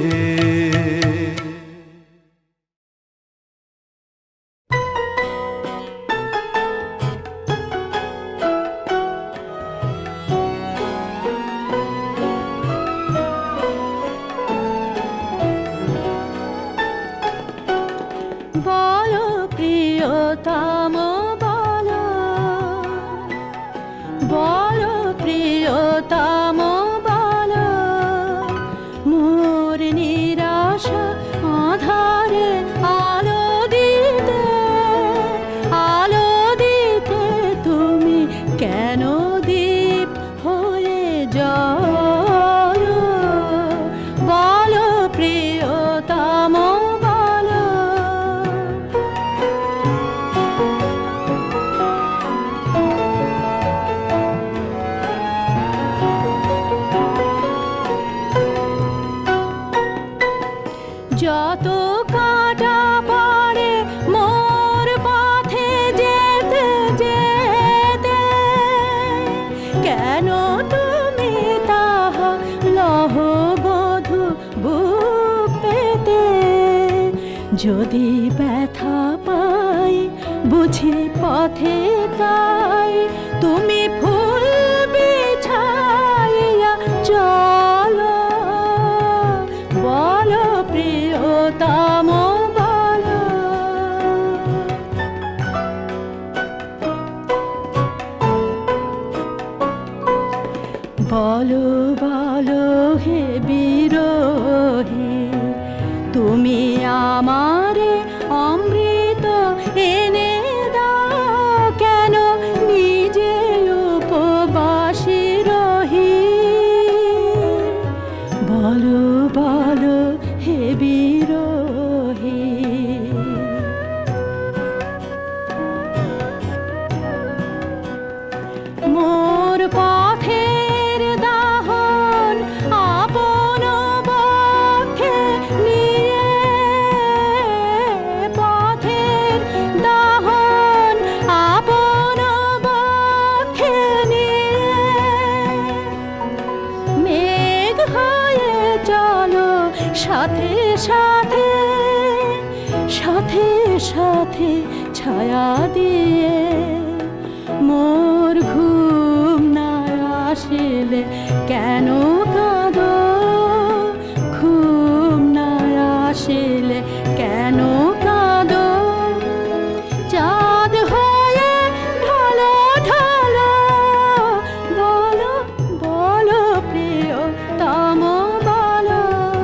বলো প্রিয়তম বলো বলো প্রিয়তম বলো মোর নিরাশা আধারে আলো দিতে আলো দিতে তুমি কেন দীপ হয়ে জ্বলো বলো প্রিয়তম যত কাটা পড়ে মোর পথে যেতে যেতে কেন তুমি তাহা লহ বধূ বুক পেতে যদি ব্যথা পাই বুঝি পথে তাই তুমি ফুল বিছাইয়া চলো বলো প্রিয়তম বলো বলো বলো হে বিরোহী তুমি আমারে অমৃত এনে দাও কেন নিজে উপবাসী রহি বলো বলো হে বিরোহী মোর পথের দাহন আপন বক্ষে নিয়ে পথের দাহন আপন বক্ষে নিয়ে মেঘ হয়ে চলো সাথে সাথে সাথে সাথে ছায়া দিয়ে মোর ঘুম না আসিলে কেন কাঁদো ঘুম না আসিলে কেন কাঁদো চাঁদ হয়ে ঢালো ঢালো বলো বলো প্রিয়তম বলো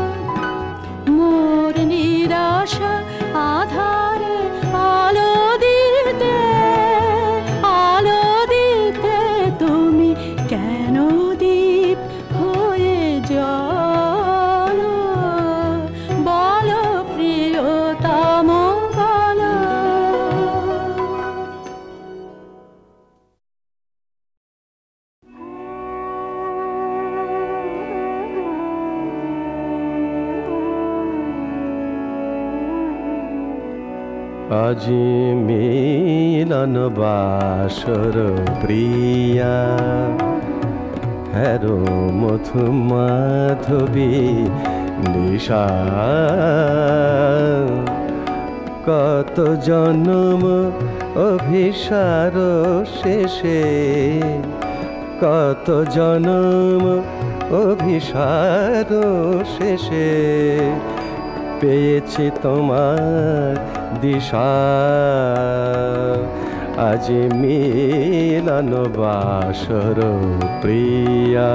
মোর নিরাশা আধারে আলো দিতে আলো দিতে তুমি কেন দীপ হয়ে জ্বলো বলো প্রিয়তম বলো
আজি মিলন বাসর প্রিয়া হেরো মধু মাধবী নিশা কত জন্ম অভিসার শেষে কত জন্ম অভিসার শেষে পেয়েছি তোমার দিশা আজি মিলন বাসর প্রিয়া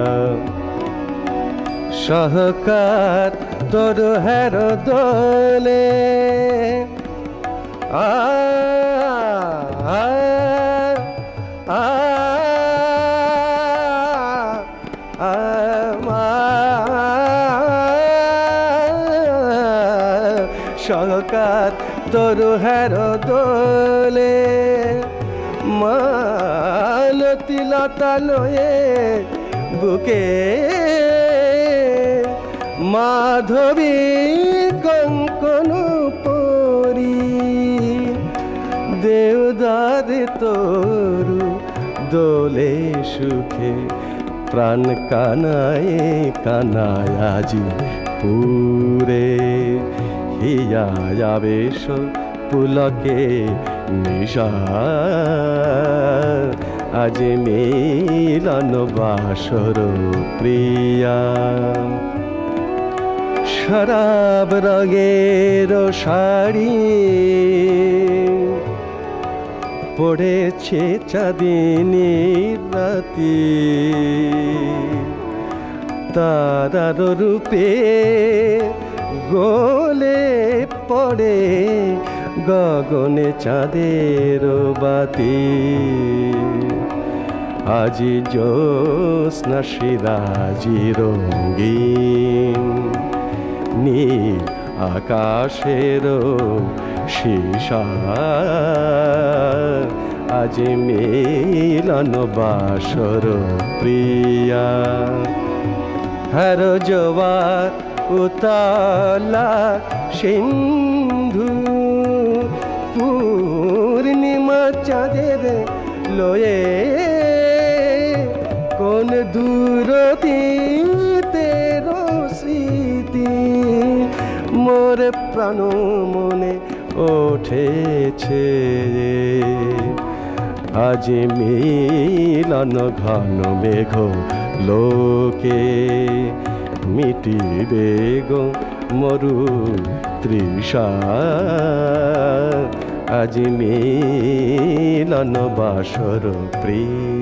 সহকার তোর হের দোলে আ আ আ সহকার তরু হের দোলে মালতি লতা লয়ে বুকে মাধবী কঙ্কন পরি দেওদারে তরু দোলে সুখে প্রাণ কানায় কানায় আজি পুরে হিয়া আবেশ পুলকে নিশা আজ মিলন বাসর প্রিয়া শরাব রঙের শাড়ি পড়েছে চাঁদিনী রাতি তারার রূপে গোলে পড়ে গগনে চাঁদের বাতি আজি জ্যোৎস্না সিরাজি রঙিন নীল আকাশের শিশা আজ মিলন বাসর প্রিয়া হর জোয়ার উতালা সিন্ধু পূর্ণিমা চাঁদের লয়ে কোন দূরতীতে স্মৃতি মোর প্রাণ মনে ওঠেছে আজ মিলন ঘন মেঘ লোকে মিটিবে গো মরু তৃষা আজ মিলন বাসর প্রিয়